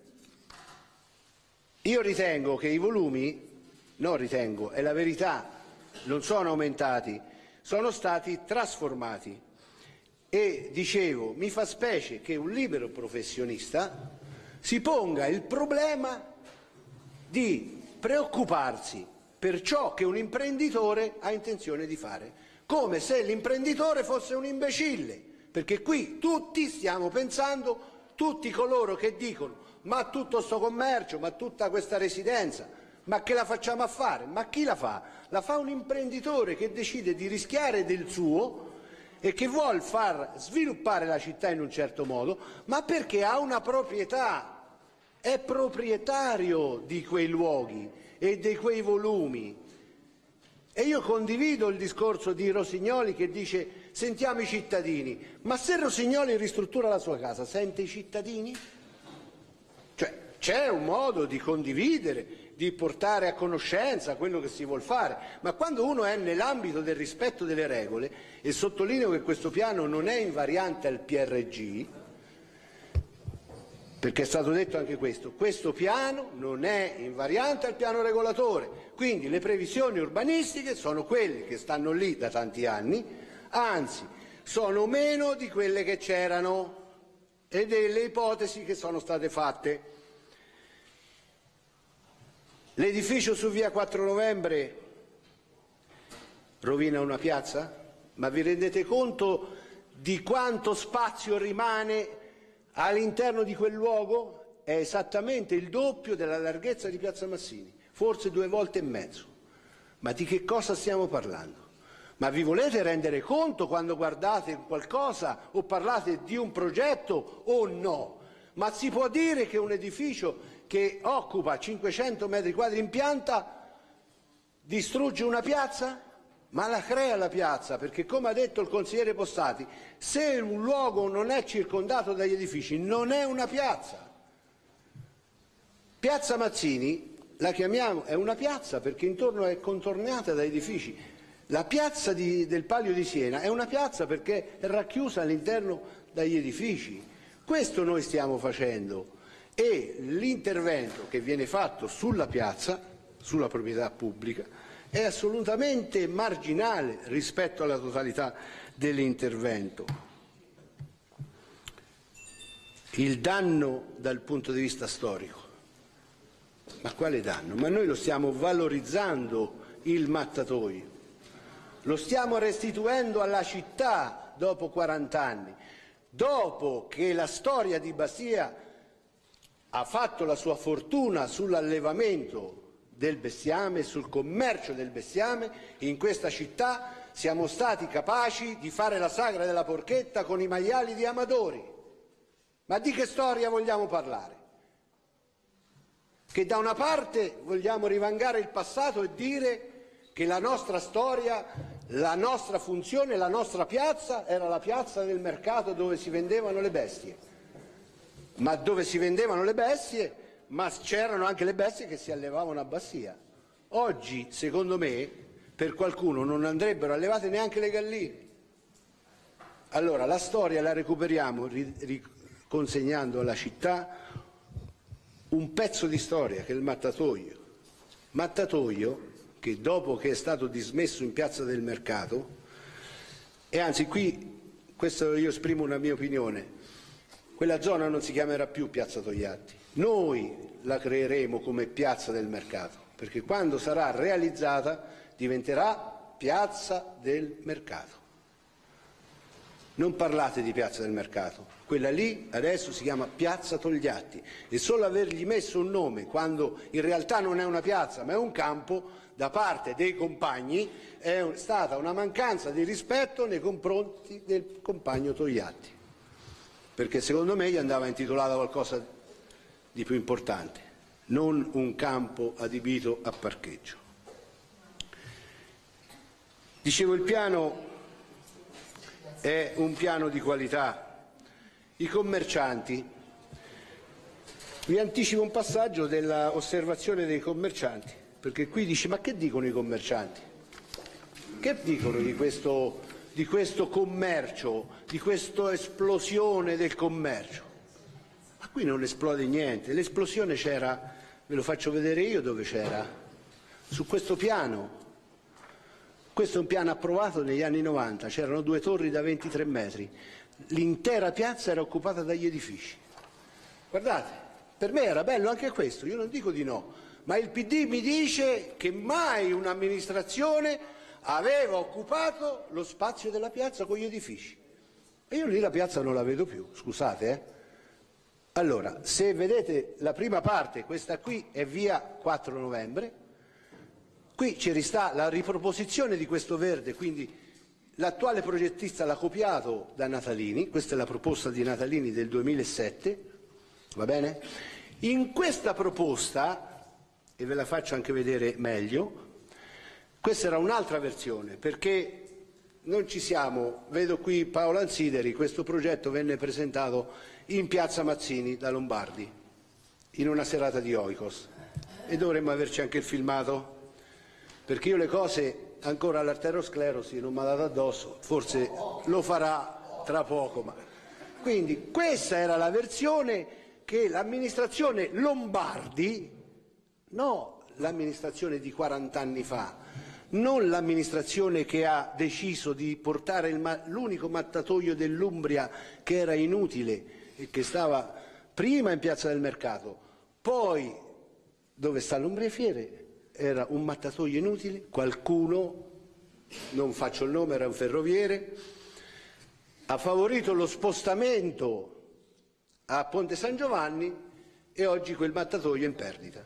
io ritengo che i volumi, non ritengo, è la verità, non sono aumentati, sono stati trasformati. E dicevo, mi fa specie che un libero professionista si ponga il problema di preoccuparsi per ciò che un imprenditore ha intenzione di fare, come se l'imprenditore fosse un imbecille, perché qui tutti stiamo pensando, tutti coloro che dicono ma tutto sto commercio, ma tutta questa residenza, ma che la facciamo a fare? Ma chi la fa? La fa un imprenditore che decide di rischiare del suo e che vuol far sviluppare la città in un certo modo, ma perché ha una proprietà, è proprietario di quei luoghi e di quei volumi. E io condivido il discorso di Rosignoli che dice sentiamo i cittadini, ma se Rosignoli ristruttura la sua casa, sente i cittadini? Cioè c'è un modo di condividere, di portare a conoscenza quello che si vuol fare, ma quando uno è nell'ambito del rispetto delle regole, e sottolineo che questo piano non è invariante al P R G, perché è stato detto anche questo, questo piano non è invariante al piano regolatore, quindi le previsioni urbanistiche sono quelle che stanno lì da tanti anni, anzi sono meno di quelle che c'erano e delle ipotesi che sono state fatte. L'edificio su via quattro novembre rovina una piazza? Ma vi rendete conto di quanto spazio rimane all'interno di quel luogo? È esattamente il doppio della larghezza di Piazza Mazzini, forse due volte e mezzo. Ma di che cosa stiamo parlando? Ma vi volete rendere conto quando guardate qualcosa o parlate di un progetto o no? Ma si può dire che un edificio che occupa cinquecento metri quadri in pianta distrugge una piazza? Ma la crea la piazza, perché come ha detto il consigliere Postati, se un luogo non è circondato dagli edifici non è una piazza. Piazza Mazzini la chiamiamo, è una piazza perché intorno è contornata da edifici. La piazza di, del Palio di Siena è una piazza perché è racchiusa all'interno dagli edifici. Questo noi stiamo facendo. E l'intervento che viene fatto sulla piazza, sulla proprietà pubblica, è assolutamente marginale rispetto alla totalità dell'intervento. Il danno dal punto di vista storico. Ma quale danno? Ma noi lo stiamo valorizzando il mattatoio, lo stiamo restituendo alla città dopo quaranta anni, dopo che la storia di Bastia ha fatto la sua fortuna sull'allevamento del bestiame, sul commercio del bestiame. In questa città siamo stati capaci di fare la sagra della porchetta con i maiali di Amadori. Ma di che storia vogliamo parlare? Che da una parte vogliamo rivangare il passato e dire che la nostra storia, la nostra funzione, la nostra piazza era la piazza del mercato dove si vendevano le bestie. Ma dove si vendevano le bestie, ma c'erano anche le bestie che si allevavano a Bastia. Oggi, secondo me, per qualcuno non andrebbero allevate neanche le galline. Allora, la storia la recuperiamo riconsegnando alla città un pezzo di storia che è il mattatoio. Mattatoio che dopo che è stato dismesso in Piazza del Mercato, e anzi qui, questo io esprimo una mia opinione, quella zona non si chiamerà più Piazza Togliatti, noi la creeremo come Piazza del Mercato, perché quando sarà realizzata diventerà Piazza del Mercato. Non parlate di Piazza del Mercato, quella lì adesso si chiama Piazza Togliatti e solo avergli messo un nome quando in realtà non è una piazza ma è un campo da parte dei compagni è stata una mancanza di rispetto nei confronti del compagno Togliatti. Perché secondo me gli andava intitolata qualcosa di più importante, non un campo adibito a parcheggio. Dicevo, il piano è un piano di qualità, i commercianti. Vi anticipo un passaggio dell'osservazione dei commercianti, perché qui dice ma che dicono i commercianti? Che dicono di questo, di questo commercio, di questa esplosione del commercio? Ma qui non esplode niente, l'esplosione c'era, ve lo faccio vedere io dove c'era, su questo piano. Questo è un piano approvato negli anni novanta, c'erano due torri da ventitré metri, l'intera piazza era occupata dagli edifici. Guardate, per me era bello anche questo, io non dico di no, ma il P D mi dice che mai un'amministrazione aveva occupato lo spazio della piazza con gli edifici. E io lì la piazza non la vedo più, scusate. Eh? Allora, se vedete la prima parte, questa qui è via quattro novembre, qui ci rista la riproposizione di questo verde, quindi l'attuale progettista l'ha copiato da Natalini, questa è la proposta di Natalini del duemilasette, va bene? In questa proposta, e ve la faccio anche vedere meglio, questa era un'altra versione, perché non ci siamo, vedo qui Paolo Ansideri, questo progetto venne presentato in piazza Mazzini da Lombardi, in una serata di Oikos, e dovremmo averci anche il filmato, perché io le cose ancora all'arteriosclerosi non mi ha dato addosso, forse lo farà tra poco. Ma... Quindi questa era la versione che l'amministrazione Lombardi, no l'amministrazione di quaranta anni fa, non l'amministrazione che ha deciso di portare ma l'unico mattatoio dell'Umbria che era inutile e che stava prima in Piazza del Mercato, poi dove sta l'Umbriafiere era un mattatoio inutile, qualcuno, non faccio il nome, era un ferroviere, ha favorito lo spostamento a Ponte San Giovanni e oggi quel mattatoio è in perdita.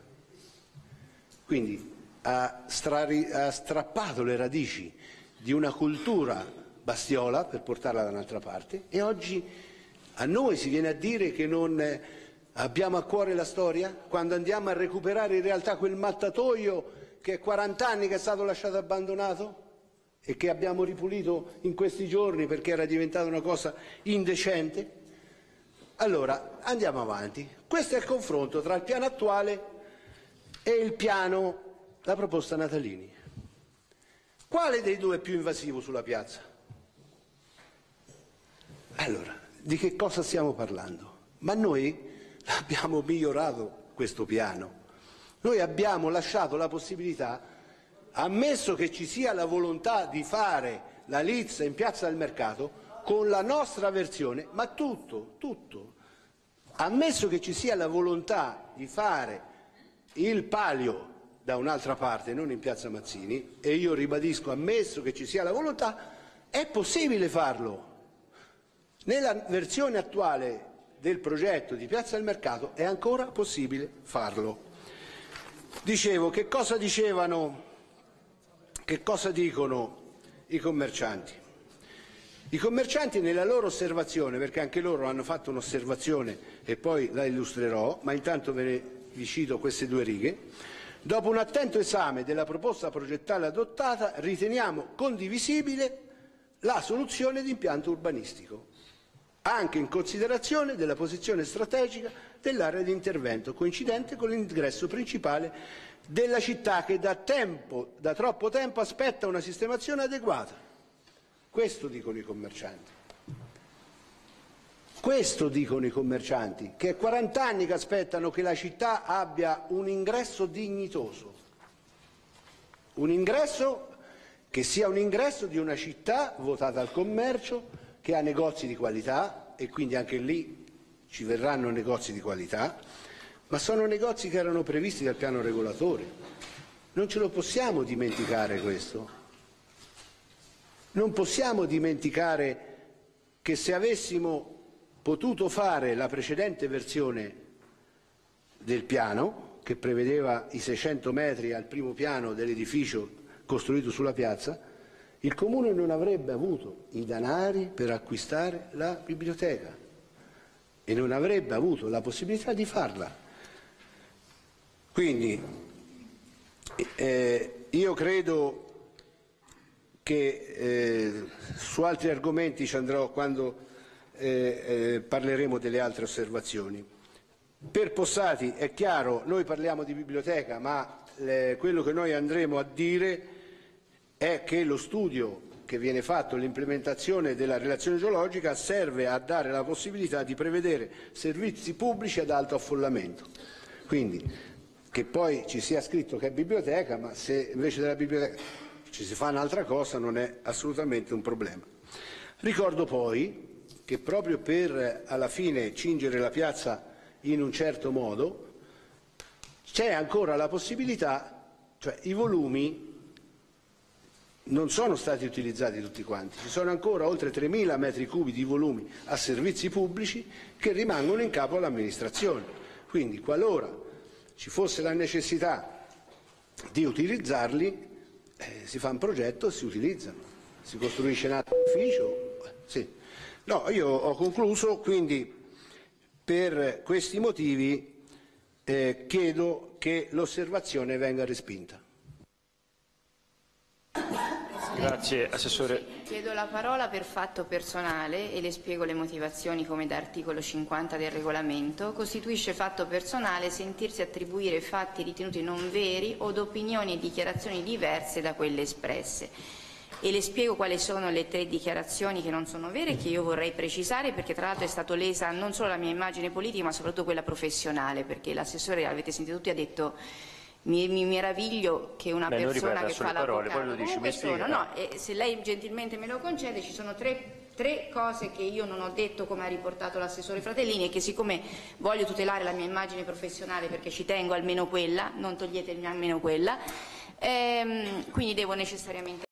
Quindi ha, ha strappato le radici di una cultura bastiola per portarla da un'altra parte e oggi a noi si viene a dire che non abbiamo a cuore la storia, quando andiamo a recuperare in realtà quel mattatoio che è quaranta anni che è stato lasciato abbandonato e che abbiamo ripulito in questi giorni perché era diventata una cosa indecente. Allora, andiamo avanti. Questo è il confronto tra il piano attuale e il piano, la proposta Natalini. Quale dei due è più invasivo sulla piazza? Allora, di che cosa stiamo parlando? Ma noi abbiamo migliorato questo piano. Noi abbiamo lasciato la possibilità, ammesso che ci sia la volontà di fare la lizza in Piazza del Mercato, con la nostra versione, ma tutto, tutto, ammesso che ci sia la volontà di fare il palio da un'altra parte, non in Piazza Mazzini, e io ribadisco, ammesso che ci sia la volontà, è possibile farlo. Nella versione attuale del progetto di Piazza del Mercato è ancora possibile farlo. Dicevo, che cosa dicevano, che cosa dicono i commercianti? I commercianti nella loro osservazione, perché anche loro hanno fatto un'osservazione e poi la illustrerò, ma intanto ve ne vi cito queste due righe. Dopo un attento esame della proposta progettale adottata, riteniamo condivisibile la soluzione di impianto urbanistico, anche in considerazione della posizione strategica dell'area di intervento, coincidente con l'ingresso principale della città che da, tempo, da troppo tempo aspetta una sistemazione adeguata. Questo dicono i commercianti. Questo dicono i commercianti, che è quaranta anni che aspettano che la città abbia un ingresso dignitoso, un ingresso che sia un ingresso di una città votata al commercio, che ha negozi di qualità e quindi anche lì ci verranno negozi di qualità, ma sono negozi che erano previsti dal piano regolatore. Non ce lo possiamo dimenticare questo. Non possiamo dimenticare che se avessimo potuto fare la precedente versione del piano, che prevedeva i seicento metri al primo piano dell'edificio costruito sulla piazza, il Comune non avrebbe avuto i denari per acquistare la biblioteca e non avrebbe avuto la possibilità di farla. Quindi eh, io credo che eh, su altri argomenti ci andrò quando eh, eh, parleremo delle altre osservazioni. Per Possati è chiaro, noi parliamo di biblioteca, ma eh, quello che noi andremo a dire è che lo studio che viene fatto, l'implementazione della relazione geologica, serve a dare la possibilità di prevedere servizi pubblici ad alto affollamento. Quindi, che poi ci sia scritto che è biblioteca, ma se invece della biblioteca ci si fa un'altra cosa non è assolutamente un problema. Ricordo poi che proprio per alla fine cingere la piazza in un certo modo c'è ancora la possibilità, cioè i volumi non sono stati utilizzati tutti quanti, ci sono ancora oltre tremila metri cubi di volumi a servizi pubblici che rimangono in capo all'amministrazione. Quindi qualora ci fosse la necessità di utilizzarli, eh, si fa un progetto e si utilizzano, si costruisce un altro ufficio. Sì. No, io ho concluso, quindi per questi motivi eh, chiedo che l'osservazione venga respinta. Grazie, Assessore. Chiedo la parola per fatto personale e le spiego le motivazioni come da articolo cinquanta del regolamento. Costituisce fatto personale sentirsi attribuire fatti ritenuti non veri o opinioni e dichiarazioni diverse da quelle espresse. E le spiego quali sono le tre dichiarazioni che non sono vere, che io vorrei precisare, perché tra l'altro è stato lesa non solo la mia immagine politica ma soprattutto quella professionale, perché l'assessore, avete sentito tutti, ha detto mi, mi meraviglio che una Beh, persona che fa parole, poi lo l'avvocato, dici, mi sono, spiega. no, e se lei gentilmente me lo concede, ci sono tre, tre cose che io non ho detto come ha riportato l'assessore Fratellini e che, siccome voglio tutelare la mia immagine professionale, perché ci tengo almeno quella, non toglietemi almeno quella, ehm, quindi devo necessariamente